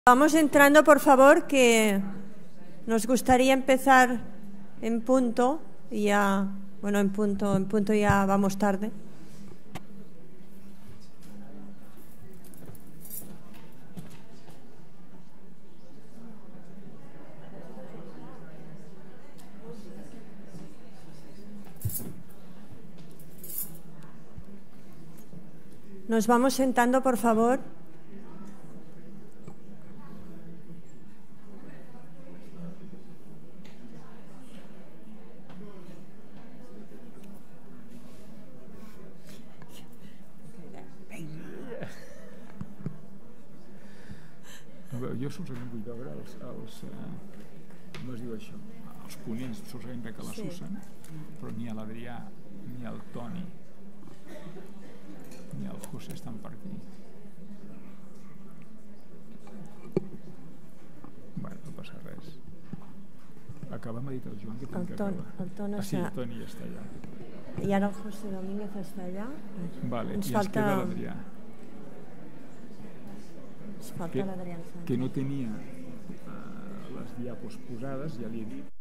Vamos entrando, por favor, que nos gustaría empezar en punto y ya, bueno, en punto ya vamos tarde. Nos vamos sentando, por favor. Jo solament vull veure no es diu això, els ponents, solament veig que la Susan, però ni l'Adrià, ni el Toni, ni el José estan per aquí. Bé, no passa res. Acabem de dir el Joan que tinc que acabar. Sí, el Toni ja està allà. I ara el José Domínguez està allà. Vale, i ens queda l'Adrià. Que no tenia les diapos posades, ja li he dit.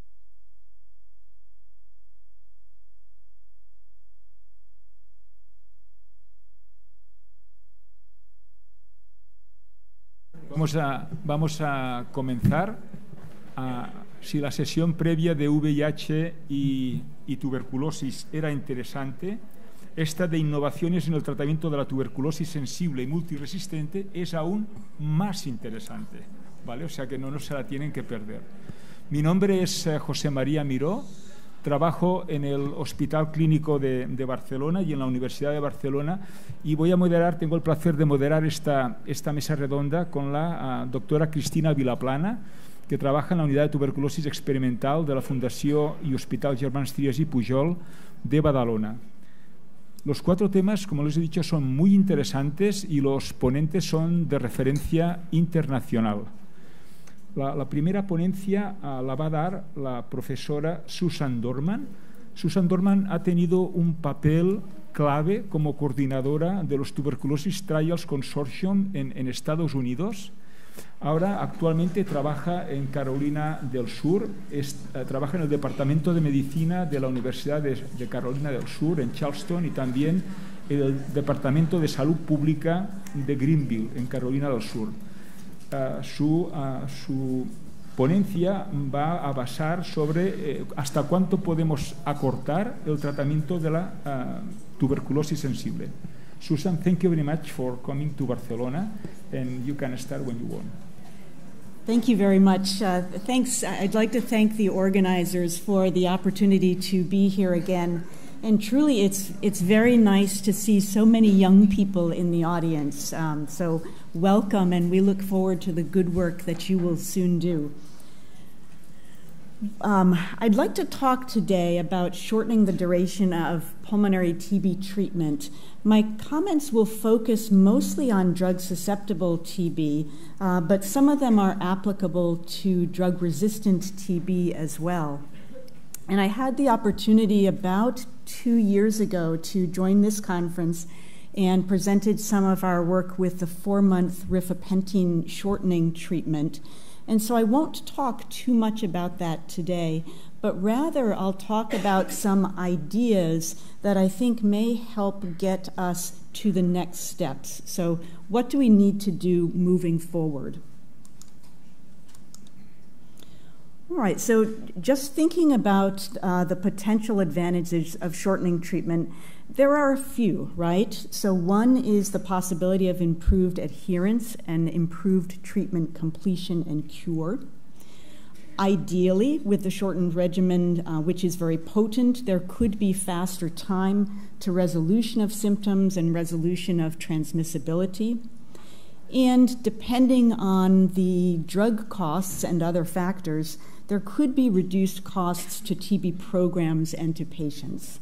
Vamos a comenzar. Si la sesión previa de VIH y tuberculosis era interesante, esta de innovaciones en el tratamiento de la tuberculosis sensible y multiresistente es aún más interesante, ¿vale? O sea que no se la tienen que perder. Mi nombre es José María Miró, trabajo en el Hospital Clínico de Barcelona y en la Universidad de Barcelona y voy a moderar, tengo el placer de moderar esta mesa redonda con la doctora Cristina Vilaplana, que trabaja en la Unidad de Tuberculosis Experimental de la Fundació i Hospital Germans Trias i Pujol de Badalona. Los 4 temas, como les he dicho, son muy interesantes y los ponentes son de referencia internacional. La primera ponencia la va a dar la profesora Susan Dorman. Susan Dorman ha tenido un papel clave como coordinadora de los Tuberculosis Trials Consortium en Estados Unidos. Ahora actualmente trabaja en Carolina del Sur, trabaja en el Departamento de Medicina de la Universidad de Carolina del Sur, en Charleston, y también en el Departamento de Salud Pública de Greenville, en Carolina del Sur. Su ponencia va a basar sobre hasta cuánto podemos acortar el tratamiento de la tuberculosis sensible. Susan, thank you very much for coming to Barcelona, and you can start when you want. Thank you very much. Thanks. I'd like to thank the organizers for the opportunity to be here again. And truly, it's very nice to see so many young people in the audience. So welcome, and we look forward to the good work that you will soon do. I'd like to talk today about shortening the duration of pulmonary TB treatment. My comments will focus mostly on drug-susceptible TB, but some of them are applicable to drug-resistant TB as well. And I had the opportunity about 2 years ago to join this conference and presented some of our work with the 4-month rifapentine shortening treatment. And so I won't talk too much about that today, but rather I'll talk about some ideas that I think may help get us to the next steps. So what do we need to do moving forward? All right, so just thinking about the potential advantages of shortening treatment, there are a few, right? So one is the possibility of improved adherence and improved treatment completion and cure. Ideally, with the shortened regimen, which is very potent, there could be faster time to resolution of symptoms and resolution of transmissibility. And depending on the drug costs and other factors, there could be reduced costs to TB programs and to patients.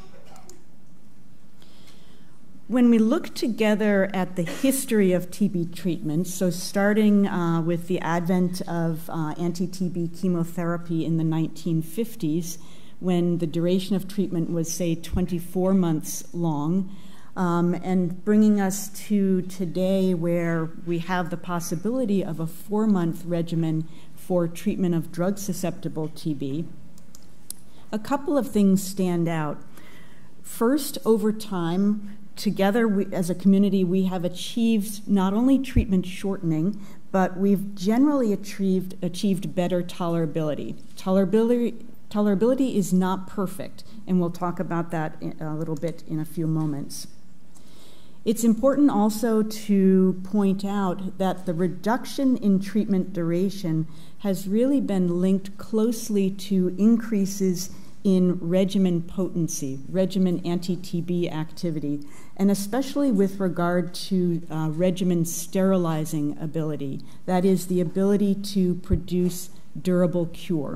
When we look together at the history of TB treatment, so starting with the advent of anti-TB chemotherapy in the 1950s, when the duration of treatment was, say, 24 months long, and bringing us to today where we have the possibility of a 4-month regimen for treatment of drug-susceptible TB. A couple of things stand out. First, over time, together as a community, we have achieved not only treatment shortening, but we've generally achieved better tolerability. Tolerability is not perfect, and we'll talk about that a little bit in a few moments. It's important also to point out that the reduction in treatment duration has really been linked closely to increases in regimen potency, regimen anti-TB activity, and especially with regard to regimen sterilizing ability, that is, the ability to produce durable cure.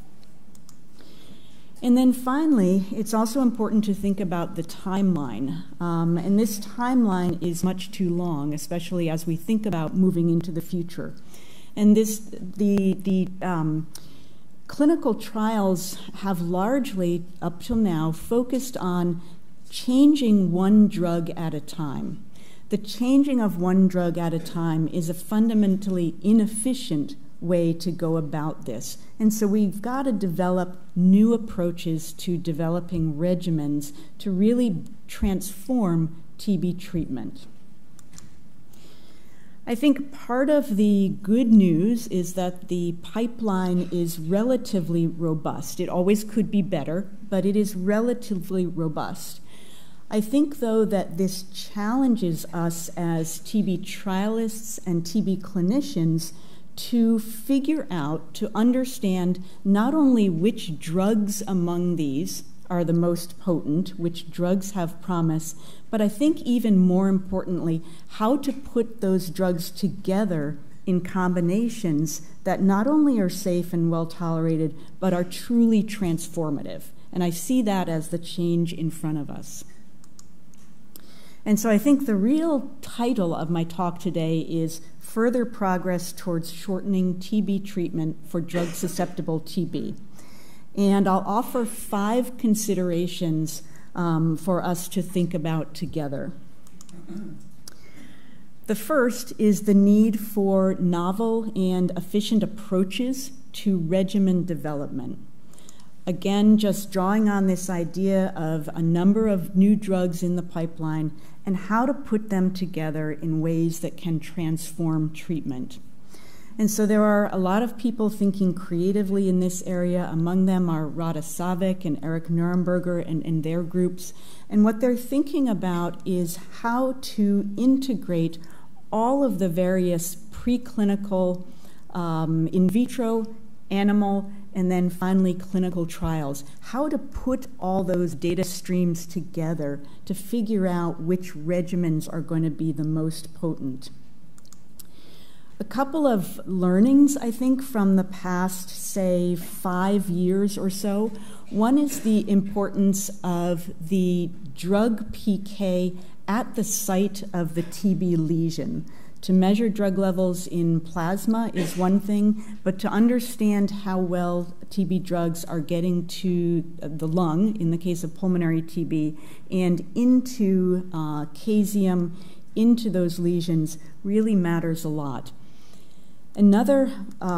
And then finally, it's also important to think about the timeline. And this timeline is much too long, especially as we think about moving into the future. And the clinical trials have largely, up till now, focused on changing one drug at a time. The changing of one drug at a time is a fundamentally inefficient way to go about this. And so we've got to develop new approaches to developing regimens to really transform TB treatment. I think part of the good news is that the pipeline is relatively robust. It always could be better, but it is relatively robust. I think, though, that this challenges us as TB trialists and TB clinicians to figure out, to understand not only which drugs among these are the most potent, which drugs have promise, but I think even more importantly, how to put those drugs together in combinations that not only are safe and well tolerated, but are truly transformative. And I see that as the change in front of us. And so I think the real title of my talk today is Further Progress Towards Shortening TB Treatment for Drug-Susceptible TB. And I'll offer 5 considerations for us to think about together. The first is the need for novel and efficient approaches to regimen development. Again, just drawing on this idea of a number of new drugs in the pipeline and how to put them together in ways that can transform treatment. And so there are a lot of people thinking creatively in this area. Among them are Rada Savik and Eric Nuremberger and their groups. And what they're thinking about is how to integrate all of the various preclinical, in vitro, animal, and then finally clinical trials, how to put all those data streams together to figure out which regimens are going to be the most potent. A couple of learnings, I think, from the past, say, 5 years or so. One is the importance of the drug PK at the site of the TB lesion. To measure drug levels in plasma is one thing, but to understand how well TB drugs are getting to the lung, in the case of pulmonary TB, and into caesium, into those lesions, really matters a lot. Another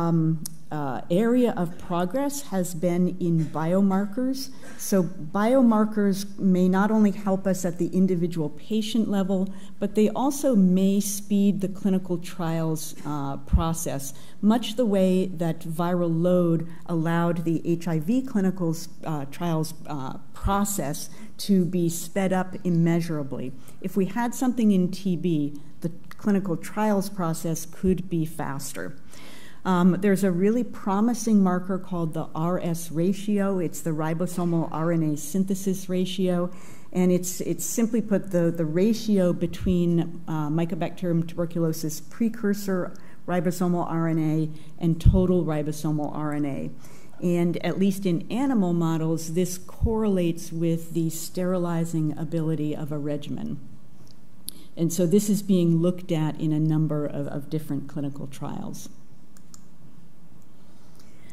area of progress has been in biomarkers. So biomarkers may not only help us at the individual patient level, but they also may speed the clinical trials process, much the way that viral load allowed the HIV clinical trials process to be sped up immeasurably. If we had something in TB, the clinical trials process could be faster. There's a really promising marker called the RS ratio. It's the ribosomal RNA synthesis ratio, and it's simply put the ratio between Mycobacterium tuberculosis precursor ribosomal RNA and total ribosomal RNA. And at least in animal models, this correlates with the sterilizing ability of a regimen. And so this is being looked at in a number of different clinical trials.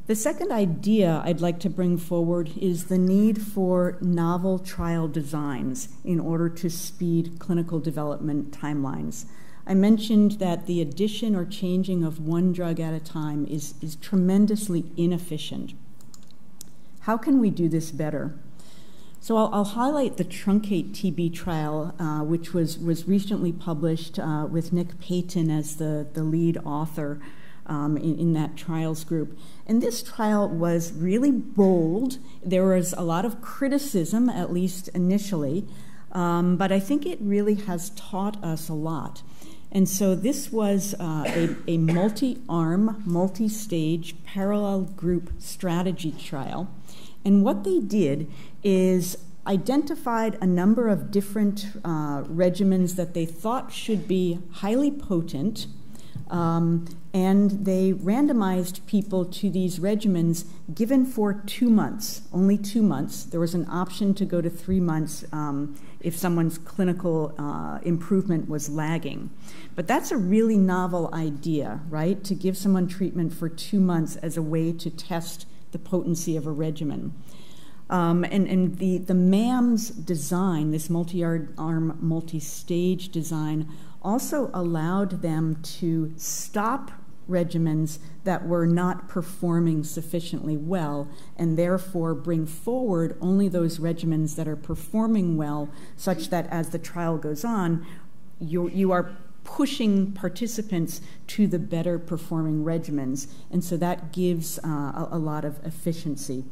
The second idea I'd like to bring forward is the need for novel trial designs in order to speed clinical development timelines. I mentioned that the addition or changing of one drug at a time is tremendously inefficient. How can we do this better? So I'll highlight the Truncate TB trial, which was recently published with Nick Payton as the lead author in that trials group. And this trial was really bold. There was a lot of criticism, at least initially, but I think it really has taught us a lot. And so this was a multi-arm, multi-stage, parallel group strategy trial. And what they did is identified a number of different regimens that they thought should be highly potent, and they randomized people to these regimens given for 2 months, only 2 months. There was an option to go to 3 months if someone's clinical improvement was lagging. But that's a really novel idea, right? To give someone treatment for 2 months as a way to test the potency of a regimen. And the MAMS design, this multi-arm, multi-stage design, also allowed them to stop regimens that were not performing sufficiently well, and therefore bring forward only those regimens that are performing well, such that as the trial goes on, you are pushing participants to the better performing regimens, and so that gives a lot of efficiency.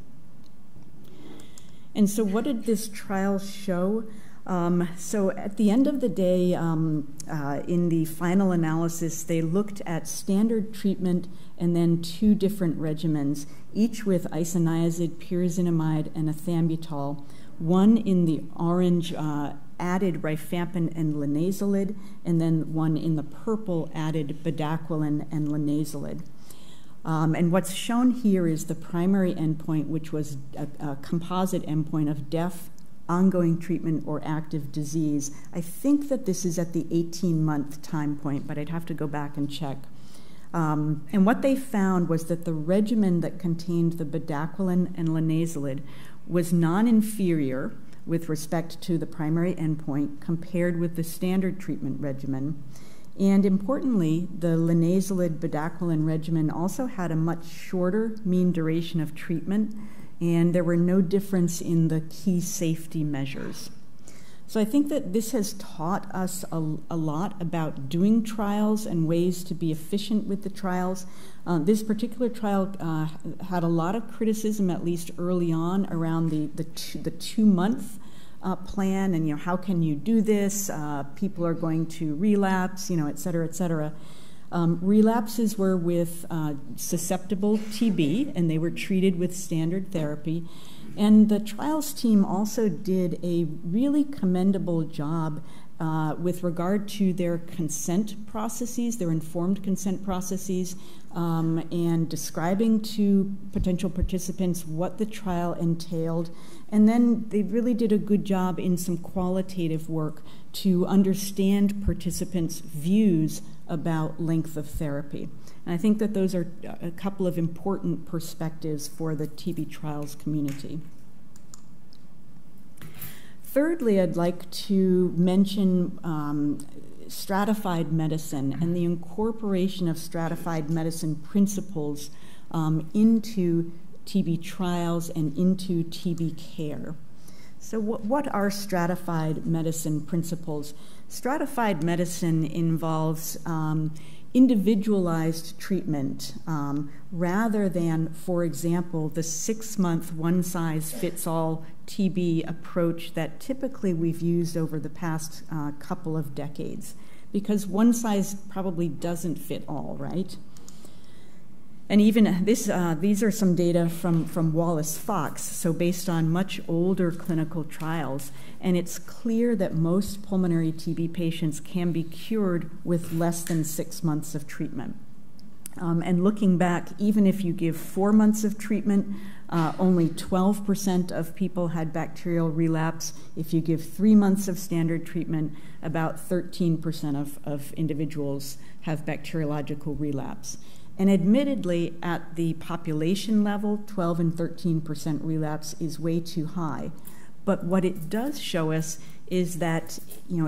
And so what did this trial show? So at the end of the day, in the final analysis, they looked at standard treatment and then 2 different regimens, each with isoniazid, pyrazinamide, and ethambutol, one in the orange added rifampin and linezolid, and then one in the purple added bedaquiline and linezolid. And what's shown here is the primary endpoint, which was a composite endpoint of death, ongoing treatment, or active disease. I think that this is at the 18-month time point, but I'd have to go back and check. And what they found was that the regimen that contained the bedaquiline and linezolid was non-inferior with respect to the primary endpoint compared with the standard treatment regimen. And importantly, the linezolid bedaquiline regimen also had a much shorter mean duration of treatment, and there were no difference in the key safety measures. So I think that this has taught us a lot about doing trials and ways to be efficient with the trials. This particular trial had a lot of criticism, at least early on, around the 2-month plan, and how can you do this? People are going to relapse, et cetera, et cetera. Relapses were with susceptible TB, and they were treated with standard therapy. And the trials team also did a really commendable job with regard to their consent processes, their informed consent processes, and describing to potential participants what the trial entailed. And then they really did a good job in some qualitative work to understand participants' views about length of therapy. And I think that those are a couple of important perspectives for the TB trials community. Thirdly, I'd like to mention stratified medicine and the incorporation of stratified medicine principles into TB trials and into TB care. So what are stratified medicine principles? Stratified medicine involves individualized treatment rather than, for example, the 6-month one-size-fits-all TB approach that typically we've used over the past couple of decades, because one size probably doesn't fit all, right? And even these are some data from Wallace Fox, so based on much older clinical trials, and it's clear that most pulmonary TB patients can be cured with less than 6 months of treatment. And looking back, even if you give 4 months of treatment, only 12% of people had bacterial relapse. If you give 3 months of standard treatment, about 13% of individuals have bacteriological relapse. And admittedly, at the population level, 12 and 13% relapse is way too high. But what it does show us is that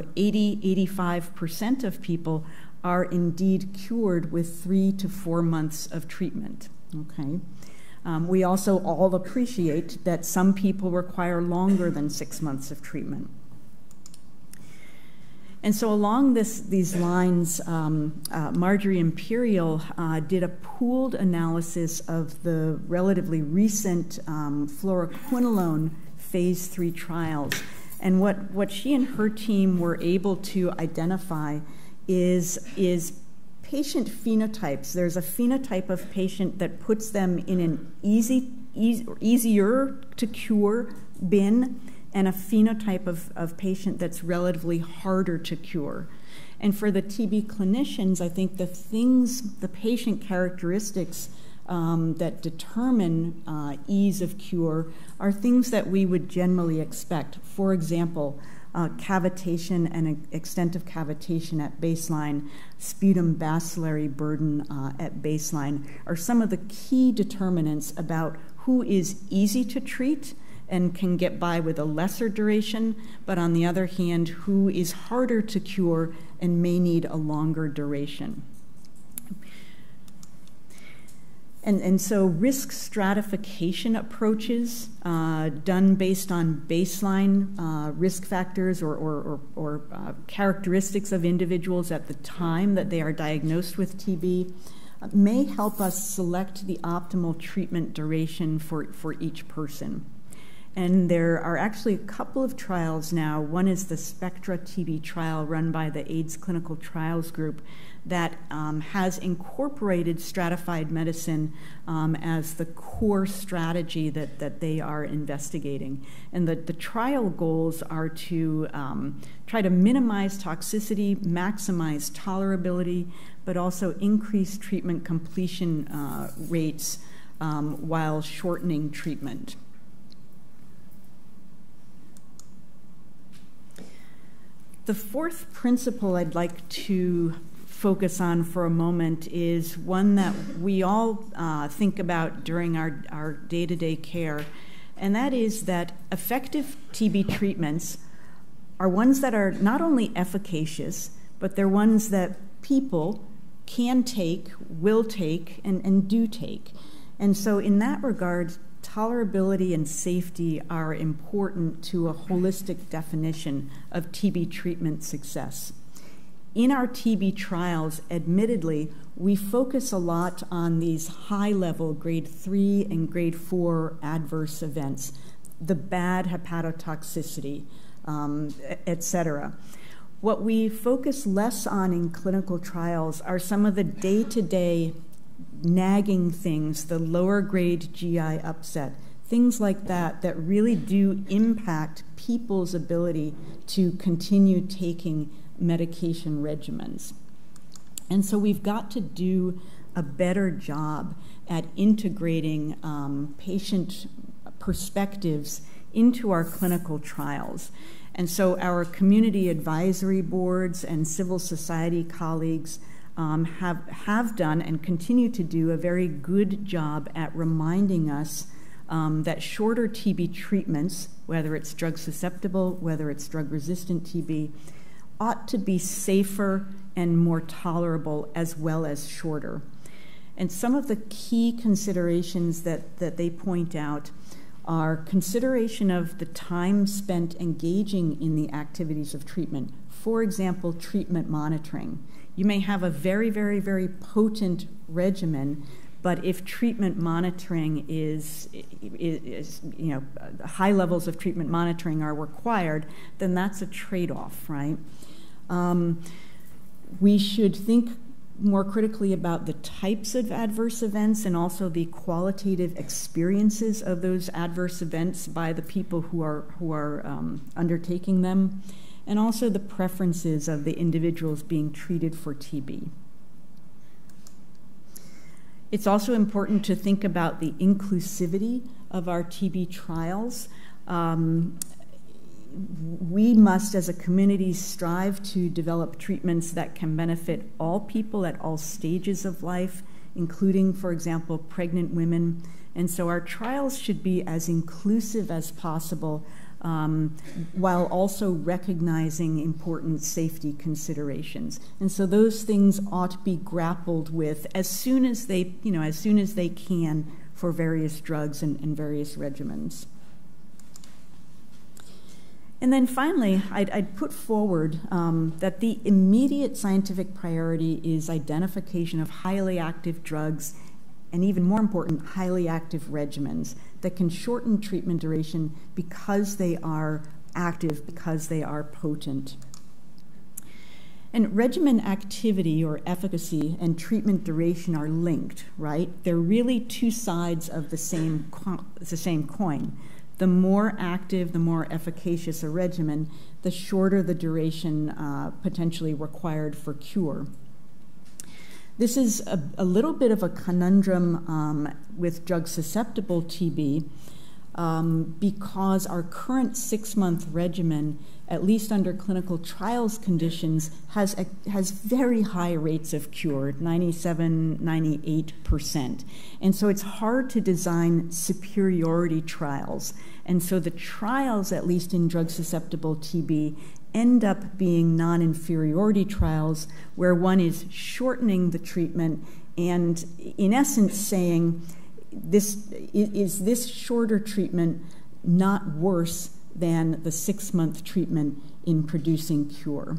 80–85% of people are indeed cured with 3 to 4 months of treatment. Okay. We also all appreciate that some people require longer than 6 months of treatment. And so along these lines, Marjorie Imperial did a pooled analysis of the relatively recent fluoroquinolone phase 3 trials. And what she and her team were able to identify is patient phenotypes. There's a phenotype of patient that puts them in an easier to cure bin, and a phenotype of patient that's relatively harder to cure. And for the TB clinicians, I think the patient characteristics that determine ease of cure are things that we would generally expect. For example, cavitation and extent of cavitation at baseline, sputum bacillary burden at baseline are some of the key determinants about who is easy to treat and can get by with a lesser duration, but on the other hand, who is harder to cure and may need a longer duration. And so risk stratification approaches done based on baseline risk factors or characteristics of individuals at the time that they are diagnosed with TB may help us select the optimal treatment duration for each person. And there are actually a couple of trials now. One is the SPECTRA TB trial run by the AIDS Clinical Trials Group that has incorporated stratified medicine as the core strategy that they are investigating. And the trial goals are to try to minimize toxicity, maximize tolerability, but also increase treatment completion rates while shortening treatment. The fourth principle I'd like to focus on for a moment is one that we all think about during our day-to-day care, and that is that effective TB treatments are ones that are not only efficacious, but they're ones that people can take, will take, and do take. And so in that regard, tolerability and safety are important to a holistic definition of TB treatment success. In our TB trials, admittedly, we focus a lot on these high-level grade 3 and grade 4 adverse events, the bad hepatotoxicity, etc. What we focus less on in clinical trials are some of the day-to-day nagging things, the lower grade GI upset, things like that that really do impact people's ability to continue taking medication regimens. And so we've got to do a better job at integrating patient perspectives into our clinical trials. And so our community advisory boards and civil society colleagues have done and continue to do a very good job at reminding us that shorter TB treatments, whether it's drug susceptible, whether it's drug resistant TB, ought to be safer and more tolerable as well as shorter. And some of the key considerations that they point out are consideration of the time spent engaging in the activities of treatment. For example, treatment monitoring. You may have a very, very, very potent regimen, but if treatment monitoring is high levels of treatment monitoring are required, then that's a trade-off, right? We should think more critically about the types of adverse events and also the qualitative experiences of those adverse events by the people who are undertaking them, and also the preferences of the individuals being treated for TB. It's also important to think about the inclusivity of our TB trials. We must, as a community, strive to develop treatments that can benefit all people at all stages of life, including, for example, pregnant women. And so our trials should be as inclusive as possible, while also recognizing important safety considerations. And so those things ought to be grappled with as soon as they can for various drugs and various regimens. And then finally, I'd put forward that the immediate scientific priority is identification of highly active drugs and, even more important, highly active regimens that can shorten treatment duration because they are active, because they are potent. And regimen activity or efficacy and treatment duration are linked, right? They're really two sides of the same coin. The more active, the more efficacious a regimen, the shorter the duration potentially required for cure. This is a little bit of a conundrum with drug-susceptible TB because our current 6-month regimen, at least under clinical trials conditions, has very high rates of cure, 97, 98%. And so it's hard to design superiority trials. And so the trials, at least in drug-susceptible TB, end up being non-inferiority trials where one is shortening the treatment and, in essence, saying, is this shorter treatment not worse than the 6-month treatment in producing cure?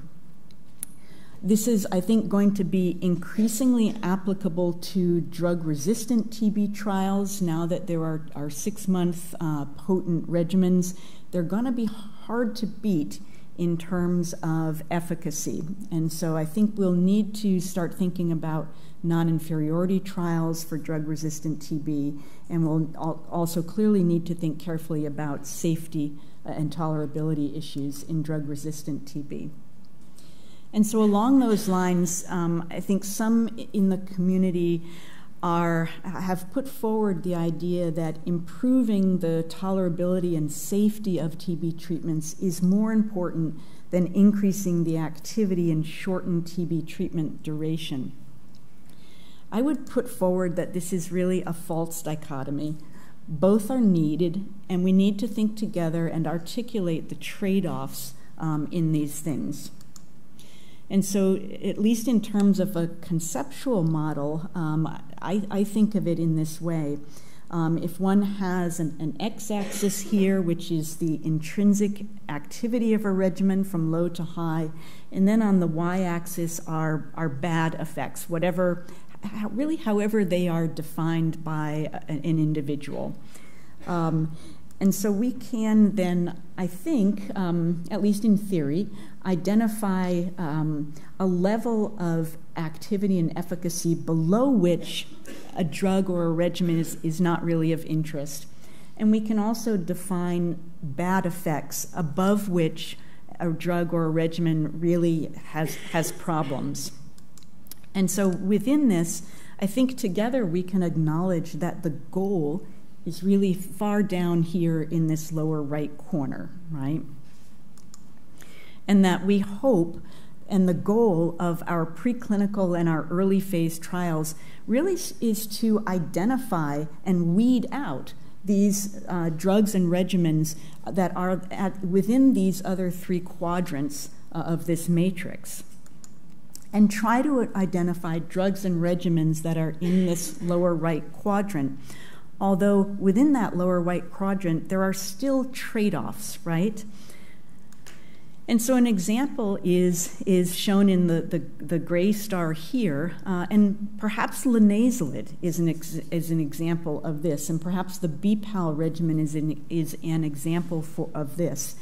This is, I think, going to be increasingly applicable to drug-resistant TB trials now that there are 6-month potent regimens. They're going to be hard to beat in terms of efficacy. And so I think we'll need to start thinking about non-inferiority trials for drug-resistant TB, and we'll also clearly need to think carefully about safety and tolerability issues in drug-resistant TB. And so along those lines, I think some in the community have put forward the idea that improving the tolerability and safety of TB treatments is more important than increasing the activity and shorten TB treatment duration. I would put forward that this is really a false dichotomy. Both are needed, and we need to think together and articulate the trade-offs in these things. And so, at least in terms of a conceptual model, I think of it in this way. If one has an x-axis here, which is the intrinsic activity of a regimen from low to high, and then on the y-axis are bad effects, however they are defined by an individual. And so we can then, I think, at least in theory, identify a level of activity and efficacy below which a drug or a regimen is not really of interest. And we can also define bad effects above which a drug or a regimen really has problems. And so within this, I think together we can acknowledge that the goal is really far down here in this lower right corner, right? And that we hope, and the goal of our preclinical and our early phase trials really is to identify and weed out these drugs and regimens that are within these other 3 quadrants of this matrix, and try to identify drugs and regimens that are in this lower right quadrant. Although within that lower right quadrant, there are still trade-offs, right? And so an example is shown in the gray star here, and perhaps linezolid is an example of this, and perhaps the BPAL regimen is an example of this.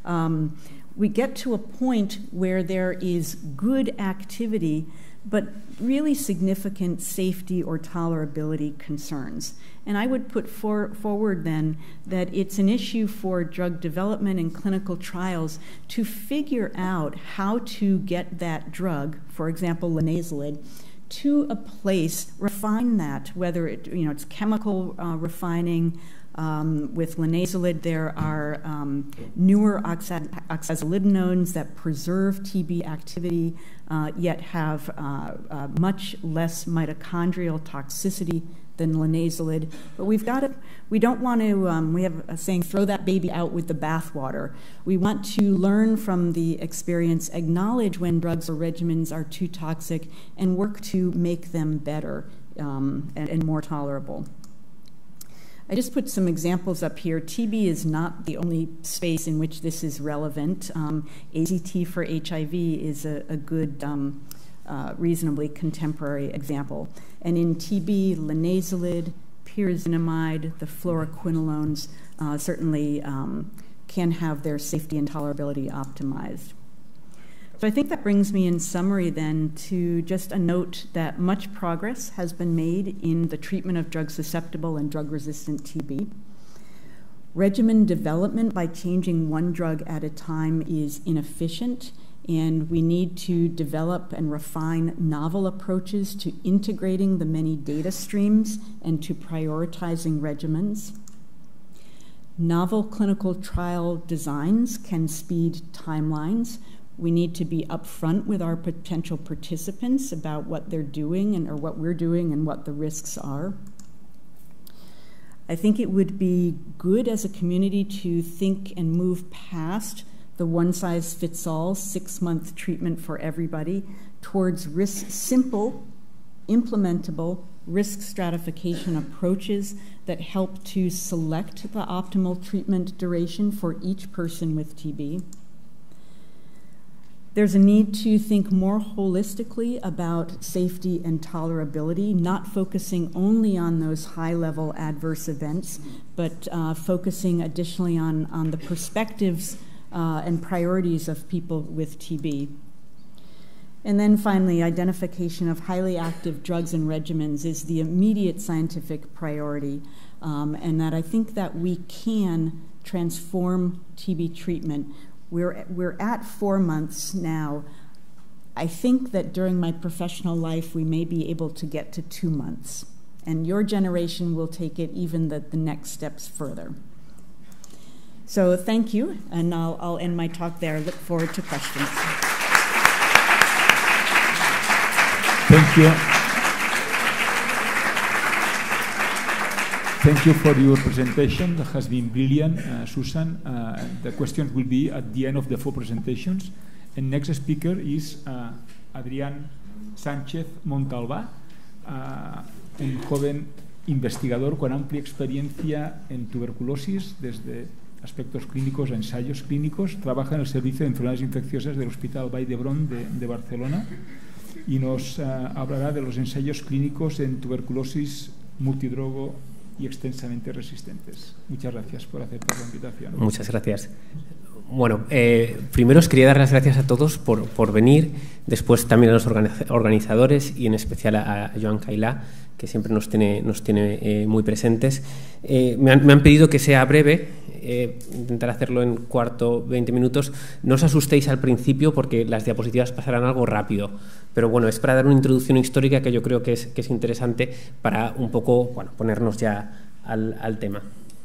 We get to a point where there is good activity, but really significant safety or tolerability concerns. And I would put forward then that it's an issue for drug development and clinical trials to figure out how to get that drug, for example, linezolid, to a place, refine that, whether it's chemical refining, With linezolid, there are newer oxazolidinones that preserve TB activity, yet have much less mitochondrial toxicity than linezolid. But we don't want to, we have a saying, throw that baby out with the bathwater. We want to learn from the experience, acknowledge when drugs or regimens are too toxic, and work to make them better and more tolerable. I just put some examples up here. TB is not the only space in which this is relevant. AZT for HIV is a good, reasonably contemporary example. And in TB, linezolid, pyrazinamide, the fluoroquinolones certainly can have their safety and tolerability optimized. So I think that brings me in summary then to just a note that much progress has been made in the treatment of drug-susceptible and drug-resistant TB. Regimen development by changing one drug at a time is inefficient, and we need to develop and refine novel approaches to integrating the many data streams and to prioritizing regimens. Novel clinical trial designs can speed timelines. We need to be upfront with our potential participants about what they're doing or what we're doing and what the risks are. I think it would be good as a community to think and move past the one-size-fits-all 6-month treatment for everybody towards simple, implementable risk stratification approaches that help to select the optimal treatment duration for each person with TB. There's a need to think more holistically about safety and tolerability, not focusing only on those high-level adverse events, but focusing additionally on the perspectives and priorities of people with TB. And then finally, identification of highly active drugs and regimens is the immediate scientific priority, and that I think that we can transform TB treatment. We're at 4 months now. I think that during my professional life, we may be able to get to 2 months. And your generation will take it even the next steps further. So thank you, and I'll end my talk there. Look forward to questions. Thank you. Thank you for your presentation. That has been brilliant, Susan. The questions will be at the end of the 4 presentations. And next speaker is Adrián Sánchez Montalbá, un joven investigador con amplia experiencia en tuberculosis desde aspectos clínicos a ensayos clínicos. Trabaja en el Servicio de Enfermedades Infecciosas del Hospital Vall d'Hebron de Barcelona y nos hablará de los ensayos clínicos en tuberculosis multidrogo y extensamente resistentes. Muchas gracias por aceptar la invitación. Muchas gracias. Bueno, primero os quería dar las gracias a todos por venir, después también a los organizadores y en especial a Joan Cailà, que siempre nos tiene muy presentes. Me han pedido que sea breve, intentar hacerlo en cuarto, 20 minutos. No os asustéis al principio porque las diapositivas pasarán algo rápido, pero bueno, es para dar una introducción histórica que yo creo que es interesante para un poco, bueno, ponernos ya al tema.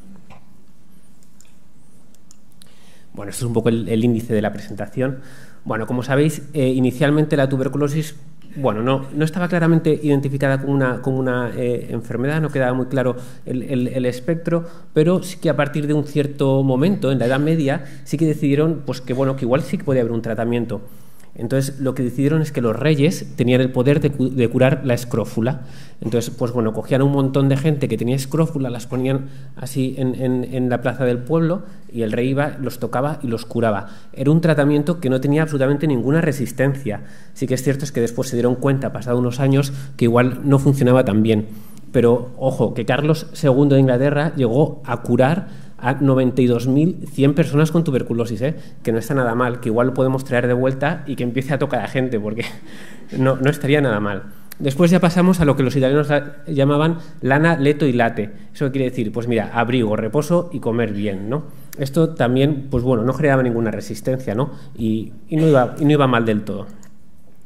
Bueno, esto es un poco el índice de la presentación. Bueno, como sabéis, inicialmente la tuberculosis, bueno, no estaba claramente identificada como una enfermedad, no quedaba muy claro el espectro, pero sí que a partir de un cierto momento, en la Edad Media, sí que decidieron pues, que igual sí que podía haber un tratamiento. Entonces, lo que decidieron es que los reyes tenían el poder de curar la escrófula. Entonces, pues bueno, cogían un montón de gente que tenía escrófula, las ponían así en la plaza del pueblo y el rey iba, los tocaba y los curaba. Era un tratamiento que no tenía absolutamente ninguna resistencia. Sí que es cierto es que después se dieron cuenta, pasados unos años, que igual no funcionaba tan bien. Pero, ojo, que Carlos II de Inglaterra llegó a curar a 92.100 personas con tuberculosis, que no está nada mal, que igual lo podemos traer de vuelta y que empiece a tocar a gente, porque no estaría nada mal. Después ya pasamos a lo que los italianos llamaban lana, leto y late. Eso quiere decir, pues mira, abrigo, reposo y comer bien, ¿no? Esto también, pues bueno, no generaba ninguna resistencia, ¿no? Y no iba mal del todo.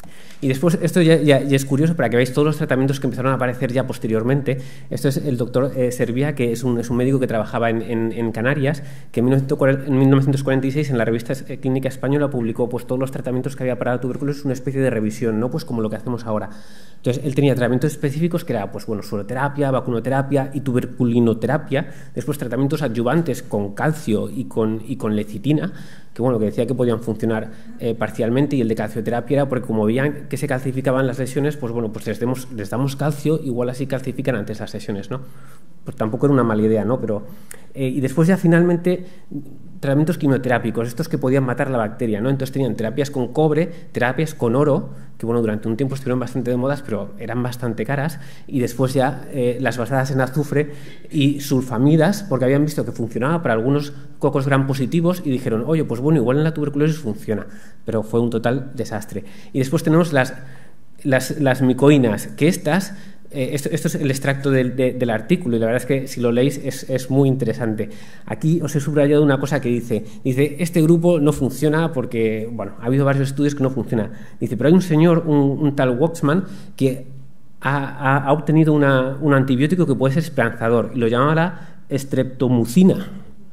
Y después, esto ya es curioso para que veáis todos los tratamientos que empezaron a aparecer ya posteriormente. Esto es el doctor Servia, que es un médico que trabajaba en Canarias, que en 1946 en la revista Clínica Española publicó pues, todos los tratamientos que había para la tuberculosis, una especie de revisión, ¿no? Pues como lo que hacemos ahora. Entonces, él tenía tratamientos específicos que era pues, bueno, sueroterapia, vacunoterapia y tuberculinoterapia, después tratamientos adyuvantes con calcio y con lecitina, que bueno, que decía que podían funcionar parcialmente, y el de calcioterapia era porque como veían que se calcificaban las lesiones, pues bueno, pues les damos calcio, igual así calcifican antes las lesiones, ¿no? Pues tampoco era una mala idea, ¿no? Pero, y después ya finalmente tratamientos quimioterápicos, estos que podían matar la bacteria, ¿no? Entonces tenían terapias con cobre, terapias con oro, que bueno, durante un tiempo estuvieron bastante de modas, pero eran bastante caras, y después ya las basadas en azufre y sulfamidas, porque habían visto que funcionaba para algunos cocos gram positivos y dijeron, oye, pues bueno, igual en la tuberculosis funciona, pero fue un total desastre. Y después tenemos las micoínas, que estas... Esto es el extracto del artículo, y la verdad es que si lo leéis es muy interesante. Aquí os he subrayado una cosa que dice, este grupo no funciona porque, bueno, ha habido varios estudios que no funcionan. Dice, pero hay un señor, un tal Waxman, que ha obtenido un antibiótico que puede ser esperanzador, y lo llamaba la streptomucina.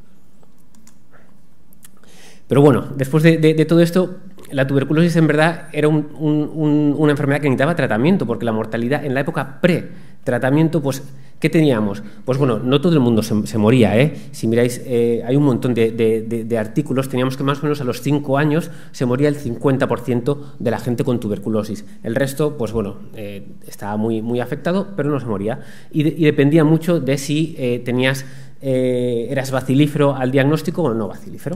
Pero bueno, después de todo esto, la tuberculosis en verdad era una enfermedad que necesitaba tratamiento, porque la mortalidad en la época pre-tratamiento, pues, ¿qué teníamos? Pues bueno, no todo el mundo se moría, ¿eh? Si miráis, hay un montón de artículos, teníamos que más o menos a los 5 años se moría el 50% de la gente con tuberculosis. El resto, pues bueno, estaba muy afectado, pero no se moría. Y dependía mucho de si eras bacilífero al diagnóstico o no bacilífero.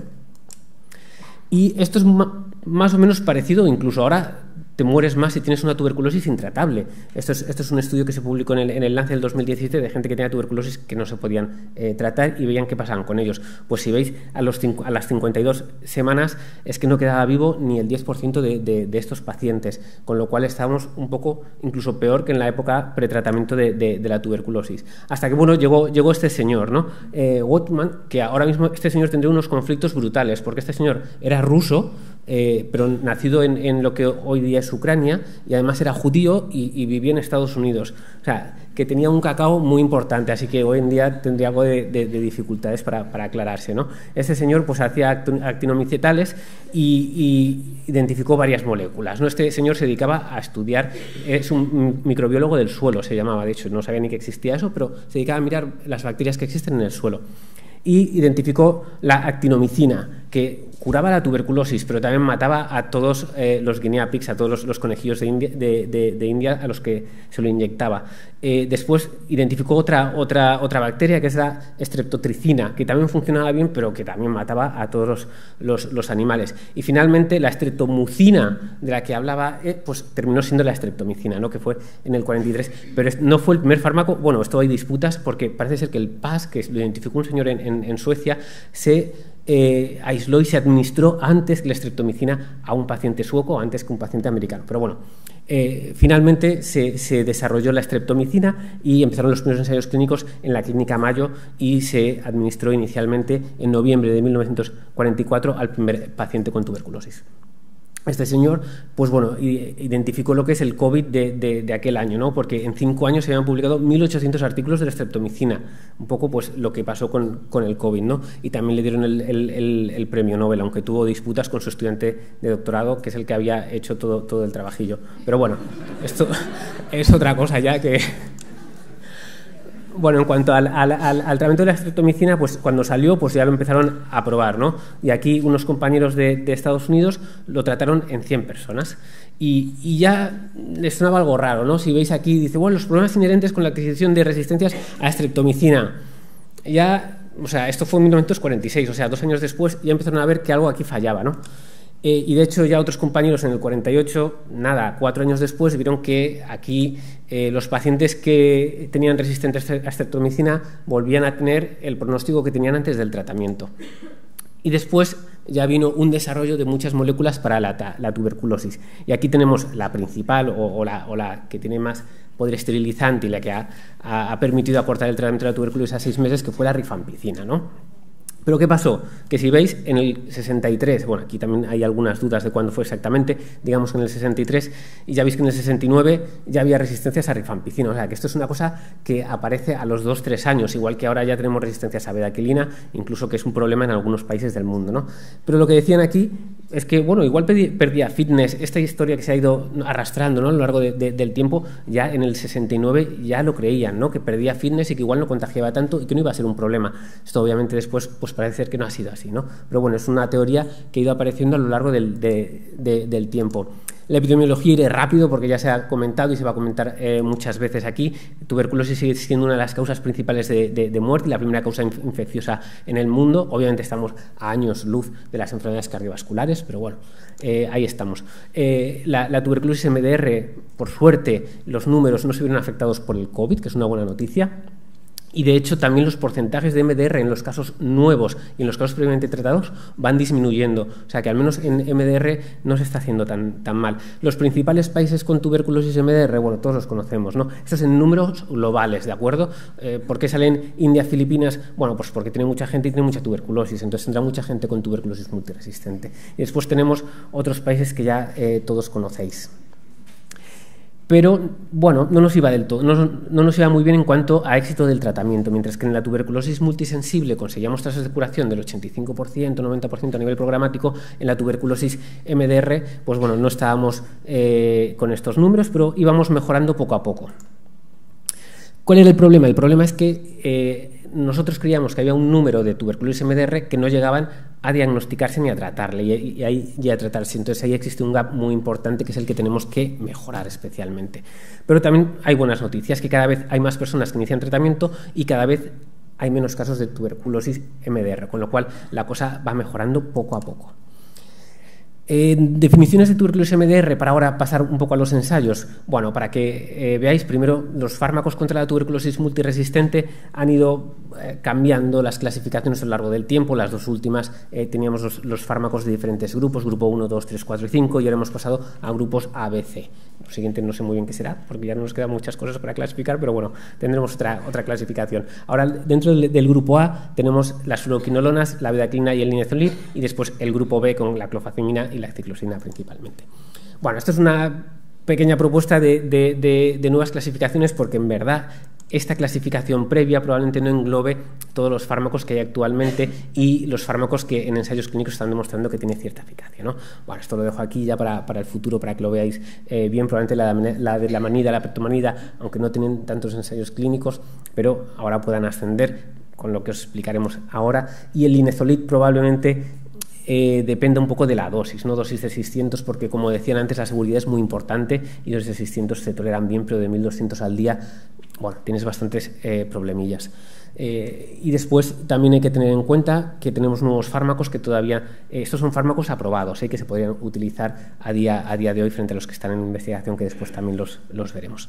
Y esto es más o menos parecido, incluso ahora te mueres más si tienes una tuberculosis intratable. Esto es un estudio que se publicó en el Lancet del 2017 de gente que tenía tuberculosis que no se podían tratar y veían qué pasaban con ellos. Pues si veis, a las 52 semanas es que no quedaba vivo ni el 10% de estos pacientes, con lo cual estábamos un poco incluso peor que en la época pretratamiento de la tuberculosis. Hasta que, bueno, llegó este señor, ¿no? Gottman, que ahora mismo este señor tendría unos conflictos brutales, porque este señor era ruso, pero nacido en lo que hoy día es Ucrania, y además era judío y vivía en Estados Unidos. O sea, que tenía un cacao muy importante, así que hoy en día tendría algo de dificultades para aclararse, ¿no? Este señor pues hacía actinomicetales y identificó varias moléculas, ¿no? Este señor se dedicaba a estudiar, es un microbiólogo del suelo, se llamaba, de hecho, no sabía ni que existía eso, pero se dedicaba a mirar las bacterias que existen en el suelo. Y identificó la actinomicina, que curaba la tuberculosis, pero también mataba a todos los guinea pigs, a todos los conejillos de India a los que se lo inyectaba. Después identificó otra bacteria, que es la streptotricina, que también funcionaba bien, pero que también mataba a todos los animales. Y finalmente la streptomucina, de la que hablaba, pues terminó siendo la streptomicina, ¿no? Que fue en el 43. Pero no fue el primer fármaco. Bueno, esto hay disputas, porque parece ser que el PAS, que lo identificó un señor en Suecia, se aisló y se administró antes que la streptomicina a un paciente sueco, antes que un paciente americano. Pero bueno, finalmente se desarrolló la streptomicina y empezaron los primeros ensayos clínicos en la Clínica Mayo, y se administró inicialmente en noviembre de 1944 al primer paciente con tuberculosis. Este señor, pues bueno, identificó lo que es el COVID de aquel año, ¿no? Porque en 5 años se habían publicado 1.800 artículos de la streptomicina, un poco pues lo que pasó con el COVID, ¿no? Y también le dieron el premio Nobel, aunque tuvo disputas con su estudiante de doctorado, que es el que había hecho todo el trabajillo. Pero bueno, esto es otra cosa ya que... Bueno, en cuanto al tratamiento de la streptomicina, pues cuando salió, pues ya lo empezaron a probar, ¿no? Y aquí unos compañeros de Estados Unidos lo trataron en 100 personas. Y ya les sonaba algo raro, ¿no? Si veis aquí, dice, bueno, los problemas inherentes con la adquisición de resistencias a la streptomicina. Ya, o sea, esto fue en 1946, o sea, 2 años después ya empezaron a ver que algo aquí fallaba, ¿no? Y de hecho ya otros compañeros en el 48, 4 años después, vieron que aquí los pacientes que tenían resistentes a streptomicina volvían a tener el pronóstico que tenían antes del tratamiento. Y después ya vino un desarrollo de muchas moléculas para la tuberculosis. Y aquí tenemos la principal o la que tiene más poder esterilizante y la que ha permitido acortar el tratamiento de la tuberculosis a 6 meses, que fue la rifampicina, ¿no? Pero ¿qué pasó? Que si veis, en el 63, bueno, aquí también hay algunas dudas de cuándo fue exactamente, digamos en el 63, y ya veis que en el 69 ya había resistencias a rifampicina, o sea, que esto es una cosa que aparece a los 2-3 años, igual que ahora ya tenemos resistencias a bedaquilina, incluso que es un problema en algunos países del mundo, ¿no? Pero lo que decían aquí es que, bueno, igual perdía fitness, esta historia que se ha ido arrastrando, ¿no?, a lo largo del tiempo, ya en el 69 ya lo creían, ¿no?, que perdía fitness y que igual no contagiaba tanto y que no iba a ser un problema. Esto obviamente después pues parece ser que no ha sido así, ¿no? Pero bueno, es una teoría que ha ido apareciendo a lo largo del tiempo. La epidemiología iré rápido porque ya se ha comentado y se va a comentar muchas veces aquí. Tuberculosis sigue siendo una de las causas principales de muerte y la primera causa infecciosa en el mundo. Obviamente estamos a años luz de las enfermedades cardiovasculares, pero bueno, ahí estamos. La tuberculosis MDR, por suerte, los números no se vieron afectados por el COVID, que es una buena noticia. Y de hecho también los porcentajes de MDR en los casos nuevos y en los casos previamente tratados van disminuyendo. O sea que al menos en MDR no se está haciendo tan mal. Los principales países con tuberculosis MDR, bueno, todos los conocemos, ¿no? Esto es en números globales, ¿de acuerdo? ¿Por qué salen India, Filipinas? Bueno, pues porque tiene mucha gente y tiene mucha tuberculosis, entonces tendrá mucha gente con tuberculosis multiresistente. Y después tenemos otros países que ya todos conocéis. Pero, bueno, no nos iba del todo, no nos iba muy bien en cuanto a éxito del tratamiento, mientras que en la tuberculosis multisensible conseguíamos tasas de curación del 85%, 90% a nivel programático, en la tuberculosis MDR, pues bueno, no estábamos con estos números, pero íbamos mejorando poco a poco. ¿Cuál era el problema? El problema es que nosotros creíamos que había un número de tuberculosis MDR que no llegaban a diagnosticarse ni a tratarle y a tratarse. Entonces ahí existe un gap muy importante que es el que tenemos que mejorar especialmente. Pero también hay buenas noticias, que cada vez hay más personas que inician tratamiento y cada vez hay menos casos de tuberculosis MDR, con lo cual la cosa va mejorando poco a poco. Definiciones de tuberculosis MDR para ahora pasar un poco a los ensayos. Bueno, para que veáis, primero los fármacos contra la tuberculosis multiresistente han ido cambiando las clasificaciones a lo largo del tiempo. Las dos últimas teníamos los fármacos de diferentes grupos, grupo 1, 2, 3, 4 y 5, y ahora hemos pasado a grupos A, B, C. Lo siguiente no sé muy bien qué será, porque ya no nos quedan muchas cosas para clasificar, pero bueno, tendremos otra clasificación. Ahora, dentro del grupo A tenemos las fluoroquinolonas, la bedaquilina y el linezolid, y después el grupo B con la clofazimina y la ciclosina principalmente. Bueno, esto es una pequeña propuesta de nuevas clasificaciones porque en verdad esta clasificación previa probablemente no englobe todos los fármacos que hay actualmente y los fármacos que en ensayos clínicos están demostrando que tiene cierta eficacia, ¿no? Bueno, esto lo dejo aquí ya para el futuro, para que lo veáis bien. Probablemente la de la manida, la peptomanida, aunque no tienen tantos ensayos clínicos, pero ahora puedan ascender con lo que os explicaremos ahora. Y el linezolid probablemente depende un poco de la dosis, ¿no? Dosis de 600, porque como decían antes, la seguridad es muy importante y dosis de 600 se toleran bien, pero de 1200 al día, bueno, tienes bastantes problemillas. Y después también hay que tener en cuenta que tenemos nuevos fármacos que todavía, estos son fármacos aprobados, que se podrían utilizar a día de hoy frente a los que están en investigación, que después también los veremos.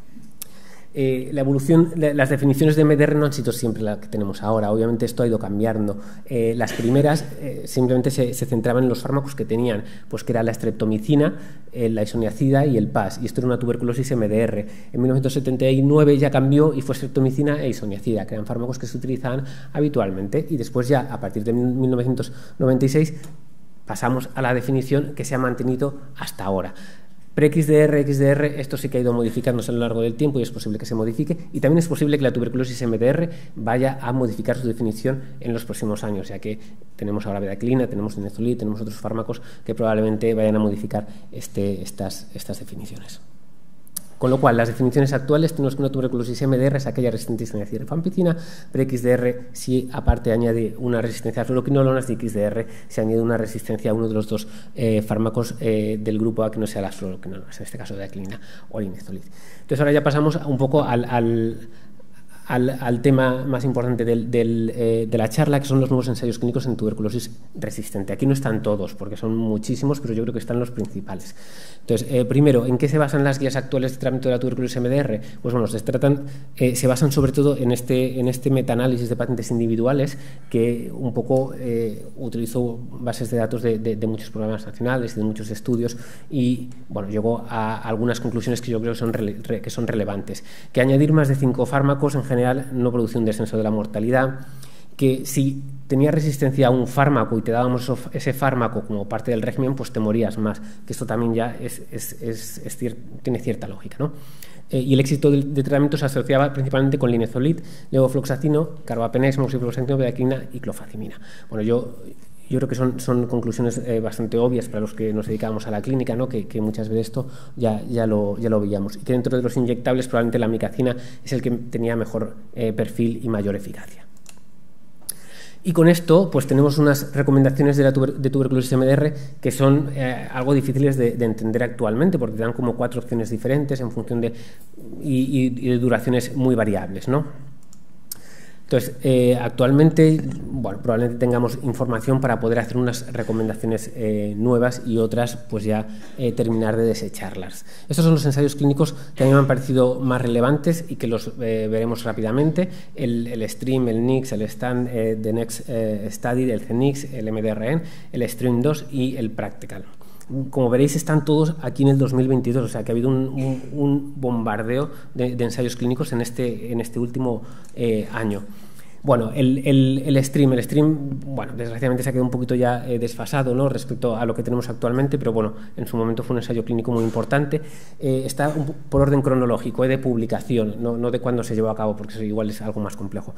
La evolución, las definiciones de MDR no han sido siempre las que tenemos ahora. Obviamente esto ha ido cambiando. Las primeras simplemente se centraban en los fármacos que tenían, pues que era la streptomicina, la isoniazida y el PAS, y esto era una tuberculosis MDR. En 1979 ya cambió y fue streptomicina e isoniazida, que eran fármacos que se utilizaban habitualmente, y después ya a partir de 1996 pasamos a la definición que se ha mantenido hasta ahora. Pre-XDR, XDR, esto sí que ha ido modificándose a lo largo del tiempo y es posible que se modifique, y también es posible que la tuberculosis MDR vaya a modificar su definición en los próximos años, ya que tenemos ahora bedaquilina, tenemos linezolid, tenemos otros fármacos que probablemente vayan a modificar estas definiciones. Con lo cual, las definiciones actuales tenemos que una tuberculosis MDR es aquella resistente a isoniazida y rifampicina, pre-XDR si aparte añade una resistencia a fluoroquinolonas, y XDR si añade una resistencia a uno de los dos fármacos del grupo A que no sea las fluoroquinolonas, en este caso bedaquilina o linezolid. Entonces ahora ya pasamos un poco al tema más importante de la charla, que son los nuevos ensayos clínicos en tuberculosis resistente. Aquí no están todos, porque son muchísimos, pero yo creo que están los principales. Entonces, primero, ¿en qué se basan las guías actuales de tratamiento de la tuberculosis MDR? Pues bueno, se basan sobre todo en este metaanálisis de pacientes individuales, que un poco utilizó bases de datos de muchos programas nacionales, de muchos estudios, y bueno, llegó a algunas conclusiones que yo creo que son relevantes. Que añadir más de 5 fármacos en general no produce un descenso de la mortalidad, que si tenías resistencia a un fármaco y te dábamos ese fármaco como parte del régimen, pues te morías más, que esto también ya tiene cierta lógica, ¿no? Y el éxito de tratamiento se asociaba principalmente con linezolid, levofloxacino, carbapenems, moxifloxacino, bedaquina y clofazimina. Bueno, yo creo que son conclusiones bastante obvias para los que nos dedicamos a la clínica, ¿no? que muchas veces esto ya lo veíamos. Y que dentro de los inyectables probablemente la micacina es el que tenía mejor perfil y mayor eficacia. Y con esto pues tenemos unas recomendaciones de tuberculosis MDR que son algo difíciles de entender actualmente, porque te dan como 4 opciones diferentes en función de de duraciones muy variables, ¿no? Entonces, actualmente, bueno, probablemente tengamos información para poder hacer unas recomendaciones nuevas y otras, pues ya terminar de desecharlas. Estos son los ensayos clínicos que a mí me han parecido más relevantes y que los veremos rápidamente. El STREAM, el NIX, el STAND, The Next Study, el CENIX, el MDRN, el STREAM 2 y el Practical. Como veréis, están todos aquí en el 2022, o sea que ha habido un bombardeo de ensayos clínicos en este último año. Bueno, el STREAM, bueno, desgraciadamente se ha quedado un poquito ya desfasado, ¿no?, respecto a lo que tenemos actualmente, pero bueno, en su momento fue un ensayo clínico muy importante. Está por orden cronológico, de publicación, no de cuándo se llevó a cabo, porque eso igual es algo más complejo.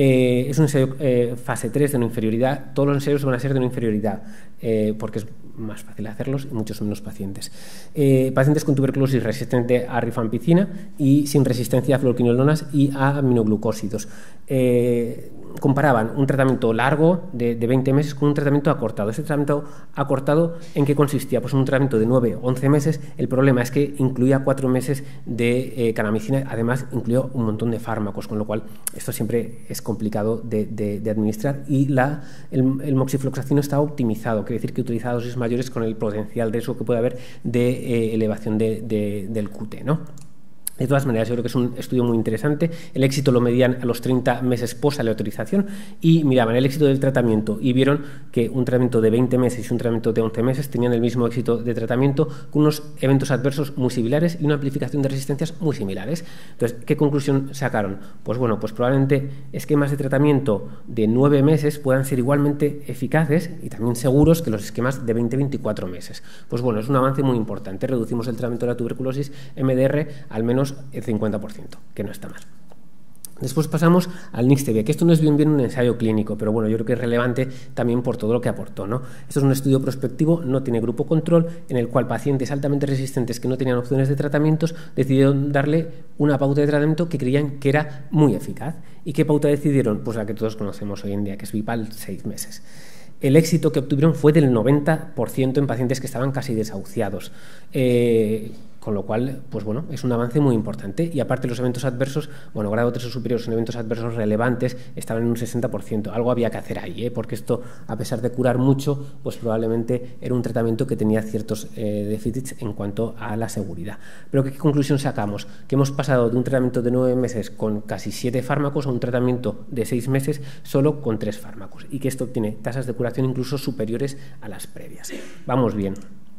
Es un ensayo fase 3 de no inferioridad. Todos los ensayos van a ser de no inferioridad, porque es más fácil hacerlos y muchos menos pacientes. Pacientes con tuberculosis resistente a rifampicina y sin resistencia a fluoroquinolonas y a aminoglucósidos. Comparaban un tratamiento largo de 20 meses con un tratamiento acortado. Ese tratamiento acortado, ¿en qué consistía? Pues un tratamiento de 9 o 11 meses. El problema es que incluía 4 meses de kanamicina, además incluyó un montón de fármacos, con lo cual esto siempre es complicado de administrar, y el moxifloxacino está optimizado, quiere decir que utiliza dosis mayores con el potencial riesgo que puede haber de elevación del QT, ¿no? De todas maneras, yo creo que es un estudio muy interesante. El éxito lo medían a los 30 meses post-aleatorización y miraban el éxito del tratamiento y vieron que un tratamiento de 20 meses y un tratamiento de 11 meses tenían el mismo éxito de tratamiento, con unos eventos adversos muy similares y una amplificación de resistencias muy similares. Entonces, ¿qué conclusión sacaron? Pues bueno, pues probablemente esquemas de tratamiento de 9 meses puedan ser igualmente eficaces y también seguros que los esquemas de 20-24 meses. Pues bueno, es un avance muy importante. Reducimos el tratamiento de la tuberculosis MDR al menos el 50%, que no está mal. Después pasamos al NIX-TB, que esto no es bien un ensayo clínico, pero bueno, yo creo que es relevante también por todo lo que aportó, ¿no? Esto es un estudio prospectivo, no tiene grupo control, en el cual pacientes altamente resistentes que no tenían opciones de tratamientos decidieron darle una pauta de tratamiento que creían que era muy eficaz. ¿Y qué pauta decidieron? Pues la que todos conocemos hoy en día, que es Vipal, 6 meses. El éxito que obtuvieron fue del 90% en pacientes que estaban casi desahuciados. Con lo cual, pues bueno, es un avance muy importante. Y aparte los eventos adversos, bueno, grado 3 o superiores en eventos adversos relevantes estaban en un 60%. Algo había que hacer ahí, porque esto, a pesar de curar mucho, pues probablemente era un tratamiento que tenía ciertos déficits en cuanto a la seguridad. Pero ¿qué conclusión sacamos? Que hemos pasado de un tratamiento de 9 meses con casi 7 fármacos a un tratamiento de 6 meses solo con 3 fármacos, y que esto tiene tasas de curación incluso superiores a las previas. Vamos bien.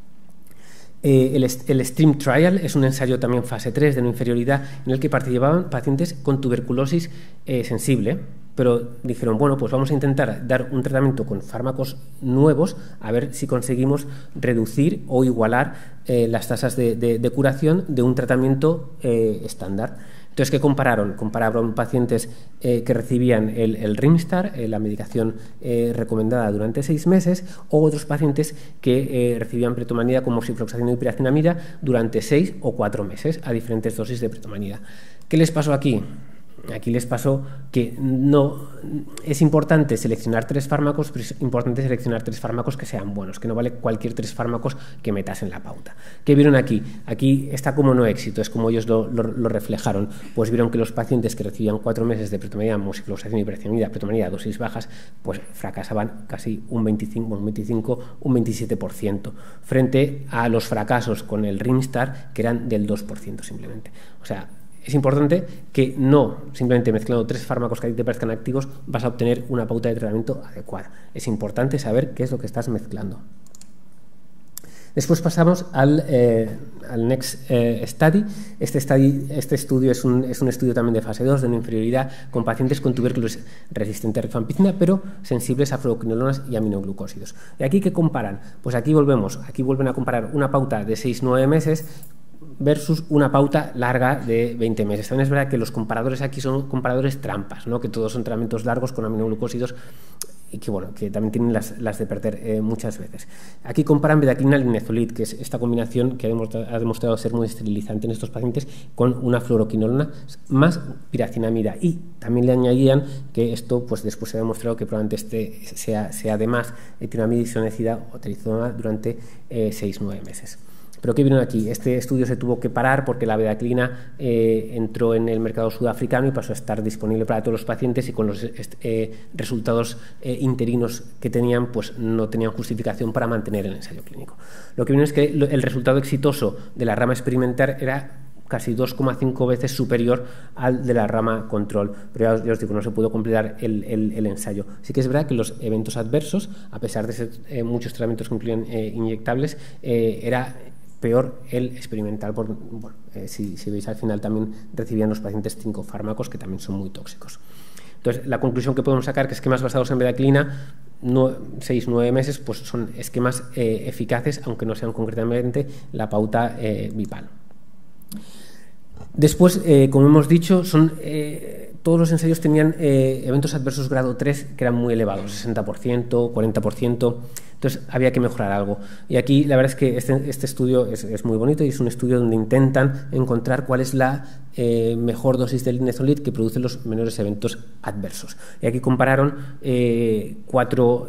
El STREAM Trial es un ensayo también fase 3 de no inferioridad, en el que participaban pacientes con tuberculosis sensible, pero dijeron, bueno, pues vamos a intentar dar un tratamiento con fármacos nuevos, a ver si conseguimos reducir o igualar las tasas de curación de un tratamiento estándar. Entonces, ¿qué compararon? Compararon pacientes que recibían el Rimstar, la medicación recomendada durante 6 meses, o otros pacientes que recibían pretomanida con moxifloxacino y piracinamida durante 6 o 4 meses a diferentes dosis de pretomanida. ¿Qué les pasó aquí? Aquí les pasó que no es importante seleccionar 3 fármacos, pero es importante seleccionar 3 fármacos que sean buenos, que no vale cualquier 3 fármacos que metas en la pauta. ¿Qué vieron aquí? Aquí está como no éxito, es como ellos lo reflejaron. Pues vieron que los pacientes que recibían 4 meses de pretomanida, moxifloxacino y piracinamida, pretomanida a dosis bajas, pues fracasaban casi un 27%, frente a los fracasos con el Rimstar, que eran del 2% simplemente. O sea, es importante que no simplemente mezclando 3 fármacos que a ti te parezcan activos vas a obtener una pauta de tratamiento adecuada. Es importante saber qué es lo que estás mezclando. Después pasamos al Next Study. Este estudio es un estudio también de fase 2, de no inferioridad, con pacientes con tuberculosis resistente a rifampicina, pero sensibles a fluoroquinolonas y aminoglucósidos. ¿Y aquí qué comparan? Pues aquí vuelven a comparar una pauta de 6-9 meses versus una pauta larga de 20 meses. También es verdad que los comparadores aquí son comparadores trampas, ¿no? Que todos son tratamientos largos con aminoglucósidos y que también tienen las de perder muchas veces. Aquí comparan bedaquilina linezolid, que es esta combinación que ha demostrado ser muy esterilizante en estos pacientes, con una fluoroquinolona más piracinamida, y también le añadían que esto pues después se ha demostrado que probablemente sea además etironamida isoniazida o terizolona durante 6-9 meses. Pero ¿qué vieron aquí? Este estudio se tuvo que parar porque la bedaquilina entró en el mercado sudafricano y pasó a estar disponible para todos los pacientes, y con los resultados interinos que tenían, pues no tenían justificación para mantener el ensayo clínico. Lo que vieron es que el resultado exitoso de la rama experimental era casi 2,5 veces superior al de la rama control, pero ya os digo, no se pudo completar el ensayo. Sí que es verdad que los eventos adversos, a pesar de ser muchos tratamientos que incluían inyectables, era peor el experimental. Si veis, al final también recibían los pacientes 5 fármacos que también son muy tóxicos. Entonces, la conclusión que podemos sacar es que esquemas basados en bedaquilina 6-9 meses pues son esquemas eficaces, aunque no sean concretamente la pauta BIPAL. Después, como hemos dicho, todos los ensayos tenían eventos adversos grado 3 que eran muy elevados, 60%, 40%, entonces había que mejorar algo. Y aquí la verdad es que este estudio es muy bonito, y es un estudio donde intentan encontrar cuál es la mejor dosis del linezolid que produce los menores eventos adversos. Y aquí compararon 4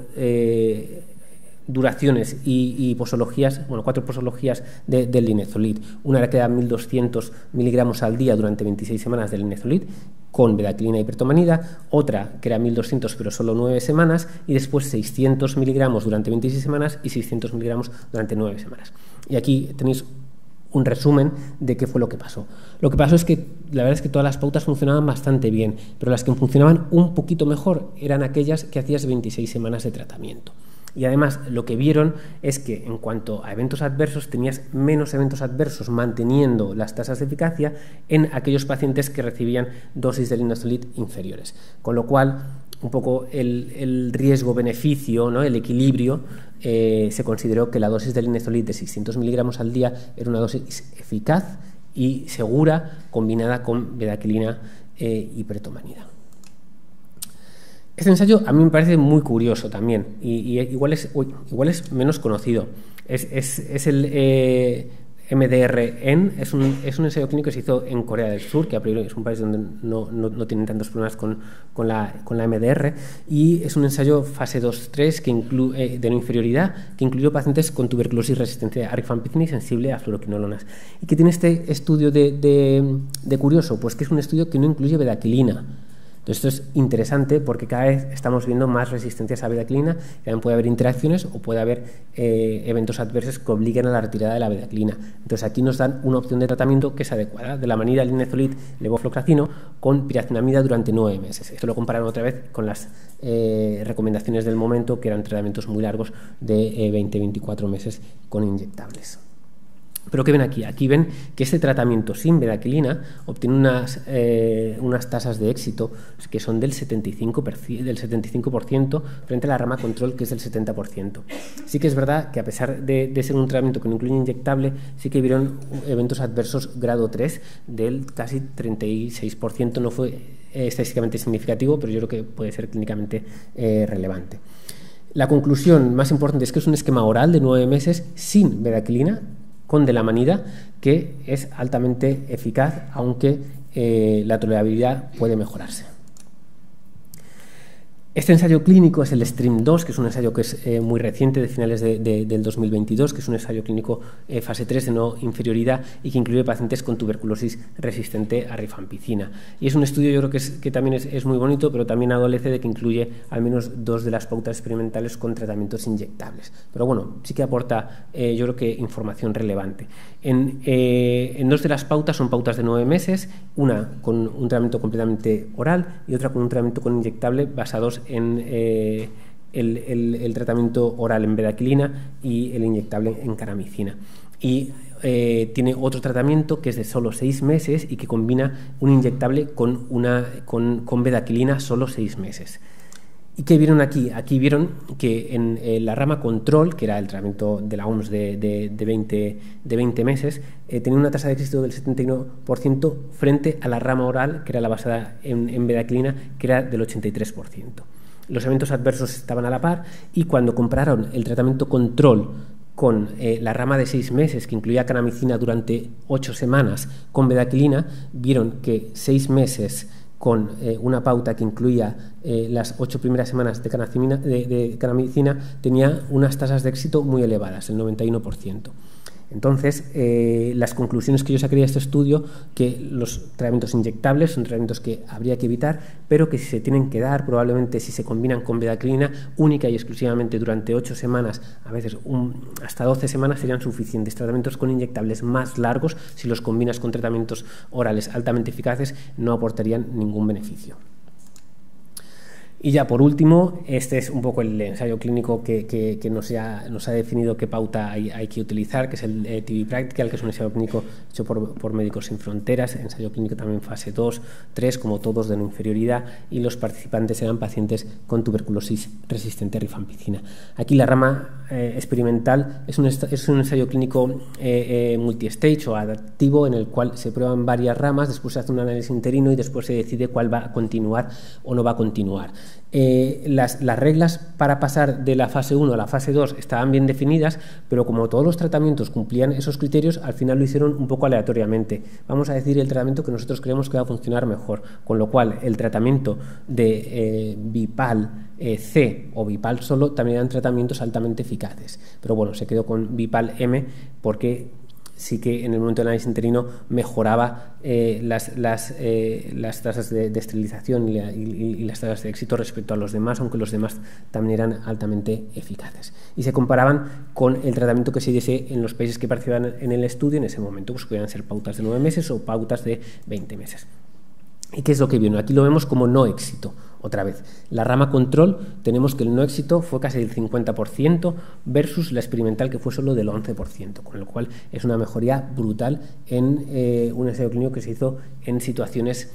duraciones y posologías, 4 posologías del linezolid. Una era que da 1200 miligramos al día durante 26 semanas del linezolid con bedaquilina y hipertomanida, otra que era 1200 pero solo 9 semanas, y después 600 miligramos durante 26 semanas y 600 miligramos durante 9 semanas. Y aquí tenéis un resumen de qué fue lo que pasó. Lo que pasó es que la verdad es que todas las pautas funcionaban bastante bien, pero las que funcionaban un poquito mejor eran aquellas que hacías 26 semanas de tratamiento. Y además lo que vieron es que en cuanto a eventos adversos tenías menos eventos adversos manteniendo las tasas de eficacia en aquellos pacientes que recibían dosis de linezolid inferiores. Con lo cual, un poco el riesgo-beneficio, ¿no? El equilibrio, se consideró que la dosis de linezolid de 600 miligramos al día era una dosis eficaz y segura combinada con bedaquilina y hipertomanida. Este ensayo a mí me parece muy curioso también, y igual es menos conocido. Es el MDRN, es un ensayo clínico que se hizo en Corea del Sur, que a priori es un país donde no tienen tantos problemas con la MDR, y es un ensayo fase 2-3 de no inferioridad, que incluyó pacientes con tuberculosis resistente a rifampicina y sensible a fluoroquinolonas. ¿Y qué tiene este estudio de curioso? Pues que es un estudio que no incluye bedaquilina. Entonces, esto es interesante porque cada vez estamos viendo más resistencias a bedaquilina. También puede haber interacciones o puede haber eventos adversos que obliguen a la retirada de la bedaquilina. Entonces, aquí nos dan una opción de tratamiento que es adecuada, de la manera linezolid levofloxacino con piracinamida durante 9 meses. Esto lo compararon otra vez con las recomendaciones del momento, que eran tratamientos muy largos de 20-24 meses con inyectables. Pero ¿qué ven aquí? Aquí ven que este tratamiento sin bedaquilina obtiene unas tasas de éxito que son del 75% frente a la rama control, que es del 70%. Sí que es verdad que a pesar de ser un tratamiento que no incluye inyectable, sí que vieron eventos adversos grado 3 del casi 36%. No fue estadísticamente significativo, pero yo creo que puede ser clínicamente relevante. La conclusión más importante es que es un esquema oral de 9 meses sin bedaquilina, con delamanida, que es altamente eficaz, aunque la tolerabilidad puede mejorarse. Este ensayo clínico es el STREAM-2, que es un ensayo que es muy reciente, de finales del 2022, que es un ensayo clínico fase 3 de no inferioridad y que incluye pacientes con tuberculosis resistente a rifampicina. Y es un estudio, yo creo que también es muy bonito, pero también adolece de que incluye al menos 2 de las pautas experimentales con tratamientos inyectables. Pero bueno, sí que aporta, yo creo que información relevante. En 2 de las pautas son pautas de 9 meses, una con un tratamiento completamente oral y otra con un tratamiento con inyectable basados en el tratamiento oral en bedaquilina y el inyectable en caramicina. Y tiene otro tratamiento que es de solo 6 meses y que combina un inyectable con bedaquilina solo 6 meses. ¿Y qué vieron aquí? Aquí vieron que en la rama control, que era el tratamiento de la OMS de 20 meses, tenía una tasa de éxito del 71% frente a la rama oral, que era la basada en bedaquilina, que era del 83%. Los eventos adversos estaban a la par, y cuando compararon el tratamiento control con la rama de 6 meses, que incluía caramicina durante 8 semanas, con bedaquilina, vieron que 6 meses con una pauta que incluía las 8 primeras semanas de caramicina tenía unas tasas de éxito muy elevadas, el 91%. Entonces, las conclusiones que yo saqué de este estudio, que los tratamientos inyectables son tratamientos que habría que evitar, pero que si se tienen que dar, probablemente si se combinan con bedaquilina, única y exclusivamente durante 8 semanas, a veces hasta 12 semanas serían suficientes. Tratamientos con inyectables más largos, si los combinas con tratamientos orales altamente eficaces, no aportarían ningún beneficio. Y ya por último, este es un poco el ensayo clínico que nos ha definido qué pauta hay que utilizar, que es el TB Practical, que es un ensayo clínico hecho por Médicos Sin Fronteras, ensayo clínico también fase 2, 3, como todos de no inferioridad, y los participantes eran pacientes con tuberculosis resistente a rifampicina. Aquí la rama experimental es un ensayo clínico multistage o adaptivo, en el cual se prueban varias ramas, después se hace un análisis interino y después se decide cuál va a continuar o no va a continuar. Las reglas para pasar de la fase 1 a la fase 2 estaban bien definidas, pero como todos los tratamientos cumplían esos criterios, al final lo hicieron un poco aleatoriamente. Vamos a decir el tratamiento que nosotros creemos que va a funcionar mejor, con lo cual el tratamiento de Bipal C o Bipal solo también eran tratamientos altamente eficaces, pero bueno, se quedó con Bipal M porque sí que en el momento del análisis interino mejoraba las tasas de esterilización y las tasas de éxito respecto a los demás, aunque los demás también eran altamente eficaces. Y se comparaban con el tratamiento que se diese en los países que participaban en el estudio en ese momento, pues podían ser pautas de 9 meses o pautas de 20 meses. ¿Y qué es lo que vieron? Aquí lo vemos como no éxito. Otra vez, la rama control tenemos que el no éxito fue casi del 50% versus la experimental que fue solo del 11%, con lo cual es una mejoría brutal en un ensayo clínico que se hizo en situaciones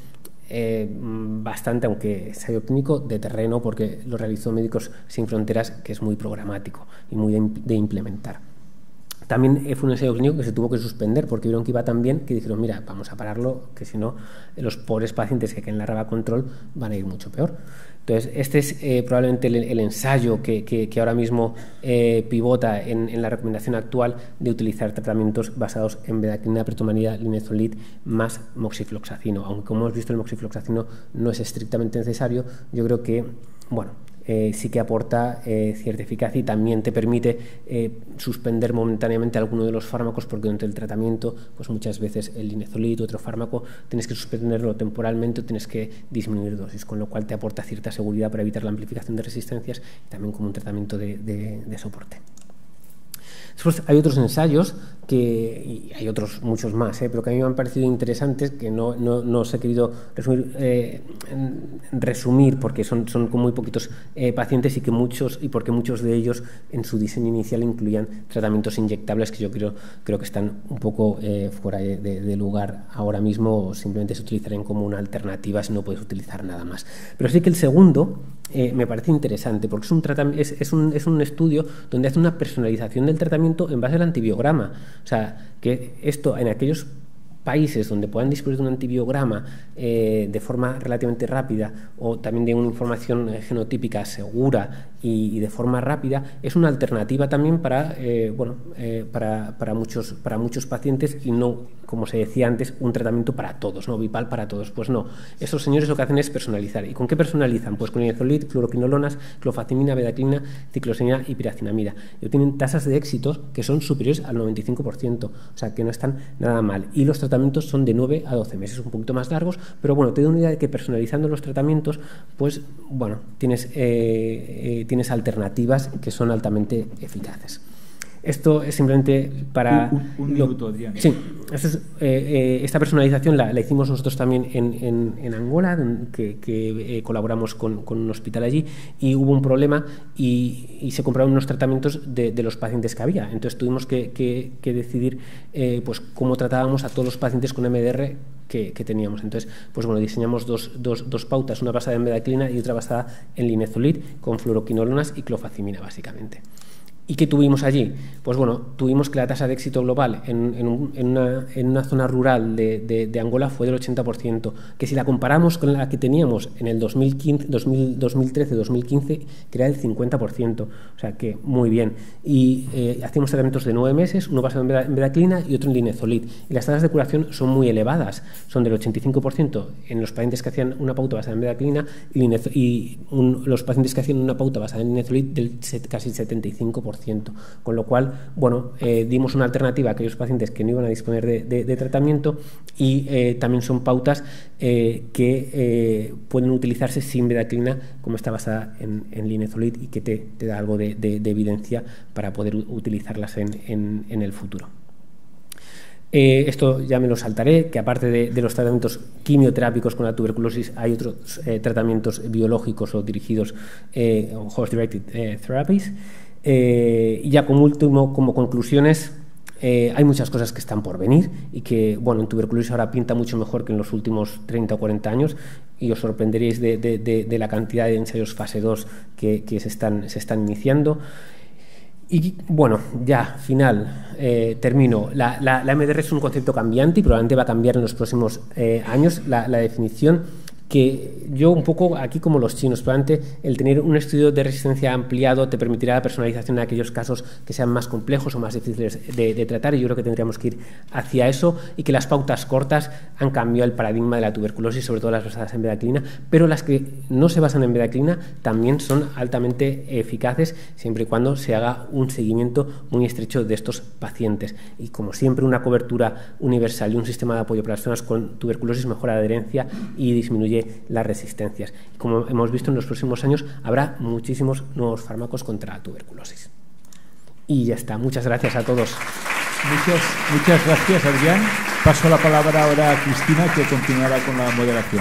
bastante, aunque ensayo clínico de terreno, porque lo realizó Médicos Sin Fronteras, que es muy programático y muy de implementar. También fue un ensayo clínico que se tuvo que suspender porque vieron que iba tan bien que dijeron, mira, vamos a pararlo, que si no, los pobres pacientes que en la rama control van a ir mucho peor. Entonces, este es probablemente el ensayo que ahora mismo pivota en la recomendación actual de utilizar tratamientos basados en bedaquilina, pretomidina, linezolid más moxifloxacino. Aunque, como hemos visto, el moxifloxacino no es estrictamente necesario, yo creo que, bueno, sí que aporta cierta eficacia y también te permite suspender momentáneamente alguno de los fármacos, porque durante el tratamiento, pues muchas veces el linezolid, otro fármaco, tienes que suspenderlo temporalmente o tienes que disminuir dosis, con lo cual te aporta cierta seguridad para evitar la amplificación de resistencias y también como un tratamiento de soporte. Después hay otros ensayos y hay otros muchos más, pero que a mí me han parecido interesantes, que no os he querido resumir porque son con muy poquitos pacientes y porque muchos de ellos en su diseño inicial incluían tratamientos inyectables que yo creo que están un poco fuera de lugar ahora mismo, o simplemente se utilizarían como una alternativa si no puedes utilizar nada más. Pero sí que el segundo me parece interesante porque es un estudio donde hace una personalización del tratamiento en base al antibiograma. O sea, que esto en aquellos países donde puedan disponer de un antibiograma de forma relativamente rápida, o también de una información genotípica segura y de forma rápida, es una alternativa también para muchos pacientes, y no, como se decía antes, un tratamiento para todos, no Bipal para todos. Pues no, esos señores lo que hacen es personalizar. ¿Y con qué personalizan? Pues con linezolid, fluoroquinolonas, clofazimina, bedaquilina, ciclosamida y piracinamida. Y tienen tasas de éxitos que son superiores al 95%, o sea que no están nada mal. Y los tratamientos son de 9 a 12 meses, un poquito más largos, pero bueno, te da una idea de que personalizando los tratamientos, pues bueno, tienes alternativas que son altamente eficaces. Esto es simplemente para... Un minuto, Adrián. Sí, esta personalización la hicimos nosotros también en Angola, que colaboramos con un hospital allí, y hubo un problema y se compraron unos tratamientos de los pacientes que había. Entonces tuvimos que decidir pues cómo tratábamos a todos los pacientes con MDR que teníamos. Entonces, pues bueno, diseñamos dos pautas, una basada en bedaquilina y otra basada en linezolid, con fluoroquinolonas y clofazimina, básicamente. ¿Y qué tuvimos allí? Pues bueno, tuvimos que la tasa de éxito global en una zona rural de Angola fue del 80%, que si la comparamos con la que teníamos en el 2013-2015, que era del 50%, o sea que muy bien. Y hacíamos tratamientos de 9 meses, uno basado en bedaquilina y otro en linezolid. Y las tasas de curación son muy elevadas, son del 85% en los pacientes que hacían una pauta basada en bedaquilina y los pacientes que hacían una pauta basada en linezolid del casi 75%. Con lo cual, bueno, dimos una alternativa a aquellos pacientes que no iban a disponer de tratamiento y también son pautas que pueden utilizarse sin bedaquilina, como está basada en linezolid y que te da algo de evidencia para poder utilizarlas en el futuro. Esto ya me lo saltaré, que aparte de los tratamientos quimioterápicos con la tuberculosis hay otros tratamientos biológicos o dirigidos, host-directed therapies. Y ya como último, como conclusiones, hay muchas cosas que están por venir y que, bueno, en tuberculosis ahora pinta mucho mejor que en los últimos 30 o 40 años y os sorprenderéis de la cantidad de ensayos fase 2 que se están iniciando. Y bueno, ya, final, termino. La MDR es un concepto cambiante y probablemente va a cambiar en los próximos años la definición, que yo un poco aquí como los chinos, probablemente el tener un estudio de resistencia ampliado te permitirá la personalización en aquellos casos que sean más complejos o más difíciles de tratar, y yo creo que tendríamos que ir hacia eso, y que las pautas cortas han cambiado el paradigma de la tuberculosis, sobre todo las basadas en bedaquilina, pero las que no se basan en bedaquilina también son altamente eficaces siempre y cuando se haga un seguimiento muy estrecho de estos pacientes. Y como siempre, una cobertura universal y un sistema de apoyo para las personas con tuberculosis mejora la adherencia y disminuye las resistencias. Y como hemos visto, en los próximos años habrá muchísimos nuevos fármacos contra la tuberculosis. Y ya está. Muchas gracias a todos. Muchas gracias, Adrián. Paso la palabra ahora a Cristina, que continuará con la moderación.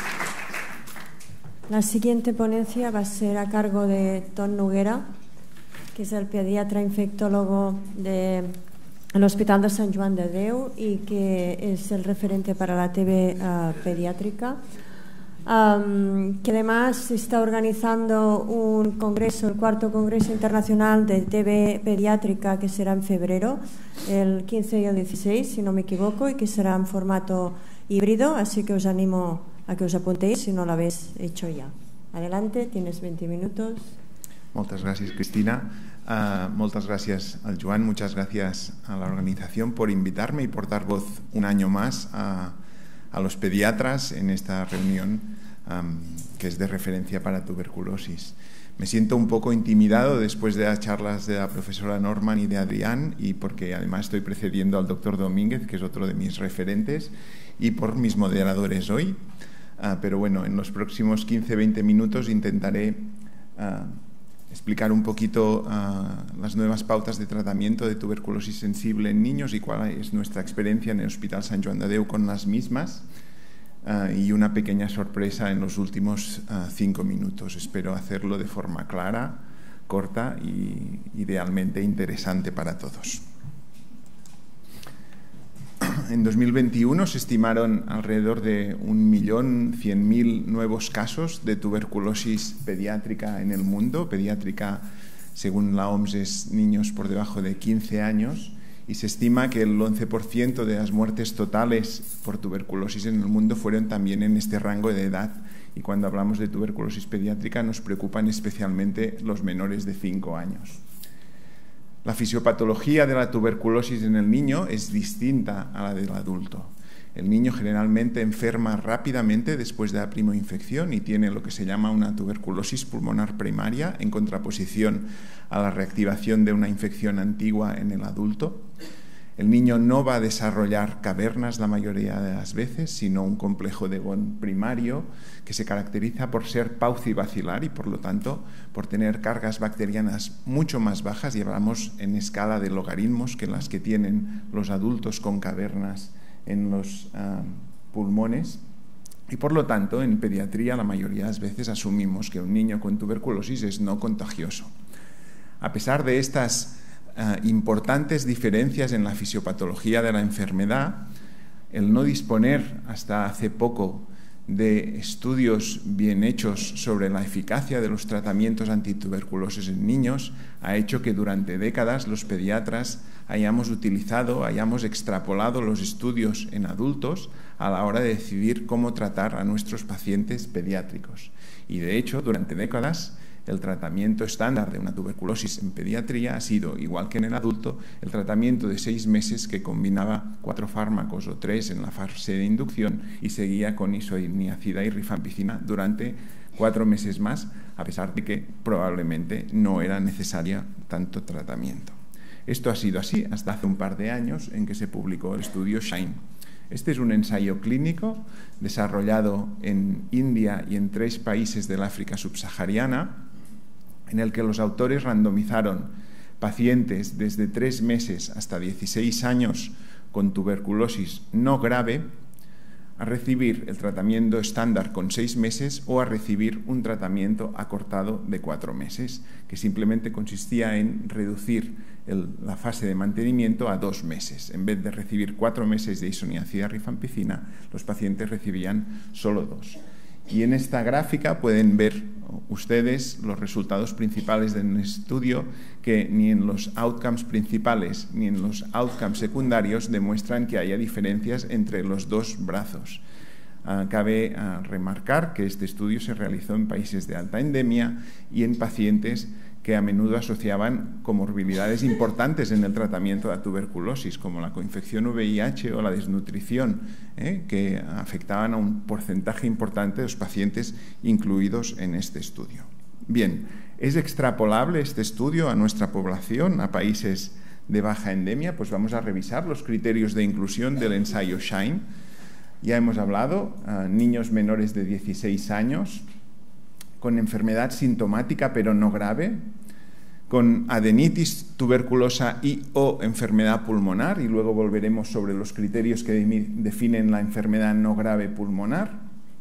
La siguiente ponencia va a ser a cargo de Ton Noguera, que es el pediatra infectólogo del Hospital de Sant Joan de Déu y que es el referente para la TB pediátrica. Que además está organizando un congreso, el 4º Congreso Internacional de TB Pediátrica, que será en febrero, el 15 y el 16, si no me equivoco, y que será en formato híbrido, así que os animo a que os apuntéis si no lo habéis hecho ya. Adelante, tienes 20 minutos. Muchas gracias, Cristina. Muchas gracias al Joan, muchas gracias a la organización por invitarme y por dar voz un año más a los pediatras en esta reunión que es de referencia para tuberculosis. Me siento un poco intimidado después de las charlas de la profesora Norman y de Adrián, y porque además estoy precediendo al doctor Domínguez, que es otro de mis referentes, y por mis moderadores hoy. Pero bueno, en los próximos 15-20 minutos intentaré explicar un poquito las nuevas pautas de tratamiento de tuberculosis sensible en niños y cuál es nuestra experiencia en el Hospital Sant Joan de Déu con las mismas, y una pequeña sorpresa en los últimos 5 minutos. Espero hacerlo de forma clara, corta y idealmente interesante para todos. En 2021 se estimaron alrededor de 1.100.000 nuevos casos de tuberculosis pediátrica en el mundo. Pediátrica, según la OMS, es niños por debajo de 15 años, y se estima que el 11% de las muertes totales por tuberculosis en el mundo fueron también en este rango de edad. Y cuando hablamos de tuberculosis pediátrica nos preocupan especialmente los menores de 5 años. La fisiopatología de la tuberculosis en el niño es distinta a la del adulto. El niño generalmente enferma rápidamente después de la primoinfección y tiene lo que se llama una tuberculosis pulmonar primaria, en contraposición a la reactivación de una infección antigua en el adulto. El niño no va a desarrollar cavernas la mayoría de las veces, sino un complejo de Ghon primario que se caracteriza por ser paucibacilar y, por lo tanto, por tener cargas bacterianas mucho más bajas, y hablamos en escala de logaritmos que las que tienen los adultos con cavernas en los pulmones. Y, por lo tanto, en pediatría la mayoría de las veces asumimos que un niño con tuberculosis es no contagioso. A pesar de estas importantes diferencias en la fisiopatología de la enfermedad, el no disponer hasta hace poco de estudios bien hechos sobre la eficacia de los tratamientos antituberculosis en niños ha hecho que durante décadas los pediatras hayamos extrapolado los estudios en adultos a la hora de decidir cómo tratar a nuestros pacientes pediátricos. Y de hecho, durante décadas, el tratamiento estándar de una tuberculosis en pediatría ha sido, igual que en el adulto, el tratamiento de 6 meses que combinaba 4 fármacos o 3 en la fase de inducción y seguía con isoniazida y rifampicina durante 4 meses más, a pesar de que probablemente no era necesaria tanto tratamiento. Esto ha sido así hasta hace un par de años en que se publicó el estudio SHINE. Este es un ensayo clínico desarrollado en India y en 3 países del África subsahariana, en el que los autores randomizaron pacientes desde 3 meses hasta 16 años con tuberculosis no grave a recibir el tratamiento estándar con 6 meses o a recibir un tratamiento acortado de 4 meses, que simplemente consistía en reducir la fase de mantenimiento a 2 meses. En vez de recibir 4 meses de isoniazida rifampicina, los pacientes recibían solo 2. Y en esta gráfica pueden ver ustedes los resultados principales del estudio, que ni en los outcomes principales ni en los outcomes secundarios demuestran que haya diferencias entre los 2 brazos. Cabe remarcar que este estudio se realizó en países de alta endemia y en pacientes que a menudo asociaban comorbilidades importantes en el tratamiento de la tuberculosis, como la coinfección VIH o la desnutrición, que afectaban a un porcentaje importante de los pacientes incluidos en este estudio. Bien, ¿es extrapolable este estudio a nuestra población, a países de baja endemia? Pues vamos a revisar los criterios de inclusión del ensayo SHINE. Ya hemos hablado, niños menores de 16 años, con enfermedad sintomática pero no grave, con adenitis tuberculosa y o enfermedad pulmonar, y luego volveremos sobre los criterios que definen la enfermedad no grave pulmonar,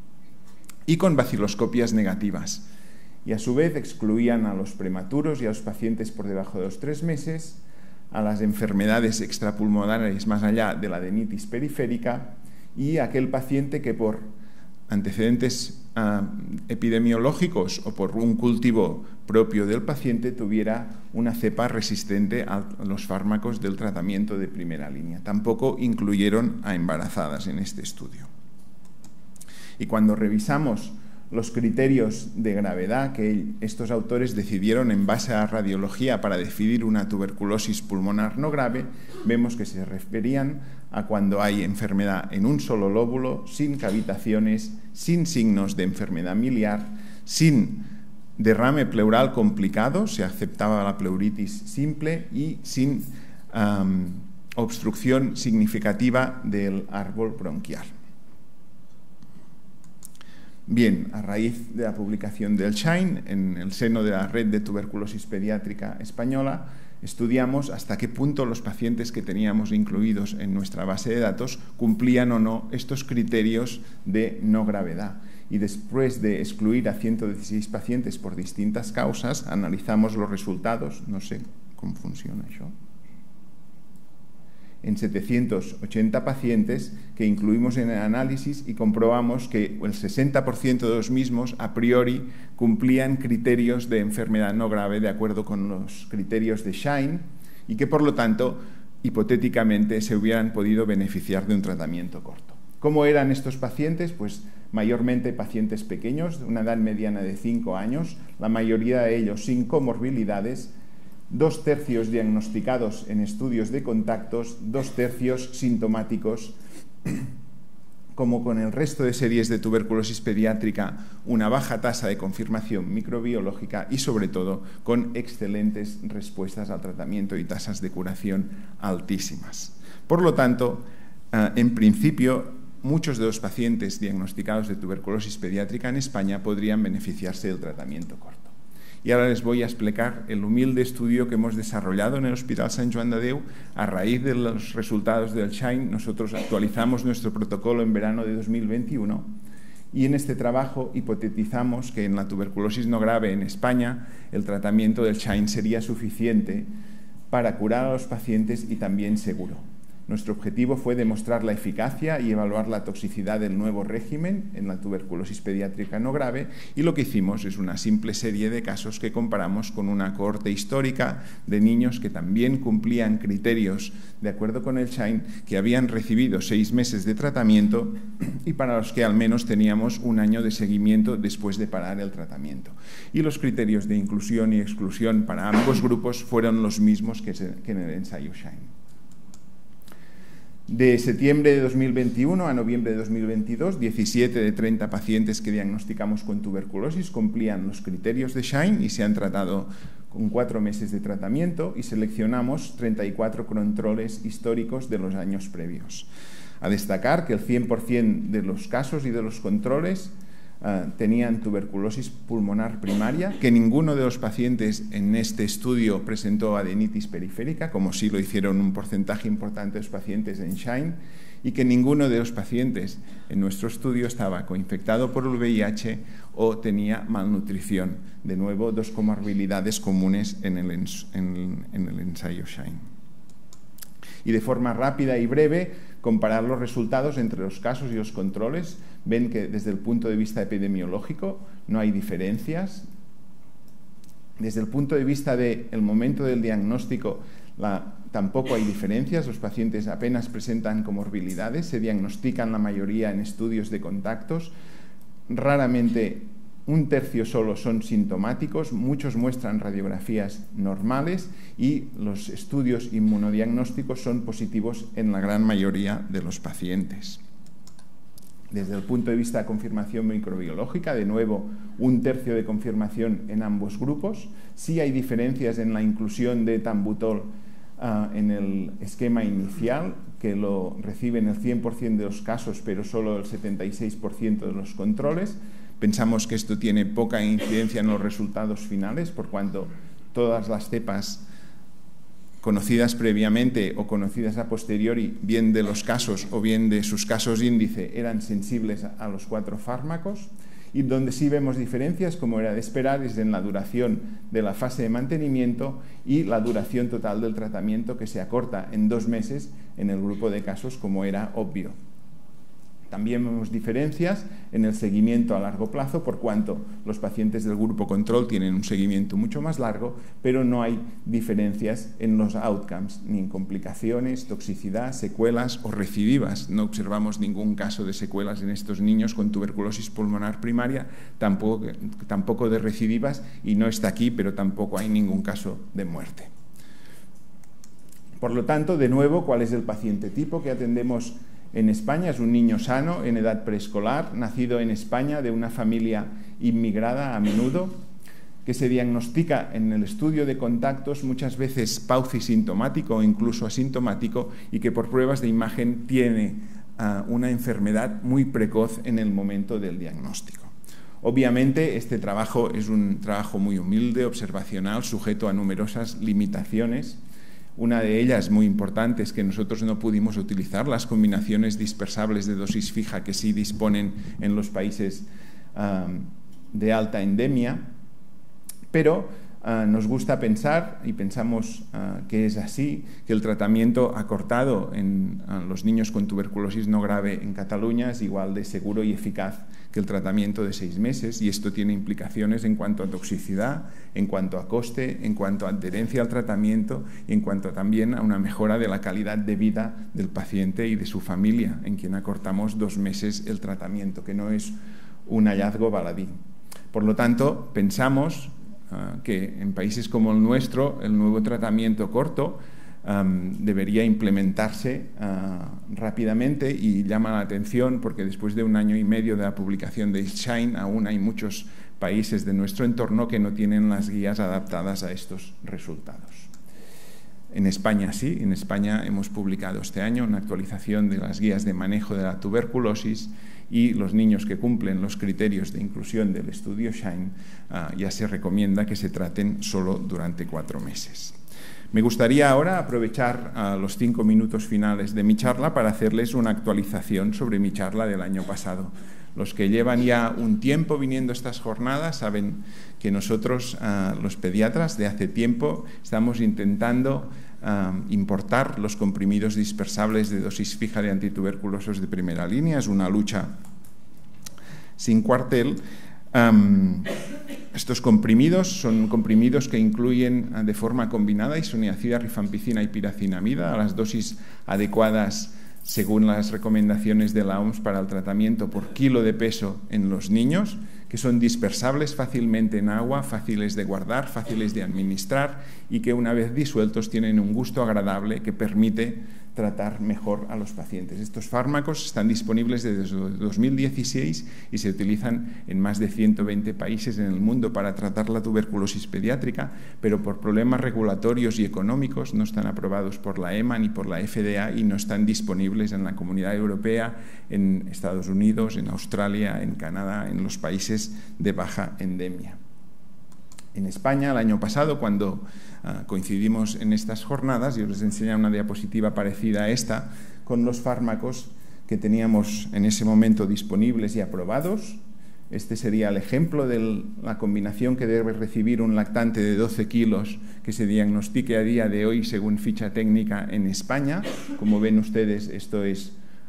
y con baciloscopias negativas. Y a su vez excluían a los prematuros y a los pacientes por debajo de los 3 meses, a las enfermedades extrapulmonares más allá de la adenitis periférica y a aquel paciente que por antecedentes epidemiológicos o por un cultivo propio del paciente tuviera una cepa resistente a los fármacos del tratamiento de primera línea. Tampoco incluyeron a embarazadas en este estudio. Y cuando revisamos los criterios de gravedad que estos autores decidieron en base a la radiología para definir una tuberculosis pulmonar no grave, vemos que se referían a cuando hay enfermedad en un solo lóbulo, sin cavitaciones, sin signos de enfermedad miliar, sin derrame pleural complicado, se aceptaba la pleuritis simple, y sin obstrucción significativa del árbol bronquial. Bien, a raíz de la publicación del SHINE, en el seno de la Red de Tuberculosis Pediátrica Española, estudiamos hasta qué punto los pacientes que teníamos incluidos en nuestra base de datos cumplían o no estos criterios de no gravedad. Y después de excluir a 116 pacientes por distintas causas, analizamos los resultados, no sé cómo funciona eso, en 780 pacientes que incluimos en el análisis, y comprobamos que el 60% de los mismos a priori cumplían criterios de enfermedad no grave de acuerdo con los criterios de SHINE, y que por lo tanto hipotéticamente se hubieran podido beneficiar de un tratamiento corto. ¿Cómo eran estos pacientes? Pues mayormente pacientes pequeños, de una edad mediana de 5 años, la mayoría de ellos sin comorbilidades, 2/3 diagnosticados en estudios de contactos, 2/3 sintomáticos. Como con el resto de series de tuberculosis pediátrica, una baja tasa de confirmación microbiológica y, sobre todo, con excelentes respuestas al tratamiento y tasas de curación altísimas. Por lo tanto, en principio, muchos de los pacientes diagnosticados de tuberculosis pediátrica en España podrían beneficiarse del tratamiento corto. Y ahora les voy a explicar el humilde estudio que hemos desarrollado en el Hospital Sant Joan de Déu. A raíz de los resultados del SHINE, nosotros actualizamos nuestro protocolo en verano de 2021 y en este trabajo hipotetizamos que en la tuberculosis no grave en España el tratamiento del SHINE sería suficiente para curar a los pacientes y también seguro. Nuestro objetivo fue demostrar la eficacia y evaluar la toxicidad del nuevo régimen en la tuberculosis pediátrica no grave, y lo que hicimos es una simple serie de casos que comparamos con una cohorte histórica de niños que también cumplían criterios de acuerdo con el SHINE, que habían recibido 6 meses de tratamiento y para los que al menos teníamos un año de seguimiento después de parar el tratamiento. Y los criterios de inclusión y exclusión para ambos grupos fueron los mismos que en el ensayo SHINE. De septiembre de 2021 a noviembre de 2022, 17 de 30 pacientes que diagnosticamos con tuberculosis cumplían los criterios de SHINE y se han tratado con 4 meses de tratamiento, y seleccionamos 34 controles históricos de los años previos. A destacar que el 100% de los casos y de los controles tenían tuberculosis pulmonar primaria, que ninguno de los pacientes en este estudio presentó adenitis periférica, como sí lo hicieron un porcentaje importante de los pacientes en SHINE, y que ninguno de los pacientes en nuestro estudio estaba coinfectado por el VIH o tenía malnutrición. De nuevo, 2 comorbilidades comunes en el ensayo SHINE. Y de forma rápida y breve, comparar los resultados entre los casos y los controles. Ven que desde el punto de vista epidemiológico no hay diferencias. Desde el punto de vista del momento del diagnóstico tampoco hay diferencias. Los pacientes apenas presentan comorbilidades, se diagnostican la mayoría en estudios de contactos. Raramente 1/3 solo son sintomáticos, muchos muestran radiografías normales y los estudios inmunodiagnósticos son positivos en la gran mayoría de los pacientes. Desde el punto de vista de confirmación microbiológica, de nuevo, 1/3 de confirmación en ambos grupos. Sí hay diferencias en la inclusión de Ethambutol en el esquema inicial, que lo reciben el 100% de los casos, pero solo el 76% de los controles. Pensamos que esto tiene poca incidencia en los resultados finales, por cuanto todas las cepas conocidas previamente o conocidas a posteriori, bien de los casos o bien de sus casos índice, eran sensibles a los 4 fármacos. Y donde sí vemos diferencias, como era de esperar, es en la duración de la fase de mantenimiento y la duración total del tratamiento, que se acorta en 2 meses en el grupo de casos, como era obvio. También vemos diferencias en el seguimiento a largo plazo, por cuanto los pacientes del grupo control tienen un seguimiento mucho más largo, pero no hay diferencias en los outcomes, ni en complicaciones, toxicidad, secuelas o recidivas. No observamos ningún caso de secuelas en estos niños con tuberculosis pulmonar primaria, tampoco de recidivas, y no está aquí, pero tampoco hay ningún caso de muerte. Por lo tanto, de nuevo, ¿cuál es el paciente tipo que atendemos en España? Es un niño sano, en edad preescolar, nacido en España de una familia inmigrada a menudo, que se diagnostica en el estudio de contactos muchas veces paucisintomático o incluso asintomático, y que por pruebas de imagen tiene una enfermedad muy precoz en el momento del diagnóstico. Obviamente, este trabajo es un trabajo muy humilde, observacional, sujeto a numerosas limitaciones. Una de ellas muy importante es que nosotros no pudimos utilizar las combinaciones dispersables de dosis fija que sí disponen en los países de alta endemia, pero nos gusta pensar, y pensamos que es así, que el tratamiento acortado en los niños con tuberculosis no grave en Cataluña es igual de seguro y eficaz que el tratamiento de 6 meses, y esto tiene implicaciones en cuanto a toxicidad, en cuanto a coste, en cuanto a adherencia al tratamiento y en cuanto también a una mejora de la calidad de vida del paciente y de su familia, en quien acortamos 2 meses el tratamiento, que no es un hallazgo baladí. Por lo tanto, pensamos que en países como el nuestro el nuevo tratamiento corto debería implementarse rápidamente, y llama la atención porque después de 1 año y medio de la publicación de SHINE aún hay muchos países de nuestro entorno que no tienen las guías adaptadas a estos resultados. En España sí, en España hemos publicado este año una actualización de las guías de manejo de la tuberculosis y los niños que cumplen los criterios de inclusión del estudio SHINE ya se recomienda que se traten solo durante 4 meses. Me gustaría ahora aprovechar los 5 minutos finales de mi charla para hacerles una actualización sobre mi charla del año pasado. Los que llevan ya un tiempo viniendo a estas jornadas saben que nosotros, los pediatras, de hace tiempo estamos intentando importar los comprimidos dispersables de dosis fija de antituberculosos de primera línea. Es una lucha sin cuartel. Estos comprimidos son comprimidos que incluyen de forma combinada isoniazida, rifampicina y piracinamida a las dosis adecuadas según las recomendaciones de la OMS para el tratamiento por kilo de peso en los niños, que son dispersables fácilmente en agua, fáciles de guardar, fáciles de administrar y que una vez disueltos tienen un gusto agradable que permite tratar mejor a los pacientes. Estos fármacos están disponibles desde 2016 y se utilizan en más de 120 países en el mundo para tratar la tuberculosis pediátrica, pero por problemas regulatorios y económicos no están aprobados por la EMA ni por la FDA y no están disponibles en la Comunidad Europea, en Estados Unidos, en Australia, en Canadá, en los países de baja endemia. En España, el año pasado, cuando coincidimos en estas jornadas, yo les enseñé una diapositiva parecida a esta, con los fármacos que teníamos en ese momento disponibles y aprobados. Este sería el ejemplo de la combinación que debe recibir un lactante de 12 kilos que se diagnostique a día de hoy según ficha técnica en España. Como ven ustedes, esto es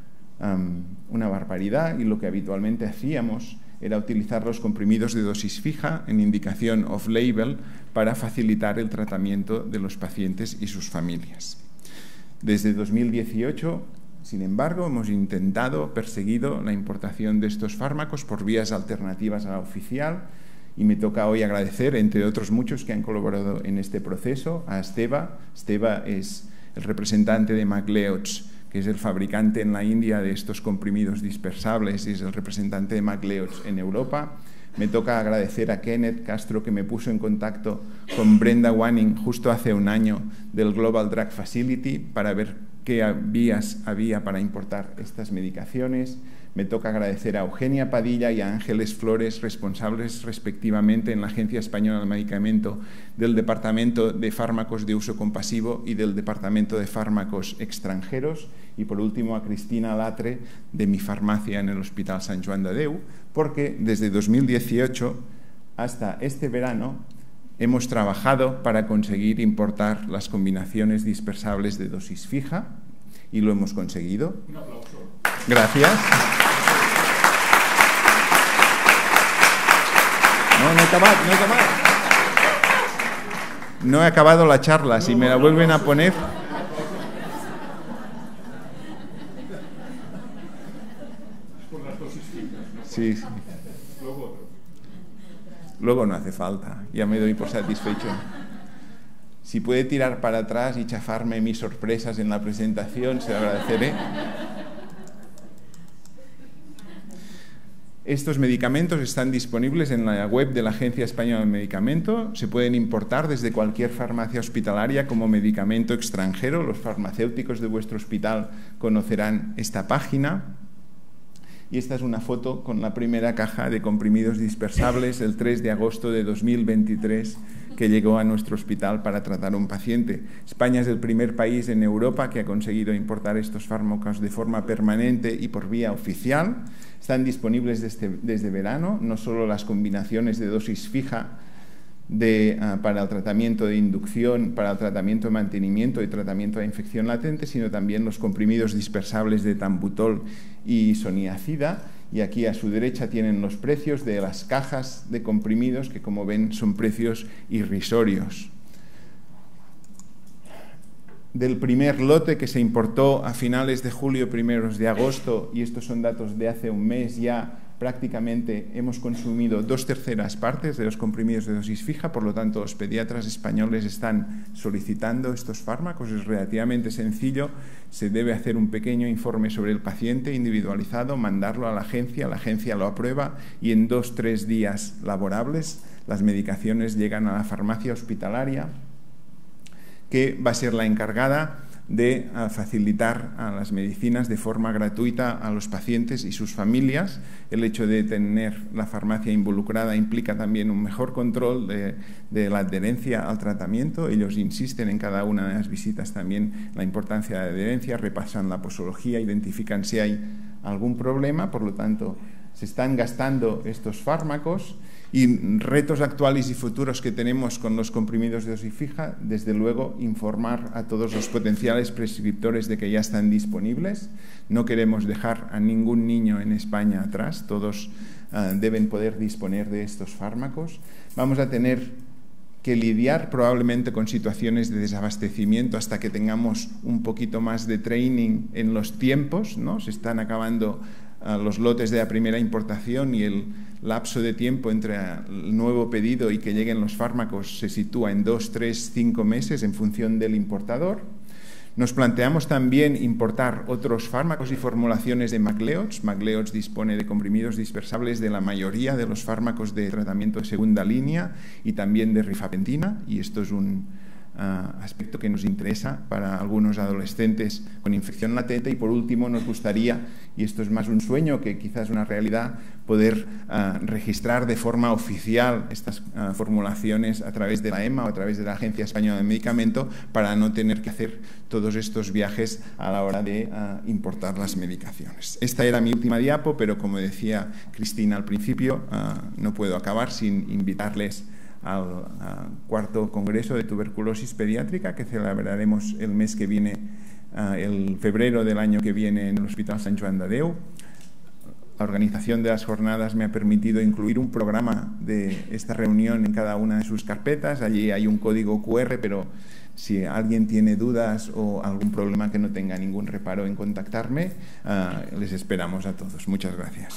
una barbaridad y lo que habitualmente hacíamos era utilizar los comprimidos de dosis fija en indicación off-label para facilitar el tratamiento de los pacientes y sus familias. Desde 2018, sin embargo, hemos perseguido la importación de estos fármacos por vías alternativas a la oficial y me toca hoy agradecer, entre otros muchos que han colaborado en este proceso, a Steva. Steva es el representante de MacLeod's, que es el fabricante en la India de estos comprimidos dispersables y es el representante de MacLeod's en Europa. Me toca agradecer a Kenneth Castro, que me puso en contacto con Brenda Wanning justo hace un año del Global Drug Facility para ver qué vías había para importar estas medicaciones. Me toca agradecer a Eugenia Padilla y a Ángeles Flores, responsables respectivamente en la Agencia Española del Medicamento del Departamento de Fármacos de Uso Compasivo y del Departamento de Fármacos Extranjeros. Y por último a Cristina Latre de mi farmacia en el Hospital Sant Joan de Déu, porque desde 2018 hasta este verano hemos trabajado para conseguir importar las combinaciones dispersables de dosis fija y lo hemos conseguido. Un aplauso. Gracias. No he acabado. No he acabado la charla, si me la vuelven a poner. Sí. Luego no hace falta, ya me doy por satisfecho. Si puede tirar para atrás y chafarme mis sorpresas en la presentación, se lo agradeceré. Estos medicamentos están disponibles en la web de la Agencia Española del Medicamento. Se pueden importar desde cualquier farmacia hospitalaria como medicamento extranjero. Los farmacéuticos de vuestro hospital conocerán esta página. Y esta es una foto con la primera caja de comprimidos dispersables el 3 de agosto de 2023 que llegó a nuestro hospital para tratar a un paciente. España es el primer país en Europa que ha conseguido importar estos fármacos de forma permanente y por vía oficial. Están disponibles desde verano, no solo las combinaciones de dosis fija para el tratamiento de inducción, para el tratamiento de mantenimiento y tratamiento de infección latente, sino también los comprimidos dispersables de tambutol y isoniazida. Y aquí a su derecha tienen los precios de las cajas de comprimidos, que como ven son precios irrisorios. Del primer lote que se importó a finales de julio, primeros de agosto, y estos son datos de hace un mes ya, prácticamente hemos consumido 2/3 partes de los comprimidos de dosis fija, por lo tanto los pediatras españoles están solicitando estos fármacos. Es relativamente sencillo, se debe hacer un pequeño informe sobre el paciente individualizado, mandarlo a la agencia lo aprueba y en 2-3 días laborables las medicaciones llegan a la farmacia hospitalaria. que va a ser la encargada de facilitar a las medicinas de forma gratuita a los pacientes y sus familias. El hecho de tener la farmacia involucrada implica también un mejor control de la adherencia al tratamiento. Ellos insisten en cada una de las visitas también la importancia de la adherencia, repasan la posología, identifican si hay algún problema, por lo tanto se están gastando estos fármacos. Y retos actuales y futuros que tenemos con los comprimidos de dosis fija, desde luego informar a todos los potenciales prescriptores de que ya están disponibles. No queremos dejar a ningún niño en España atrás, todos deben poder disponer de estos fármacos. Vamos a tener que lidiar probablemente con situaciones de desabastecimiento hasta que tengamos un poquito más de training en los tiempos, ¿no? Se están acabando los lotes de la primera importación y el lapso de tiempo entre el nuevo pedido y que lleguen los fármacos se sitúa en 2, 3, 5 meses en función del importador. Nos planteamos también importar otros fármacos y formulaciones de MacLeods. MacLeods dispone de comprimidos dispersables de la mayoría de los fármacos de tratamiento de segunda línea y también de rifampicina, y esto es un aspecto que nos interesa para algunos adolescentes con infección latente. Y por último nos gustaría, y esto es más un sueño que quizás una realidad, poder registrar de forma oficial estas formulaciones a través de la EMA o a través de la Agencia Española de Medicamento, para no tener que hacer todos estos viajes a la hora de importar las medicaciones. Esta era mi última diapo, pero como decía Cristina al principio, no puedo acabar sin invitarles al cuarto Congreso de Tuberculosis Pediátrica, que celebraremos el mes que viene, el febrero del año que viene, en el Hospital Sant Joan de Déu. La organización de las jornadas me ha permitido incluir un programa de esta reunión en cada una de sus carpetas. Allí hay un código QR, pero si alguien tiene dudas o algún problema, que no tenga ningún reparo en contactarme. Les esperamos a todos. Muchas gracias.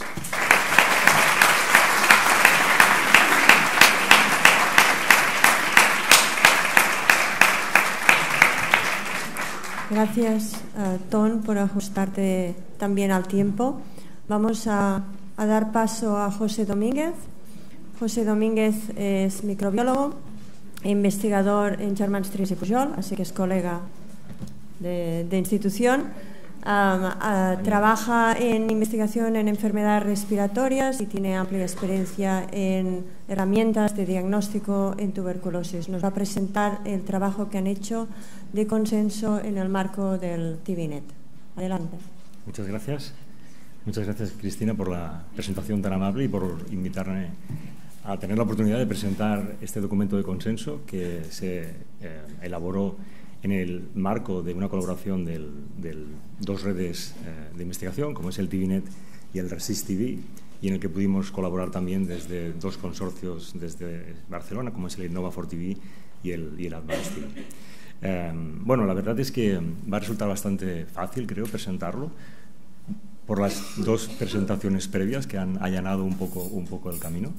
Gracias, Ton, por ajustarte también al tiempo. Vamos a dar paso a José Domínguez. José Domínguez es microbiólogo e investigador en Germans Trias y Pujol, así que es colega de institución. Trabaja en investigación en enfermedades respiratorias y tiene amplia experiencia en herramientas de diagnóstico en tuberculosis. Nos va a presentar el trabajo que han hecho de consenso en el marco del TBNet. Adelante. Muchas gracias. Muchas gracias, Cristina, por la presentación tan amable y por invitarme a tener la oportunidad de presentar este documento de consenso que se elaboró en el marco de una colaboración de dos redes de investigación, como es el TBNet y el RESIST-TB, y en el que pudimos colaborar también desde dos consorcios desde Barcelona, como es el Innova4TB y el Advanced-TB. Bueno, la verdad es que va a resultar bastante fácil, creo, presentarlo, por las dos presentaciones previas que han allanado un poco el camino.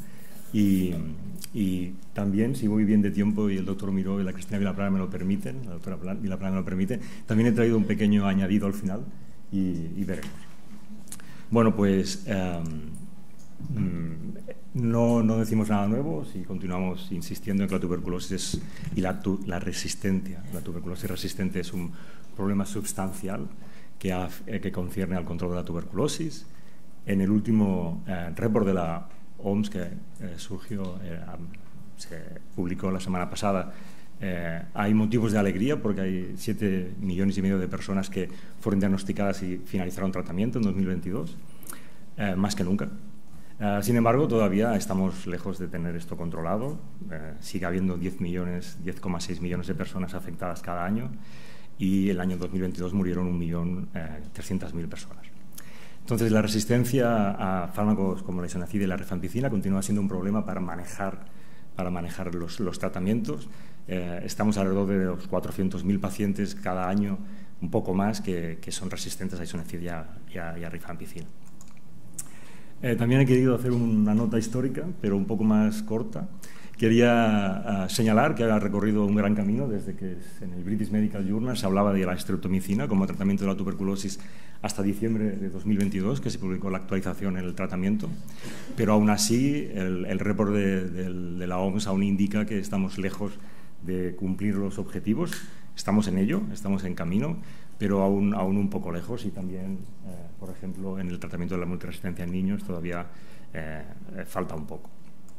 Y también, si voy bien de tiempo y el doctor Miró y la Cristina Vilaplana me lo permiten, la doctora Vilaplana me lo permite, también he traído un pequeño añadido al final y veremos. Bueno, pues no decimos nada nuevo si continuamos insistiendo en que la tuberculosis y la resistencia, la tuberculosis resistente es un problema substancial que concierne al control de la tuberculosis. En el último report de la OMS que se publicó la semana pasada, hay motivos de alegría porque hay 7,5 millones de personas que fueron diagnosticadas y finalizaron tratamiento en 2022, más que nunca. Sin embargo, todavía estamos lejos de tener esto controlado. Sigue habiendo 10,6 millones de personas afectadas cada año y el año 2022 murieron 1.300.000 personas. Entonces, la resistencia a fármacos como la isoniazida y la rifampicina continúa siendo un problema para manejar los tratamientos. Estamos alrededor de los 400.000 pacientes cada año, un poco más, que son resistentes a isoniazida y a rifampicina. También he querido hacer una nota histórica, pero un poco más corta. Quería señalar que ha recorrido un gran camino desde que en el British Medical Journal se hablaba de la streptomicina como tratamiento de la tuberculosis hasta diciembre de 2022, que se publicó la actualización en el tratamiento. Pero aún así, el report de la OMS aún indica que estamos lejos de cumplir los objetivos Estamos en ello, estamos en camino, pero aún un poco lejos, y también, por ejemplo, en el tratamiento de la multiresistencia en niños todavía falta un poco.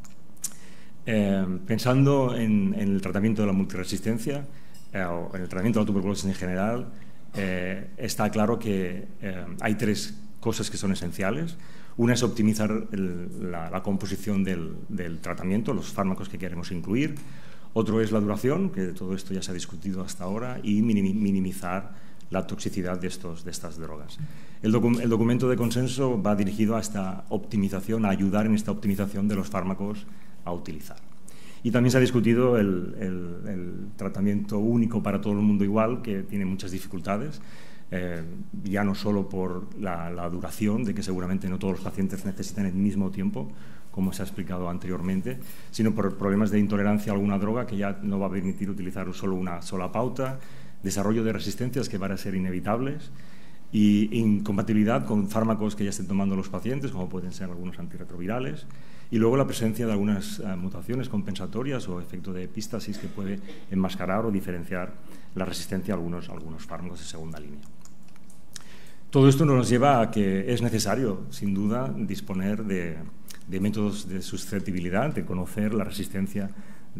Pensando en el tratamiento de la multiresistencia o en el tratamiento de la tuberculosis en general, está claro que hay tres cosas que son esenciales. Una es optimizar la composición del tratamiento, los fármacos que queremos incluir. Otro es la duración, que todo esto ya se ha discutido hasta ahora, y minimizar la toxicidad de estas drogas. El documento de consenso va dirigido a esta optimización, a ayudar en esta optimización de los fármacos a utilizar. Y también se ha discutido el tratamiento único para todo el mundo igual, que tiene muchas dificultades, ya no solo por la duración, de que seguramente no todos los pacientes necesitan el mismo tiempo, como se ha explicado anteriormente, sino por problemas de intolerancia a alguna droga que ya no va a permitir utilizar solo una sola pauta, desarrollo de resistencias que van a ser inevitables y incompatibilidad con fármacos que ya estén tomando los pacientes, como pueden ser algunos antirretrovirales, y luego la presencia de algunas mutaciones compensatorias o efecto de epístasis que puede enmascarar o diferenciar la resistencia a algunos fármacos de segunda línea. Todo esto nos lleva a que es necesario, sin duda, disponer de métodos de susceptibilidad, de conocer la resistencia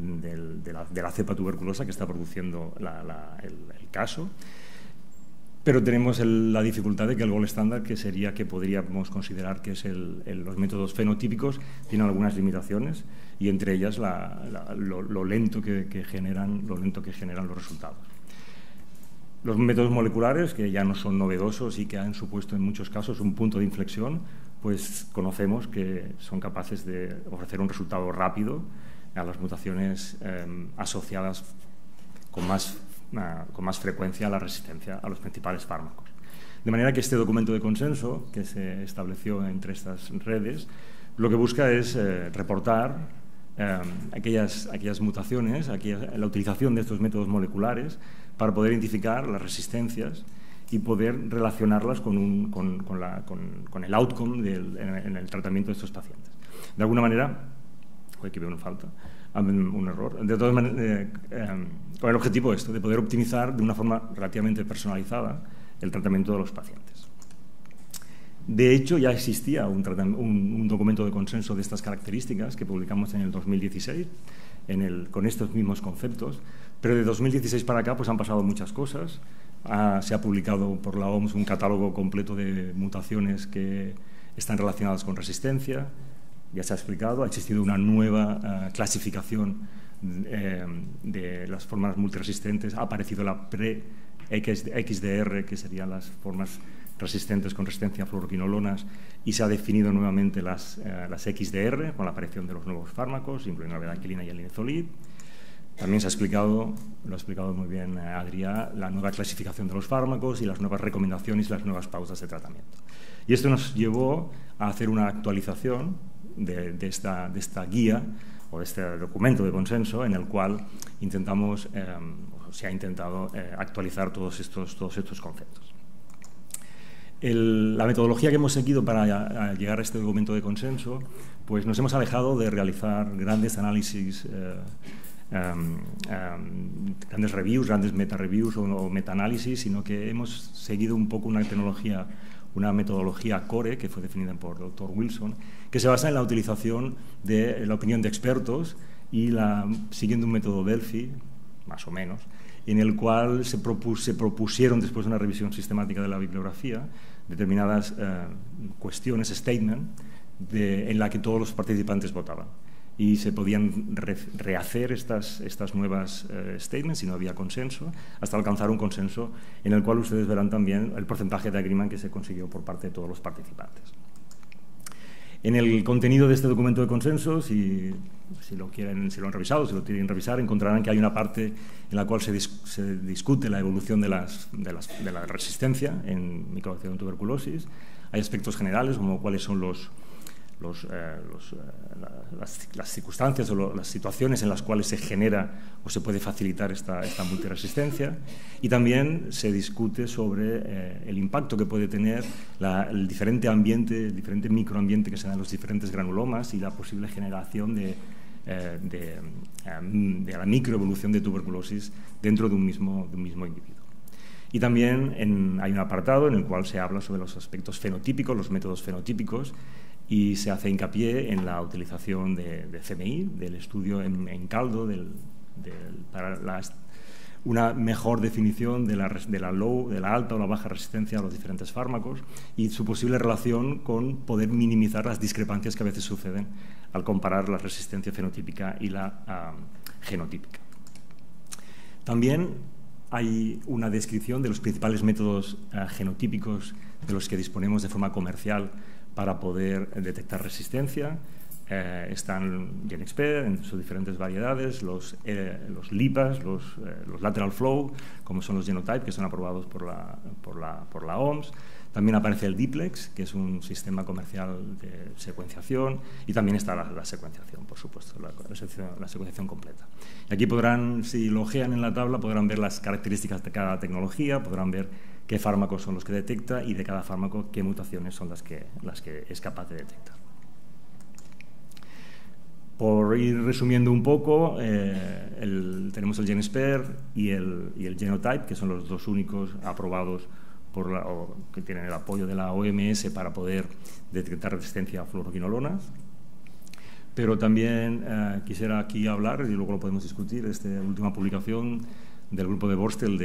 de la cepa tuberculosa que está produciendo el caso. Pero tenemos la dificultad de que el gold estándar, que sería que podríamos considerar que es los métodos fenotípicos, tienen algunas limitaciones, y entre ellas lo lento que generan los resultados. Los métodos moleculares, que ya no son novedosos y que han supuesto en muchos casos un punto de inflexión, pues conocemos que son capaces de ofrecer un resultado rápido a las mutaciones asociadas con más frecuencia a la resistencia a los principales fármacos. De manera que este documento de consenso que se estableció entre estas redes lo que busca es reportar aquellas mutaciones, la utilización de estos métodos moleculares para poder identificar las resistencias y poder relacionarlas con el outcome en el tratamiento de estos pacientes. De alguna manera, aquí veo una falta, un error, de todas maneras, con el objetivo de poder optimizar de una forma relativamente personalizada el tratamiento de los pacientes. De hecho, ya existía un documento de consenso de estas características que publicamos en el 2016 con estos mismos conceptos, pero de 2016 para acá pues han pasado muchas cosas. Se ha publicado por la OMS un catálogo completo de mutaciones que están relacionadas con resistencia. Ya se ha explicado, ha existido una nueva clasificación de las formas multiresistentes, ha aparecido la pre-XDR, que serían las formas resistentes con resistencia a fluoroquinolonas, y se ha definido nuevamente las XDR con la aparición de los nuevos fármacos, incluyendo la bedaquilina y el linezolid. También se ha explicado, lo ha explicado muy bien Adrià, la nueva clasificación de los fármacos y las nuevas recomendaciones y las nuevas pausas de tratamiento. Y esto nos llevó a hacer una actualización de esta guía o de este documento de consenso en el cual se ha intentado actualizar todos estos conceptos. La metodología que hemos seguido para llegar a este documento de consenso, pues nos hemos alejado de realizar grandes análisis, grandes reviews, grandes meta-reviews o meta-análisis, sino que hemos seguido un poco una metodología CORE, que fue definida por el Dr. Wilson, que se basa en la utilización de la opinión de expertos y siguiendo un método Delphi, más o menos, en el cual se propusieron, después de una revisión sistemática de la bibliografía, determinadas cuestiones, statement, en la que todos los participantes votaban. Y se podían rehacer estas nuevas statements si no había consenso, hasta alcanzar un consenso en el cual ustedes verán también el porcentaje de agreement que se consiguió por parte de todos los participantes. En el contenido de este documento de consenso, si lo han revisado, si lo quieren revisar, encontrarán que hay una parte en la cual se discute la evolución de la resistencia en micobacterium tuberculosis. Hay aspectos generales como cuáles son las circunstancias o las situaciones en las cuales se genera o se puede facilitar esta multiresistencia, y también se discute sobre el impacto que puede tener el diferente ambiente, el diferente microambiente que se da en los diferentes granulomas y la posible generación de de la microevolución de tuberculosis dentro de un mismo individuo. Y también hay un apartado en el cual se habla sobre los aspectos fenotípicos, los métodos fenotípicos, y se hace hincapié en la utilización de CMI, del estudio en caldo, para una mejor definición de la alta o la baja resistencia a los diferentes fármacos y su posible relación con poder minimizar las discrepancias que a veces suceden al comparar la resistencia fenotípica y la genotípica. También hay una descripción de los principales métodos genotípicos de los que disponemos de forma comercial para poder detectar resistencia. Están GenXpert en sus diferentes variedades, los LIPAs, los lateral flow, como son los Genotype, que son aprobados por la OMS. También aparece el Diplex, que es un sistema comercial de secuenciación, y también está la secuenciación, por supuesto, la secuenciación completa. Y aquí podrán, si lo ojean en la tabla, podrán ver las características de cada tecnología, podrán ver qué fármacos son los que detecta y de cada fármaco qué mutaciones son las que es capaz de detectar. Por ir resumiendo un poco, tenemos el GenXpert y el Genotype, que son los dos únicos aprobados que tienen el apoyo de la OMS para poder detectar resistencia a fluoroquinolonas. Pero también quisiera aquí hablar, y luego lo podemos discutir, esta última publicación del grupo de Borstel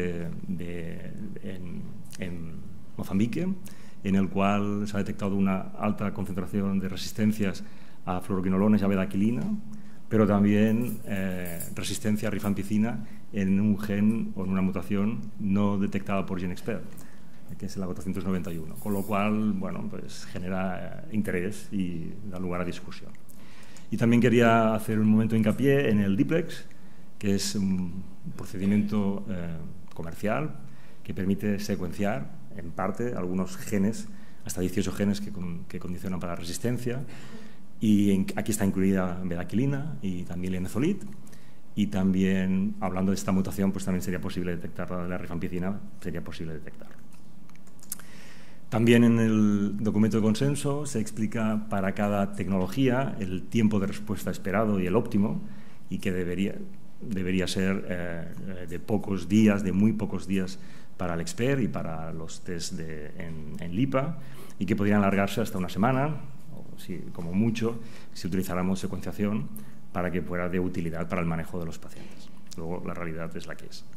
en Mozambique, en el cual se ha detectado una alta concentración de resistencias a fluoroquinolonas y a bedaquilina, pero también resistencia a rifampicina en un gen o en una mutación no detectada por GenXpert, que es la 491, con lo cual, bueno, pues genera interés y da lugar a discusión. Y también quería hacer un momento de hincapié en el Diplex, que es un procedimiento comercial que permite secuenciar, en parte, algunos genes, hasta 18 genes que condicionan para la resistencia. Y aquí está incluida bedaquilina y también linezolid. Y también, hablando de esta mutación, pues también sería posible detectar la rifampicina, sería posible detectar. También en el documento de consenso se explica para cada tecnología el tiempo de respuesta esperado y el óptimo, y que debería ser de pocos días, de muy pocos días para el expert y para los test en LIPA, y que podrían alargarse hasta una semana, como mucho, si utilizáramos secuenciación para que fuera de utilidad para el manejo de los pacientes. Luego, la realidad es la que es.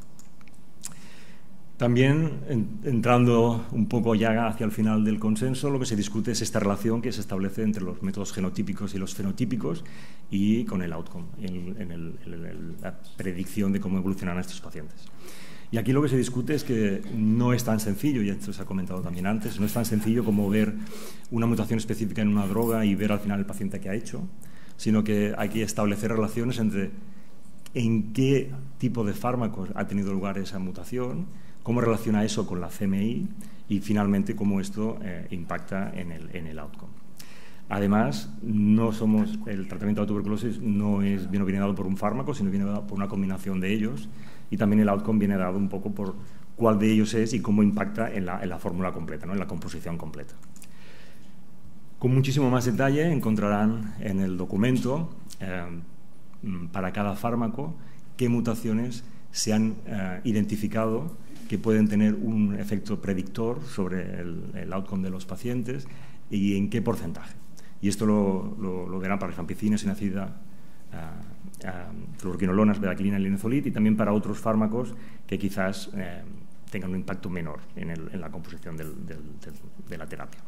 También, entrando un poco ya hacia el final del consenso, lo que se discute es esta relación que se establece entre los métodos genotípicos y los fenotípicos y con el outcome, la predicción de cómo evolucionarán estos pacientes. Y aquí lo que se discute es que no es tan sencillo, y esto se ha comentado también antes, no es tan sencillo como ver una mutación específica en una droga y ver al final el paciente qué ha hecho, sino que hay que establecer relaciones entre en qué tipo de fármacos ha tenido lugar esa mutación, cómo relaciona eso con la CMI y finalmente cómo esto impacta en el outcome. Además, el tratamiento de la tuberculosis no viene dado por un fármaco, sino viene dado por una combinación de ellos, y también el outcome viene dado un poco por cuál de ellos es y cómo impacta en la fórmula completa, ¿no? En la composición completa. Con muchísimo más detalle encontrarán en el documento para cada fármaco qué mutaciones se han identificado que pueden tener un efecto predictor sobre el outcome de los pacientes y en qué porcentaje. Y esto lo verán para rifampicina, sinacida, fluoroquinolonas, bedaquilina y linezolid, y también para otros fármacos que quizás tengan un impacto menor en la composición de la terapia.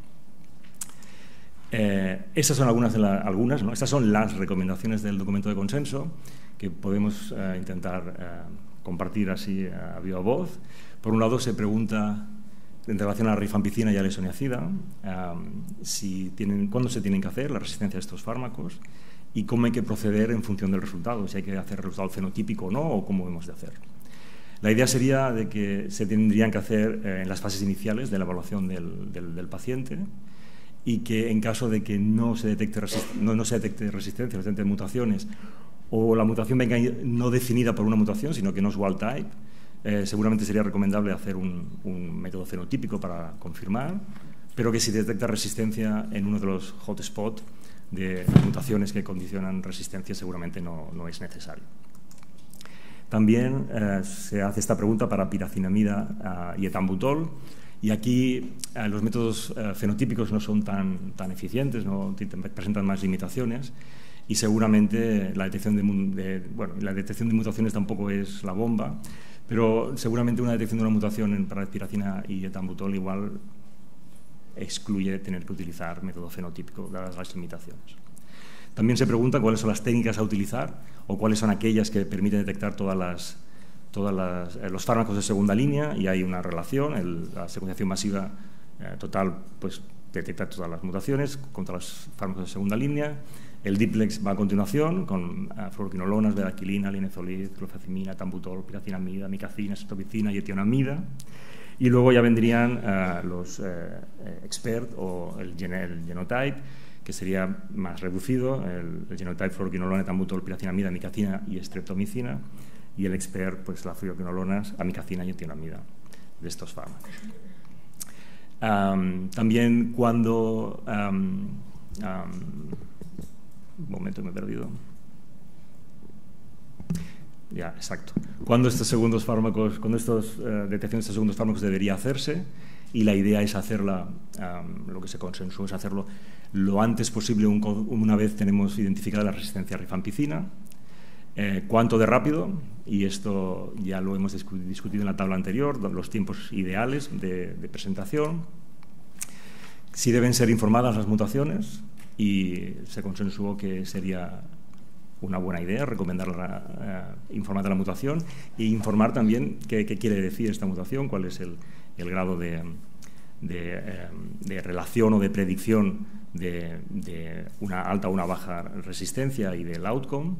Estas son algunas, ¿no? Estas son las recomendaciones del documento de consenso que podemos intentar compartir así a viva voz. Por un lado, se pregunta en relación a la rifampicina y a la isoniazida, cuándo se tienen que hacer la resistencia a estos fármacos y cómo hay que proceder en función del resultado, si hay que hacer el resultado fenotípico o no, o cómo hemos de hacer. La idea sería de que se tendrían que hacer en las fases iniciales de la evaluación del paciente, y que en caso de que no se detecte resistencia, de mutaciones, o la mutación venga no definida por una mutación, sino que no es wild type, seguramente sería recomendable hacer un método fenotípico para confirmar, pero que si detecta resistencia en uno de los hotspots, de mutaciones que condicionan resistencia seguramente no es necesario. También se hace esta pregunta para piracinamida y etambutol, y aquí los métodos fenotípicos no son tan eficientes, presentan más limitaciones, y seguramente la detección de mutaciones tampoco es la bomba, pero seguramente una detección de una mutación para piracina y etambutol igual excluye tener que utilizar método fenotípico, dadas las limitaciones. También se pregunta cuáles son las técnicas a utilizar o cuáles son aquellas que permiten detectar todos los fármacos de segunda línea, y hay una relación. La secuenciación masiva total pues, detecta todas las mutaciones contra los fármacos de segunda línea. El diplex va a continuación con fluoroquinolonas, bedaquilina, linezolid, clofazimina, etambutol, piracinamida, micacina, cetobicina y etionamida. Y luego ya vendrían los expert o el genotype, que sería más reducido, el genotype fluoroquinolona, etambutol, piracinamida, micacina y streptomicina, y el expert, pues las fluoroquinolonas, amicacina y etionamida de estos fármacos. También cuando... un momento, me he perdido. Ya, exacto. Cuando estos segundos fármacos, cuando estas detecciones de segundos fármacos debería hacerse, y la idea es hacerla, lo que se consensuó es hacerlo lo antes posible una vez tenemos identificada la resistencia a rifampicina. ¿Cuánto de rápido? Y esto ya lo hemos discutido en la tabla anterior, los tiempos ideales de presentación. Si deben ser informadas las mutaciones, y se consensuó que sería una buena idea recomendar informar de la mutación e informar también qué quiere decir esta mutación, cuál es el grado de relación o de predicción de una alta o una baja resistencia y del outcome.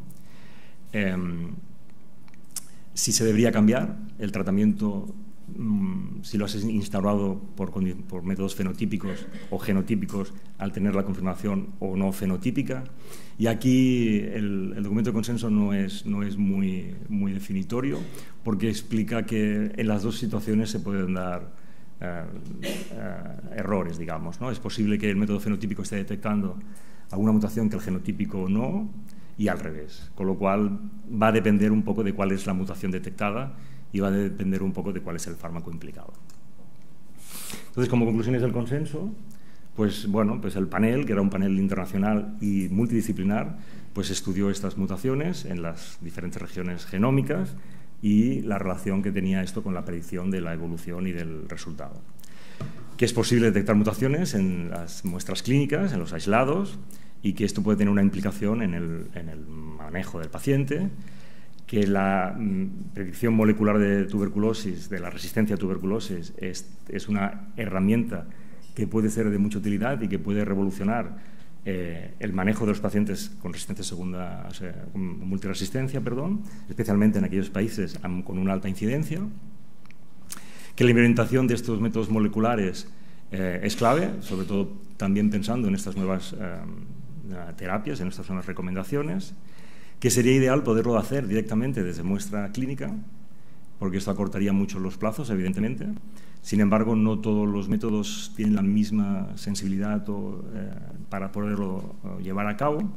Si se debería cambiar el tratamiento, si lo has instaurado por métodos fenotípicos o genotípicos al tener la confirmación o no fenotípica. Y aquí el documento de consenso no es muy definitorio, porque explica que en las dos situaciones se pueden dar errores, digamos, ¿no? Es posible que el método fenotípico esté detectando alguna mutación que el genotípico no, y al revés, con lo cual va a depender un poco de cuál es la mutación detectada y va a depender un poco de cuál es el fármaco implicado. Entonces, como conclusiones del consenso, pues bueno, pues el panel, que era un panel internacional y multidisciplinar, pues estudió estas mutaciones en las diferentes regiones genómicas y la relación que tenía esto con la predicción de la evolución y del resultado. Que es posible detectar mutaciones en las muestras clínicas, en los aislados, y que esto puede tener una implicación en el manejo del paciente, que la predicción molecular de tuberculosis, de la resistencia a tuberculosis, es una herramienta que puede ser de mucha utilidad y que puede revolucionar el manejo de los pacientes con resistencia segunda, o sea, con multiresistencia, especialmente en aquellos países con una alta incidencia, que la implementación de estos métodos moleculares es clave, sobre todo también pensando en estas nuevas terapias, en estas nuevas recomendaciones, que sería ideal poderlo hacer directamente desde muestra clínica, porque esto acortaría mucho los plazos, evidentemente. Sin embargo, no todos los métodos tienen la misma sensibilidad para poderlo llevar a cabo,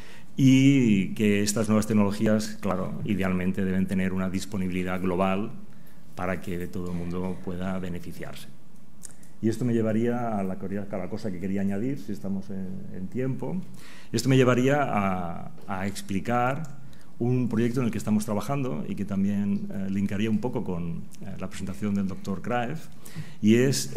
y que estas nuevas tecnologías, claro, idealmente deben tener una disponibilidad global para que todo el mundo pueda beneficiarse. Y esto me llevaría a la cosa que quería añadir, si estamos en tiempo. Esto me llevaría a explicar un proyecto en el que estamos trabajando y que también linkaría un poco con la presentación del doctor Kraef, y es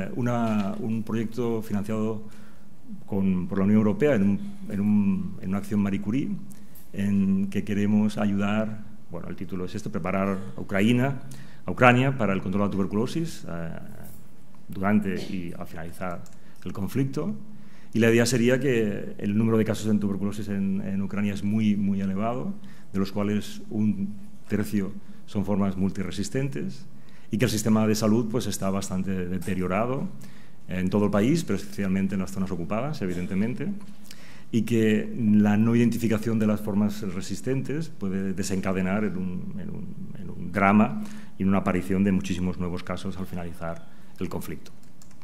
un proyecto financiado por la Unión Europea en una acción Marie Curie, en que queremos ayudar, bueno, el título es preparar a Ucrania para el control de la tuberculosis durante y al finalizar el conflicto. Y la idea sería que el número de casos de tuberculosis en Ucrania es muy, muy elevado, de los cuales un tercio son formas multiresistentes, y que el sistema de salud pues, está bastante deteriorado en todo el país, pero especialmente en las zonas ocupadas, evidentemente, y que la no identificación de las formas resistentes puede desencadenar en un drama y en una aparición de muchísimos nuevos casos al finalizar el conflicto.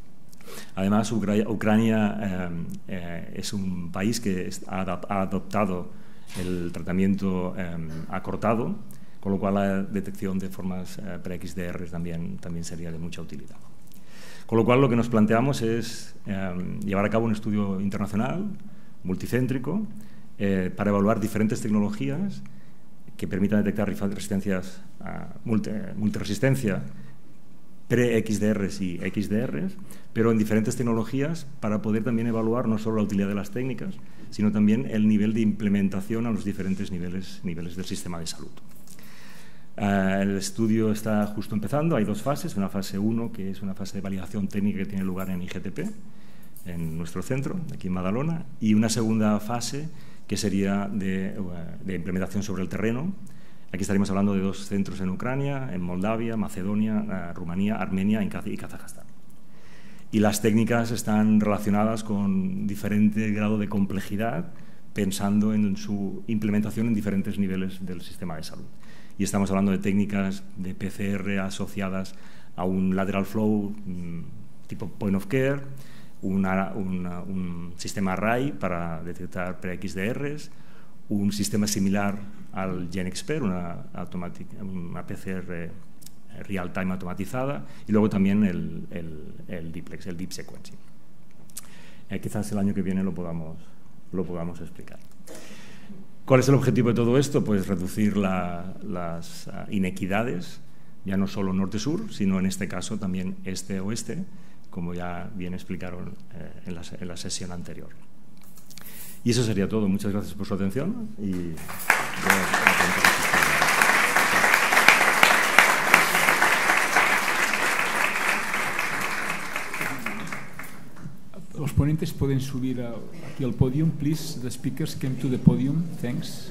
Además, Ucrania es un país que ha adoptado el tratamiento acortado, con lo cual la detección de formas pre-XDR también sería de mucha utilidad. Con lo cual, lo que nos planteamos es llevar a cabo un estudio internacional, multicéntrico, para evaluar diferentes tecnologías que permitan detectar resistencias, multiresistencia, pre-XDRs y XDRs, pero en diferentes tecnologías para poder también evaluar no solo la utilidad de las técnicas, sino también el nivel de implementación a los diferentes niveles del sistema de salud. El estudio está justo empezando, hay dos fases, una fase 1, que es una fase de validación técnica que tiene lugar en IGTP, en nuestro centro, aquí en Badalona, y una segunda fase que sería de implementación sobre el terreno. Aquí estaríamos hablando de 2 centros en Ucrania, en Moldavia, Macedonia, Rumanía, Armenia y Kazajstán. Y las técnicas están relacionadas con diferente grado de complejidad, pensando en su implementación en diferentes niveles del sistema de salud. Y estamos hablando de técnicas de PCR asociadas a un lateral flow tipo point of care, un sistema array para detectar pre-XDRs, un sistema similar al GenExpert, una PCR real-time automatizada, y luego también el Diplex, el Deep Sequencing. Quizás el año que viene lo podamos explicar. ¿Cuál es el objetivo de todo esto? Pues reducir las inequidades, ya no solo norte-sur, sino en este caso también este-oeste, como ya bien explicaron en la sesión anterior. Y eso sería todo. Muchas gracias por su atención. Los ponentes pueden subir aquí al podium. Please, the speakers came to the podium. Thanks.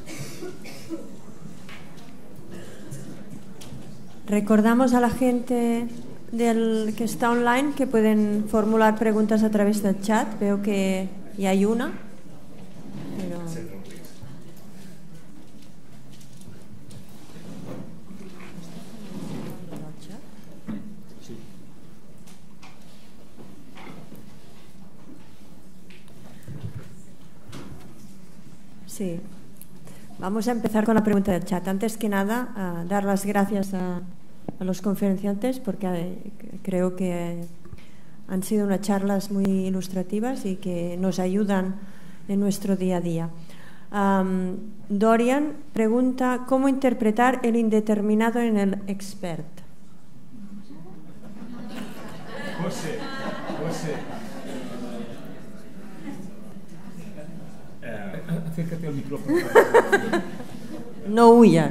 Recordamos a la gente que está online que pueden formular preguntas a través del chat. Veo que ya hay una. Pero... Sí. Vamos a empezar con la pregunta del chat. Antes que nada, dar las gracias a los conferenciantes porque creo que han sido unas charlas muy ilustrativas y que nos ayudan en nuestro día a día. Dorian pregunta, ¿cómo interpretar el indeterminado en el expert? José. Acércate al micrófono. No huyas.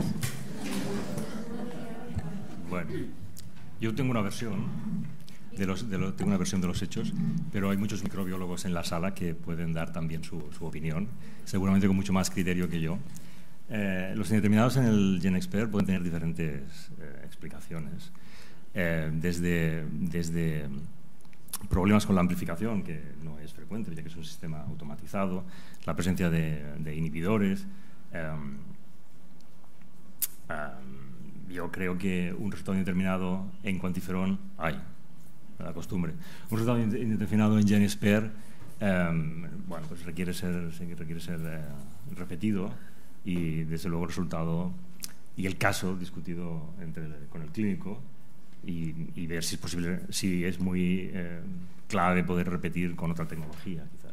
Bueno, yo tengo una versión de los hechos, pero hay muchos microbiólogos en la sala que pueden dar también su opinión, seguramente con mucho más criterio que yo. Los indeterminados en el GenExpert pueden tener diferentes explicaciones, desde problemas con la amplificación, que no es frecuente, ya que es un sistema automatizado, la presencia de inhibidores. Yo creo que un resultado indeterminado en cuantiferón hay, la costumbre. Un resultado indeterminado en GenExpert, bueno, pues requiere ser repetido y, desde luego, el resultado y el caso discutido con el clínico y ver si es posible, si es muy clave poder repetir con otra tecnología, quizás.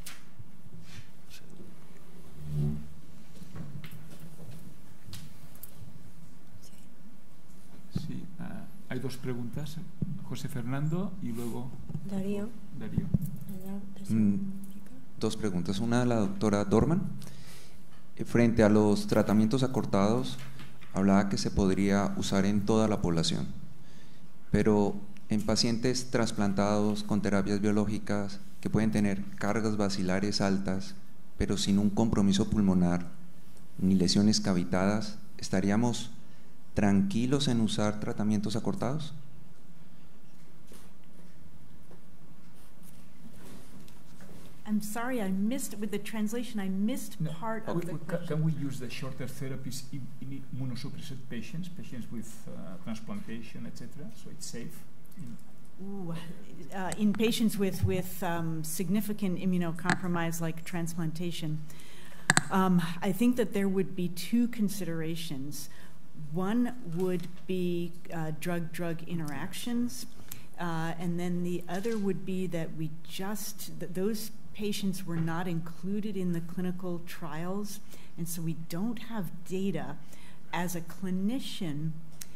Sí, hay dos preguntas, José Fernando y luego Darío. Dos preguntas, una de la doctora Dorman. Frente a los tratamientos acortados, hablaba que se podría usar en toda la población, pero en pacientes trasplantados con terapias biológicas que pueden tener cargas bacilares altas, pero sin un compromiso pulmonar ni lesiones cavitadas, ¿estaríamos tranquilos en usar tratamientos acortados? I'm sorry, I missed, with the translation, I missed part of the question. Can we use the shorter therapies in immunosuppressed patients with transplantation, etc., so it's safe? In patients with significant immunocompromise like transplantation, I think that there would be two considerations. One would be drug-drug interactions, and then the other would be that those patients were not included in the clinical trials, and so we don't have data. As a clinician,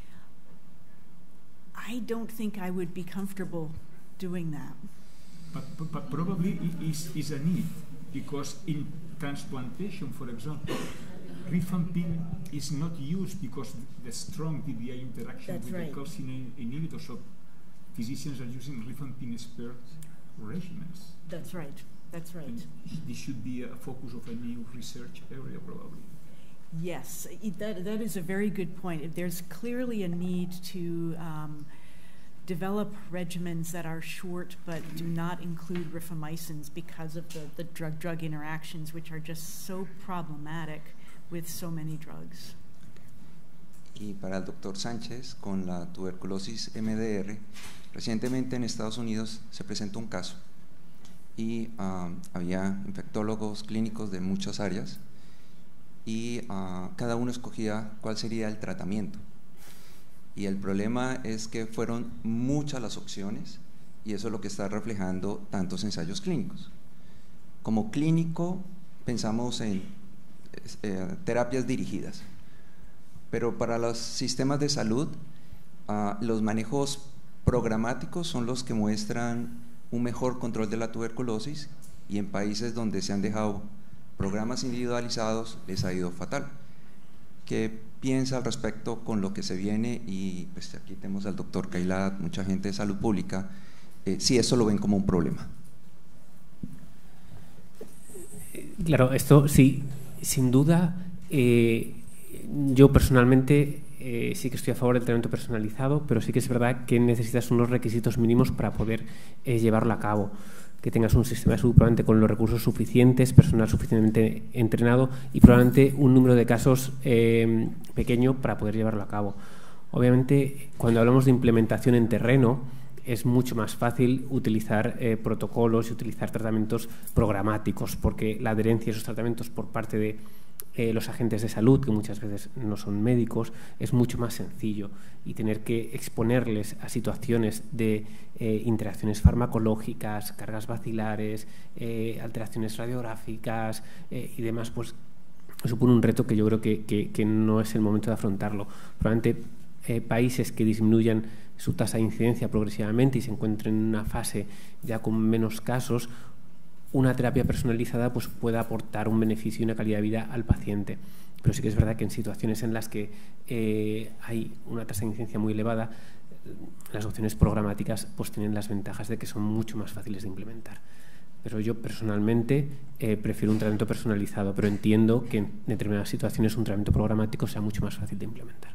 I don't think I would be comfortable doing that. But probably is a need, because in transplantation, for example, rifampin is not used because the strong DDI interaction with the calcineurin inhibitor, so physicians are using rifampin-spared regimens. That's right. That's right. And this should be a focus of a new research area, probably. Yes, that is a very good point. There's clearly a need to develop regimens that are short but do not include rifamycins because of the drug-drug interactions, which are just so problematic with so many drugs. Y para el doctor Sánchez, con la tuberculosis MDR, recientemente en Estados Unidos se presentó un caso y había infectólogos clínicos de muchas áreas y cada uno escogía cuál sería el tratamiento. Y el problema es que fueron muchas las opciones y eso es lo que está reflejando tantos ensayos clínicos. Como clínico pensamos en terapias dirigidas, pero para los sistemas de salud los manejos programáticos son los que muestran un mejor control de la tuberculosis, y en países donde se han dejado programas individualizados les ha ido fatal. ¿Qué piensa al respecto con lo que se viene? Y pues aquí tenemos al doctor Kailat, mucha gente de salud pública, si eso lo ven como un problema. Claro, esto sí, sin duda, yo personalmente sí que estoy a favor del tratamiento personalizado, pero sí que es verdad que necesitas unos requisitos mínimos para poder llevarlo a cabo. Que tengas un sistema de salud probablemente con los recursos suficientes, personal suficientemente entrenado y probablemente un número de casos pequeño para poder llevarlo a cabo. Obviamente, cuando hablamos de implementación en terreno, es mucho más fácil utilizar protocolos y utilizar tratamientos programáticos, porque la adherencia a esos tratamientos por parte de los agentes de salud, que muchas veces no son médicos, es mucho más sencillo, y tener que exponerles a situaciones de interacciones farmacológicas, cargas bacilares, alteraciones radiográficas y demás, pues supone un reto que yo creo que no es el momento de afrontarlo. Probablemente países que disminuyan su tasa de incidencia progresivamente y se encuentren en una fase ya con menos casos, una terapia personalizada pues puede aportar un beneficio y una calidad de vida al paciente. Pero sí que es verdad que en situaciones en las que hay una tasa de incidencia muy elevada, las opciones programáticas pues tienen las ventajas de que son mucho más fáciles de implementar. Pero yo personalmente prefiero un tratamiento personalizado, pero entiendo que en determinadas situaciones un tratamiento programático sea mucho más fácil de implementar.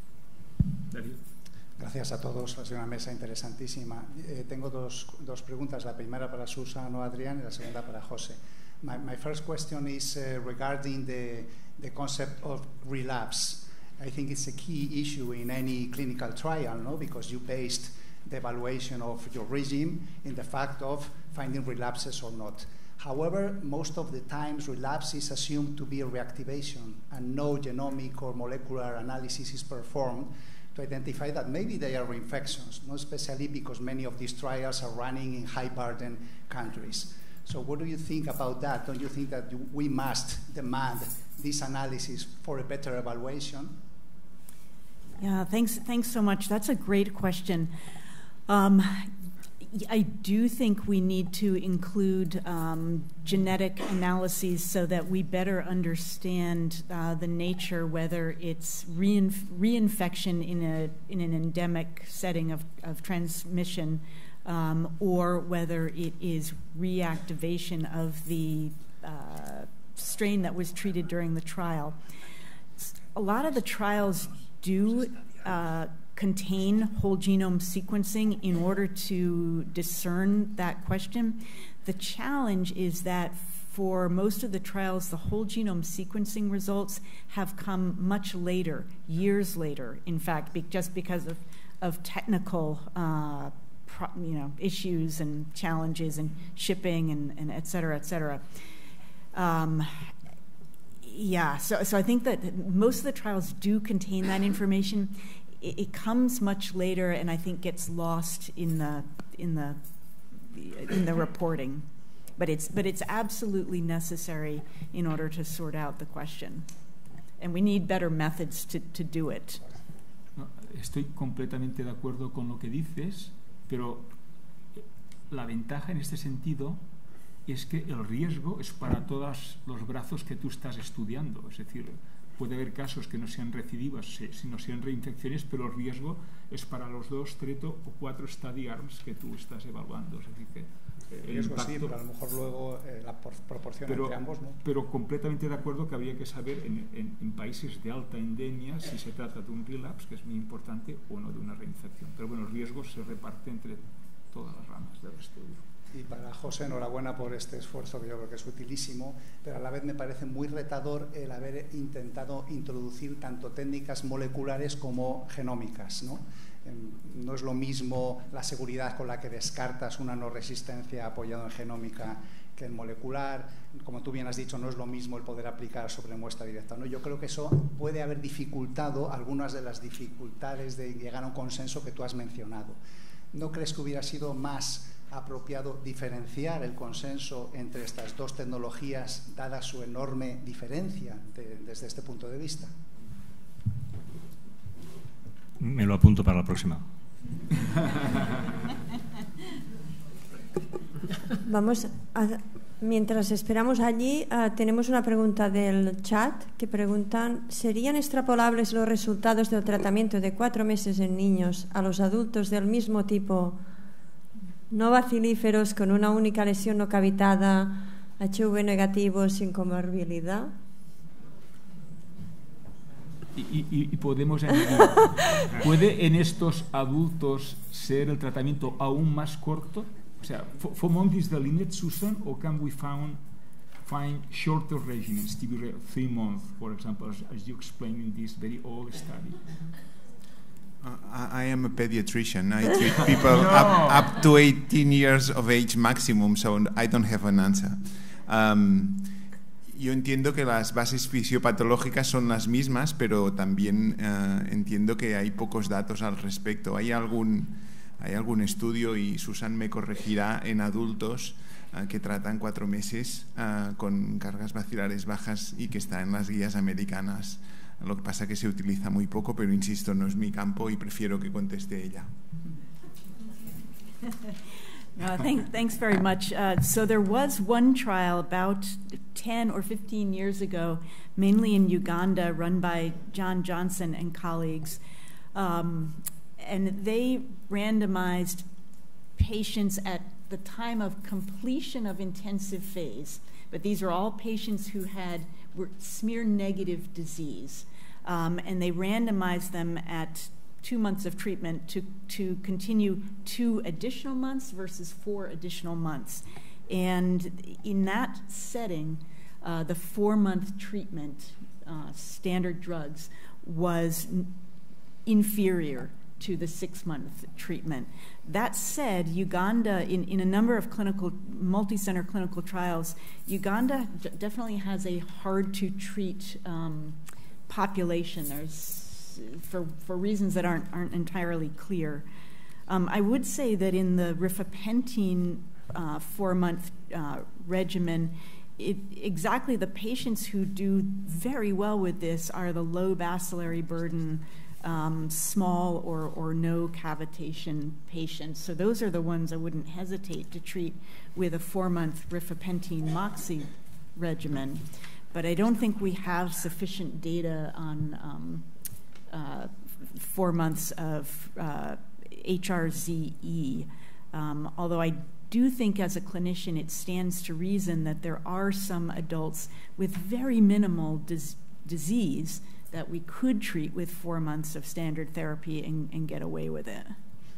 Gracias a todos, ha sido una mesa interesantísima. Tengo dos preguntas, la primera para Susan o Adrián y la segunda para José. My first question is regarding the concept of relapse. I think it's a key issue in any clinical trial, no? Because you based the evaluation of your regime in the fact of finding relapses or not. However, most of the times relapse is assumed to be a reactivation and no genomic or molecular analysis is performed to identify that maybe they are reinfections, not especially because many of these trials are running in high-burden countries. So what do you think about that? Don't you think that we must demand this analysis for a better evaluation? Yeah, thanks so much. That's a great question. I do think we need to include genetic analyses so that we better understand the nature, whether it's reinfection in an endemic setting of transmission, or whether it is reactivation of the strain that was treated during the trial. A lot of the trials do contain whole genome sequencing in order to discern that question. The challenge is that for most of the trials, the whole genome sequencing results have come much later, years later, in fact, just because of technical issues and challenges and shipping and et cetera, et cetera. So I think that most of the trials do contain that information. It comes much later, and I think gets lost in the reporting. But it's absolutely necessary in order to sort out the question, and we need better methods to do it. No, estoy completamente de acuerdo con lo que dices, pero la ventaja en este sentido es que el riesgo es para todos los brazos que tú estás estudiando. Es decir, puede haber casos que no sean recidivas, sino sean reinfecciones, pero el riesgo es para los 2, 3 o 4 study arms que tú estás evaluando. Es decir, que el riesgo impacto, sí, pero a lo mejor luego la proporción entre ambos, ¿no? Pero completamente de acuerdo que habría que saber en países de alta endemia si se trata de un relapse, que es muy importante, o no de una reinfección. Pero bueno, el riesgo se reparte entre todas las ramas del estudio. Y para José, enhorabuena por este esfuerzo, que yo creo que es utilísimo, pero a la vez me parece muy retador el haber intentado introducir tanto técnicas moleculares como genómicas, ¿no? No es lo mismo la seguridad con la que descartas una no resistencia apoyada en genómica que en molecular. Como tú bien has dicho, no es lo mismo el poder aplicar sobre muestra directa, ¿no? Yo creo que eso puede haber dificultado algunas de las dificultades de llegar a un consenso que tú has mencionado. ¿No crees que hubiera sido más apropiado diferenciar el consenso entre estas dos tecnologías, dada su enorme diferencia desde este punto de vista? Me lo apunto para la próxima. Mientras esperamos allí, tenemos una pregunta del chat que preguntan: ¿serían extrapolables los resultados del tratamiento de 4 meses en niños a los adultos del mismo tipo, no bacilíferos, con una única lesión no cavitada, HIV negativo, sin comorbilidad? Y podemos añadir, ¿puede en estos adultos ser el tratamiento aún más corto? O sea, for monkeys the limit, Susan, or can we find shorter regimens, 3 months, for example, as you explained in this very old study? I am a pediatrician. I treat people up to 18 years of age maximum, so I don't have an answer. Yo entiendo que las bases fisiopatológicas son las mismas, pero también entiendo que hay pocos datos al respecto. Hay algún estudio, y Susan me corregirá, en adultos que tratan 4 meses con cargas bacilares bajas y que está en las guías americanas. Lo que pasa es que se utiliza muy poco, pero insisto, no es mi campo y prefiero que conteste ella. Thanks very much. So there was one trial about 10 or 15 years ago, mainly in Uganda, run by John Johnson and colleagues. And they randomized patients at the time of completion of intensive phase. But these are all patients who were smear-negative disease. And they randomized them at 2 months of treatment to continue 2 additional months versus 4 additional months. And in that setting, the 4-month treatment, standard drugs, was inferior to the 6-month treatment. That said, Uganda, in a number of multi-center clinical trials, Uganda definitely has a hard-to-treat population. There's for reasons that aren't entirely clear. I would say that in the rifapentine 4-month regimen, exactly the patients who do very well with this are the low bacillary burden, small or no cavitation patients. So those are the ones I wouldn't hesitate to treat with a 4-month rifapentine moxi regimen. But I don't think we have sufficient data on 4 months of HRZE. Although I do think as a clinician it stands to reason that there are some adults with very minimal disease that we could treat with 4 months of standard therapy and get away with it.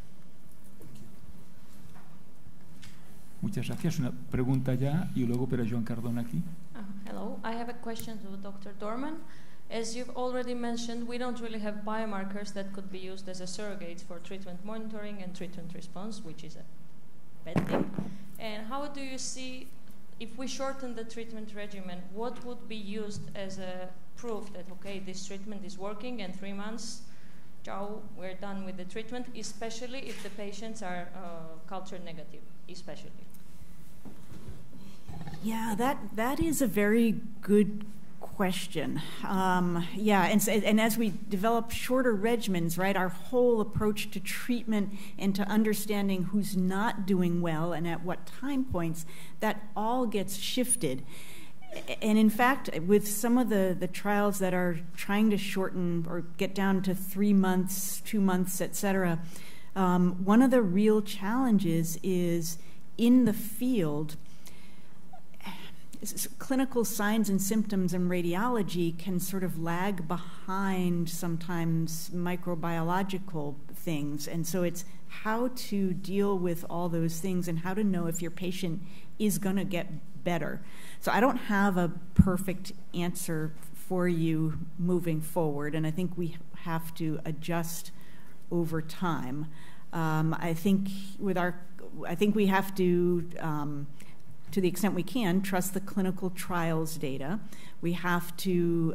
Muchas gracias. Una pregunta ya y luego para Joan Cardona aquí. Hello, I have a question to Dr. Dorman. As you've already mentioned, we don't really have biomarkers that could be used as a surrogate for treatment monitoring and treatment response, which is a bad thing. And how do you see, if we shorten the treatment regimen, what would be used as a proof that, okay, this treatment is working and 3 months, ciao, we're done with the treatment, especially if the patients are culture negative, especially? Yeah, that is a very good question. And as we develop shorter regimens, right, our whole approach to treatment and to understanding who's not doing well and at what time points, that all gets shifted. And in fact, with some of the trials that are trying to shorten or get down to 3 months, 2 months, et cetera, one of the real challenges is in the field, clinical signs and symptoms and radiology can sort of lag behind sometimes microbiological things. And so it's how to deal with all those things and how to know if your patient is going to get better. So I don't have a perfect answer for you moving forward, and I think we have to adjust over time. I think we have to the extent we can, trust the clinical trials data. We have to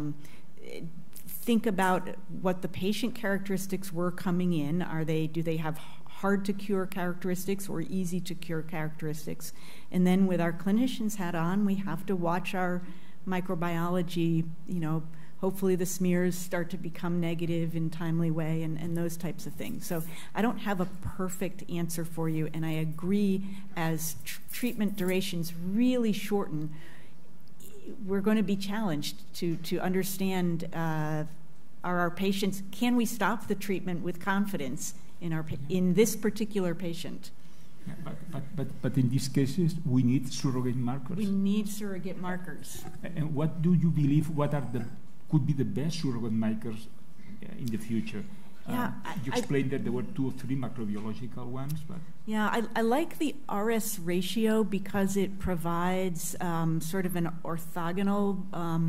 think about what the patient characteristics were coming in. Do they have hard to cure characteristics or easy to cure characteristics? And then with our clinicians hat on, we have to watch our microbiology, hopefully the smears start to become negative in a timely way and those types of things. So I don't have a perfect answer for you, and I agree as treatment durations really shorten, we're going to be challenged to understand are our patients, can we stop the treatment with confidence in this particular patient? But in these cases, we need surrogate markers. We need surrogate markers. And what do you believe, could be the best surrogate markers in the future? You explained that there were 2 or 3 macrobiological ones, but yeah, I like the RS ratio because it provides sort of an orthogonal.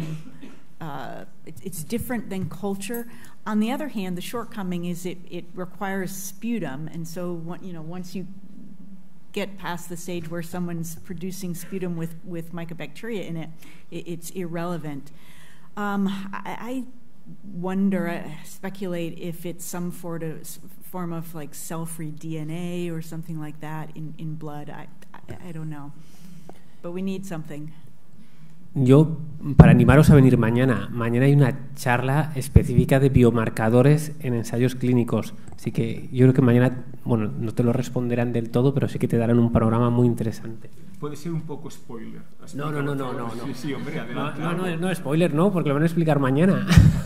It's different than culture. On the other hand, the shortcoming is it requires sputum, and so once you get past the stage where someone's producing sputum with mycobacteria in it, it's irrelevant. I wonder, I speculate if it's some form of like cell-free DNA or something like that in blood. I don't know, but we need something. Yo, para animaros a venir mañana hay una charla específica de biomarcadores en ensayos clínicos. Así que yo creo que mañana, bueno, no te lo responderán del todo, pero sí que te darán un panorama muy interesante. Puede ser un poco spoiler. No. Sí, hombre, adelante. No, spoiler no, porque lo van a explicar mañana.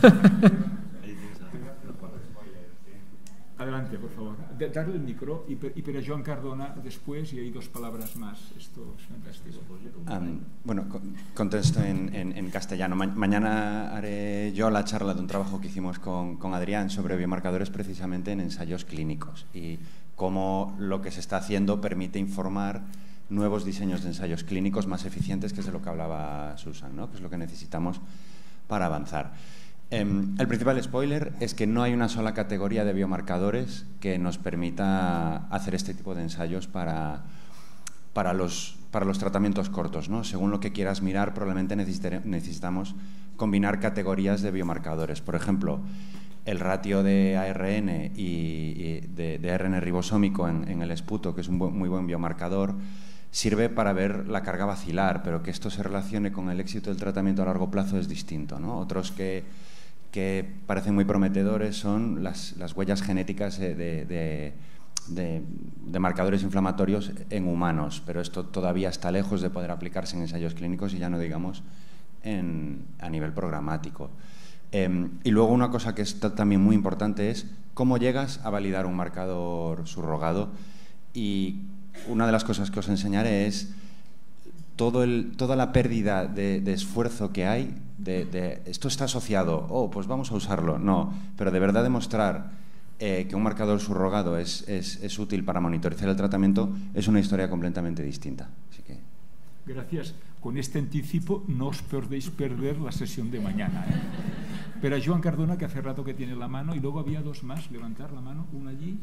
Adelante, por favor. Darle el micro y para Joan Cardona después, y hay 2 palabras más. Esto es fantástico. Bueno, contesto en castellano. Mañana haré yo la charla de un trabajo que hicimos con Adrián sobre biomarcadores precisamente en ensayos clínicos y cómo lo que se está haciendo permite informar nuevos diseños de ensayos clínicos más eficientes, que es de lo que hablaba Susan, ¿no? Que es lo que necesitamos para avanzar. El principal spoiler es que no hay una sola categoría de biomarcadores que nos permita hacer este tipo de ensayos para los tratamientos cortos, ¿no? Según lo que quieras mirar, probablemente necesitamos combinar categorías de biomarcadores. Por ejemplo, el ratio de ARN y de ARN ribosómico en el esputo, que es un muy buen biomarcador, sirve para ver la carga bacilar, pero que esto se relacione con el éxito del tratamiento a largo plazo es distinto, ¿no? Otros que parecen muy prometedores son las huellas genéticas de marcadores inflamatorios en humanos, pero esto todavía está lejos de poder aplicarse en ensayos clínicos y ya no digamos a nivel programático. Y luego una cosa que es también muy importante es cómo llegas a validar un marcador subrogado, y una de las cosas que os enseñaré es toda la pérdida de esfuerzo que hay, esto está asociado, pues vamos a usarlo, no, pero de verdad demostrar que un marcador subrogado es útil para monitorizar el tratamiento es una historia completamente distinta. Así que Gracias. Con este anticipo no os podéis perder la sesión de mañana. Pero a Joan Cardona, que hace rato que tiene la mano, y luego había dos más. Levantar la mano, una allí.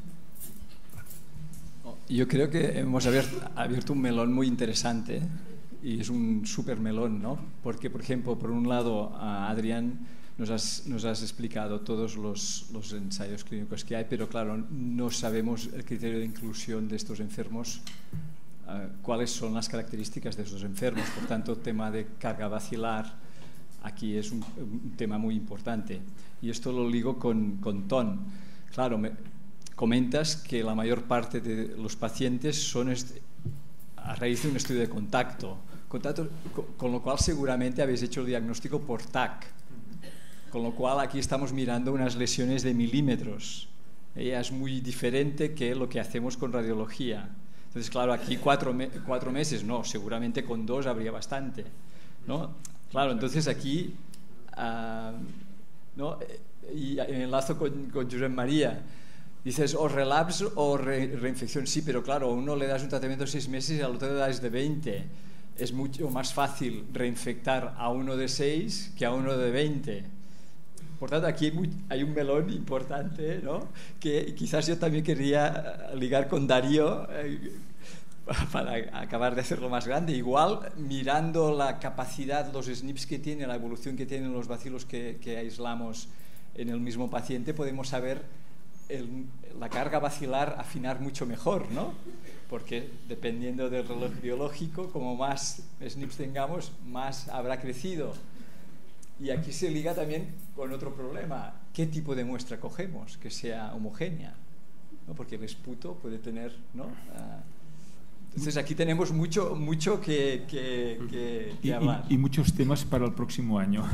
Yo creo que hemos abierto un melón muy interesante y es un súper melón, ¿no? Porque, por ejemplo, por un lado, Adrián, nos has explicado todos los ensayos clínicos que hay, pero claro, no sabemos el criterio de inclusión de estos enfermos, cuáles son las características de estos enfermos. Por tanto, el tema de carga bacilar aquí es un tema muy importante. Y esto lo ligo con Ton. Claro, comentas que la mayor parte de los pacientes son a raíz de un estudio de contacto, con lo cual seguramente habéis hecho el diagnóstico por TAC, con lo cual aquí estamos mirando unas lesiones de milímetros. Ella es muy diferente que lo que hacemos con radiología. Entonces, claro, aquí 4 meses, no, seguramente con 2 habría bastante, ¿no? Claro, entonces aquí, ¿no? Y enlazo con Josep María. Dices, o relapse o reinfección, sí, pero claro, a uno le das un tratamiento de 6 meses y al otro le das de 20. Es mucho más fácil reinfectar a uno de 6 que a uno de 20. Por tanto, aquí hay un melón importante, ¿no? Que quizás yo también quería ligar con Darío para acabar de hacerlo más grande. Igual, mirando la capacidad, los SNPs que tiene, la evolución que tienen los bacilos que aislamos en el mismo paciente, podemos saber la carga bacilar afinar mucho mejor, ¿no? Porque dependiendo del reloj biológico, como más SNPs tengamos, más habrá crecido. Y aquí se liga también con otro problema. ¿Qué tipo de muestra cogemos? Que sea homogénea, ¿no? Porque el esputo puede tener, ¿no? Entonces aquí tenemos mucho que hablar. Y muchos temas para el próximo año.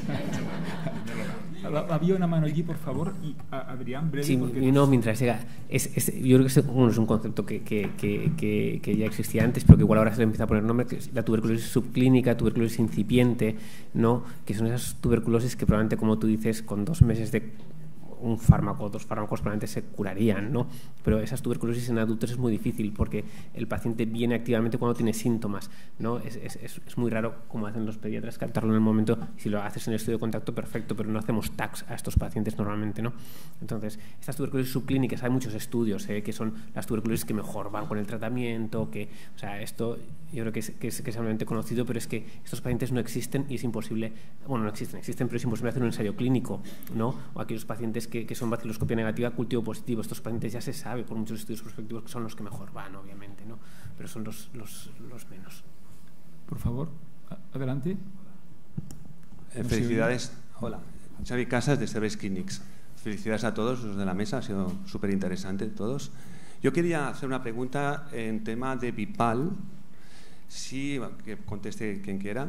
Había una mano allí, por favor, y Adrián, breve. Sí, no, mientras llega. Yo creo que es un concepto que ya existía antes, pero que igual ahora se le empieza a poner nombre, que es la tuberculosis subclínica, tuberculosis incipiente, ¿no? Que son esas tuberculosis que probablemente, como tú dices, con 2 meses de un fármaco o 2 fármacos probablemente se curarían, ¿no? Pero esas tuberculosis en adultos es muy difícil porque el paciente viene activamente cuando tiene síntomas, ¿no? Es muy raro, como hacen los pediatras, captarlo en el momento. Si lo haces en el estudio de contacto, perfecto, pero no hacemos TACs a estos pacientes normalmente, ¿no? Entonces, estas tuberculosis subclínicas, hay muchos estudios que son las tuberculosis que mejor van con el tratamiento, o sea, esto yo creo que es ampliamente conocido, pero es que estos pacientes no existen y es imposible, bueno, no existen, pero es imposible hacer un ensayo clínico, ¿no? O aquellos pacientes que son baciloscopia negativa, cultivo positivo. Estos pacientes ya se sabe por muchos estudios prospectivos que son los que mejor van, obviamente, ¿no? Pero son los menos. Por favor, adelante. Felicidades. Hola, Xavi Casas de Cerveix Clinics. Felicidades a todos los de la mesa, ha sido súper interesante todos. Yo quería hacer una pregunta en tema de Bipal, sí, que conteste quien quiera.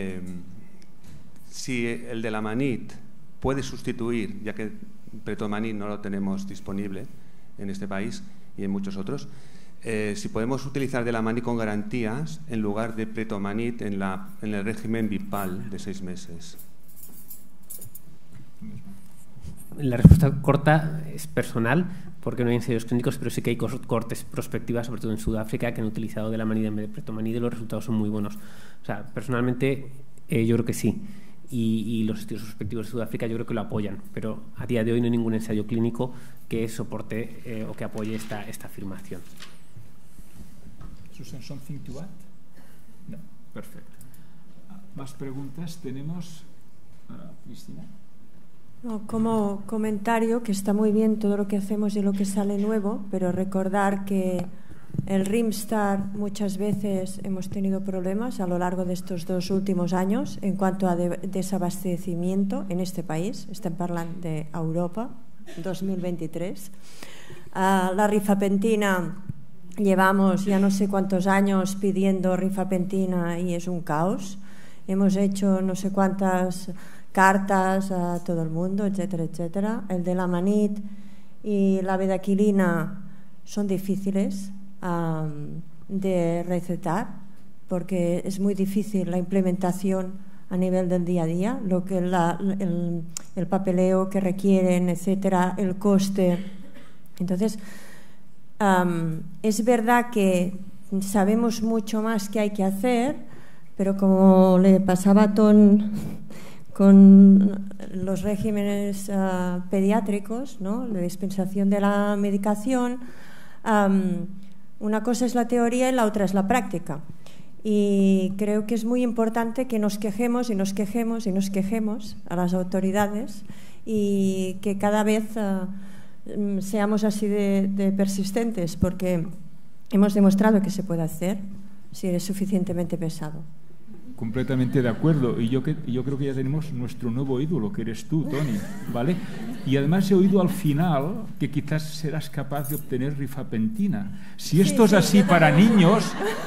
Si el de la manit puede sustituir, ya que Pretomanid no lo tenemos disponible en este país y en muchos otros, si podemos utilizar de la manit con garantías en lugar de Pretomanid en el régimen Bipal de 6 meses. La respuesta corta es personal, porque no hay ensayos clínicos, pero sí que hay cortes prospectivas, sobre todo en Sudáfrica, que han utilizado de la manid en vez de Pretomanid y los resultados son muy buenos. O sea, personalmente yo creo que sí. Y los estudios prospectivos de Sudáfrica yo creo que lo apoyan, pero a día de hoy no hay ningún ensayo clínico que soporte o que apoye esta afirmación. Susan, something to add? No, perfecto. ¿Más preguntas tenemos? Cristina. No, como comentario, que está muy bien todo lo que hacemos y lo que sale nuevo, pero recordar que el Rimstar muchas veces hemos tenido problemas a lo largo de estos 2 últimos años en cuanto a desabastecimiento en este país. Estem parlant d'Europa, 2023. La rifapentina, llevamos ya no sé cuántos años pidiendo rifapentina y es un caos. Hemos hecho no sé cuántas cartas a todo el mundo, etcétera, etcétera. El de la manit y la bedaquilina son difíciles de recetar porque es muy difícil la implementación a nivel del día a día, lo que el papeleo que requieren, etcétera, el coste. Entonces, es verdad que sabemos mucho más que hay que hacer, pero como le pasaba a Ton con los regímenes pediátricos, ¿no? La dispensación de la medicación, una cosa es la teoría y la otra es la práctica. Y creo que es muy importante que nos quejemos y nos quejemos y nos quejemos a las autoridades y que cada vez seamos así de persistentes, porque hemos demostrado que se puede hacer si eres suficientemente pesado. Completamente de acuerdo, y yo creo que ya tenemos nuestro nuevo ídolo, que eres tú, Toni, ¿vale? Y además he oído al final que quizás serás capaz de obtener rifapentina. Si esto es así para niños,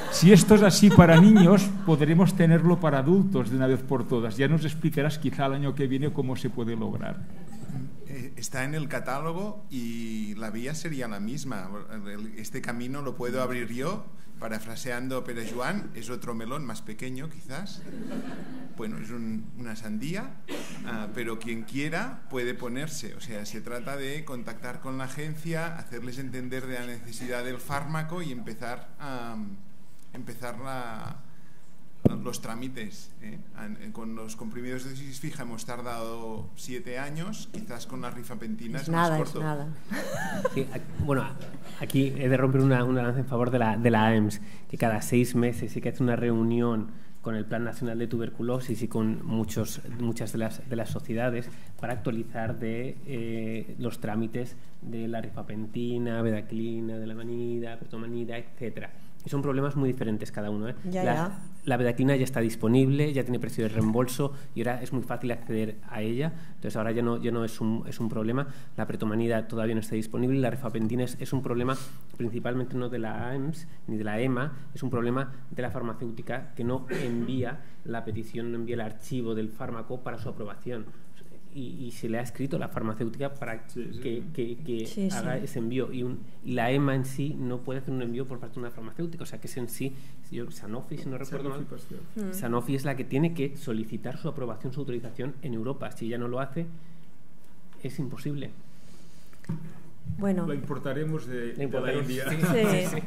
podremos tenerlo para adultos de una vez por todas. Ya nos explicarás quizá el año que viene cómo se puede lograr. Está en el catálogo y la vía sería la misma. Este camino lo puedo abrir yo, parafraseando Pere Joan, es otro melón más pequeño quizás. Bueno, es una sandía, pero quien quiera puede ponerse. O sea, se trata de contactar con la agencia, hacerles entender de la necesidad del fármaco y empezar los trámites. Con los comprimidos de dosis fija hemos tardado 7 años, quizás con la rifapentina es más corto. Es nada. Sí, bueno, aquí he de romper una lanza en favor de la AEMS, que cada 6 meses sí que hace una reunión con el Plan Nacional de Tuberculosis y con muchas de las sociedades para actualizar de los trámites de la rifapentina, bedaclina, de la manida, pretomanida, etcétera. Y son problemas muy diferentes cada uno, ¿eh? La bedaclina ya está disponible, ya tiene precio de reembolso y ahora es muy fácil acceder a ella. Entonces ahora ya no es un problema. La pretomanida todavía no está disponible. La rifapentina es un problema principalmente no de la AEMS ni de la EMA, es un problema de la farmacéutica que no envía la petición, no envía el archivo del fármaco para su aprobación. Y se le ha escrito a la farmacéutica para que haga ese envío y la EMA en sí no puede hacer un envío por parte de una farmacéutica, o sea que es en sí, Sanofi, si no recuerdo mal, Sanofi es la que tiene que solicitar su aprobación, su autorización en Europa. Si ella no lo hace, es imposible. Bueno, lo importaremos de la India. Sí.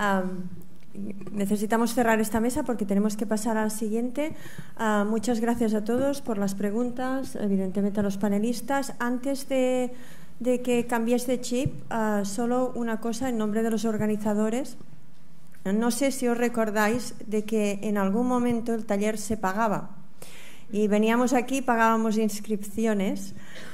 Necesitamos cerrar esta mesa porque tenemos que pasar al siguiente. Muchas gracias a todos por las preguntas, evidentemente a los panelistas. Antes de que cambiéis de chip, solo una cosa en nombre de los organizadores. No sé si os recordáis de que en algún momento el taller se pagaba. Y veníamos aquí, pagábamos inscripciones.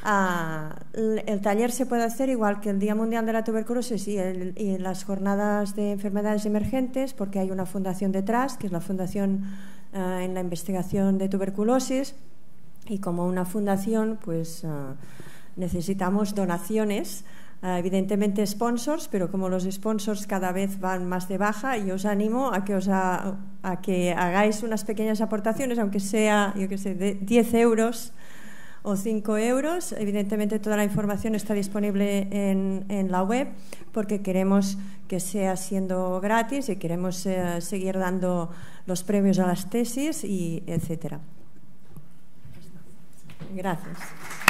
El taller se puede hacer igual que el Día Mundial de la Tuberculosis y las jornadas de enfermedades emergentes, porque hay una fundación detrás, que es la Fundación en la Investigación de Tuberculosis, y como una fundación, pues necesitamos donaciones, evidentemente sponsors, pero como los sponsors cada vez van más de baja, yo os animo a que hagáis unas pequeñas aportaciones, aunque sea, yo qué sé, de 10 euros o 5 euros. Evidentemente toda la información está disponible en la web, porque queremos que sea siendo gratis y queremos seguir dando los premios a las tesis y etcétera. Gracias.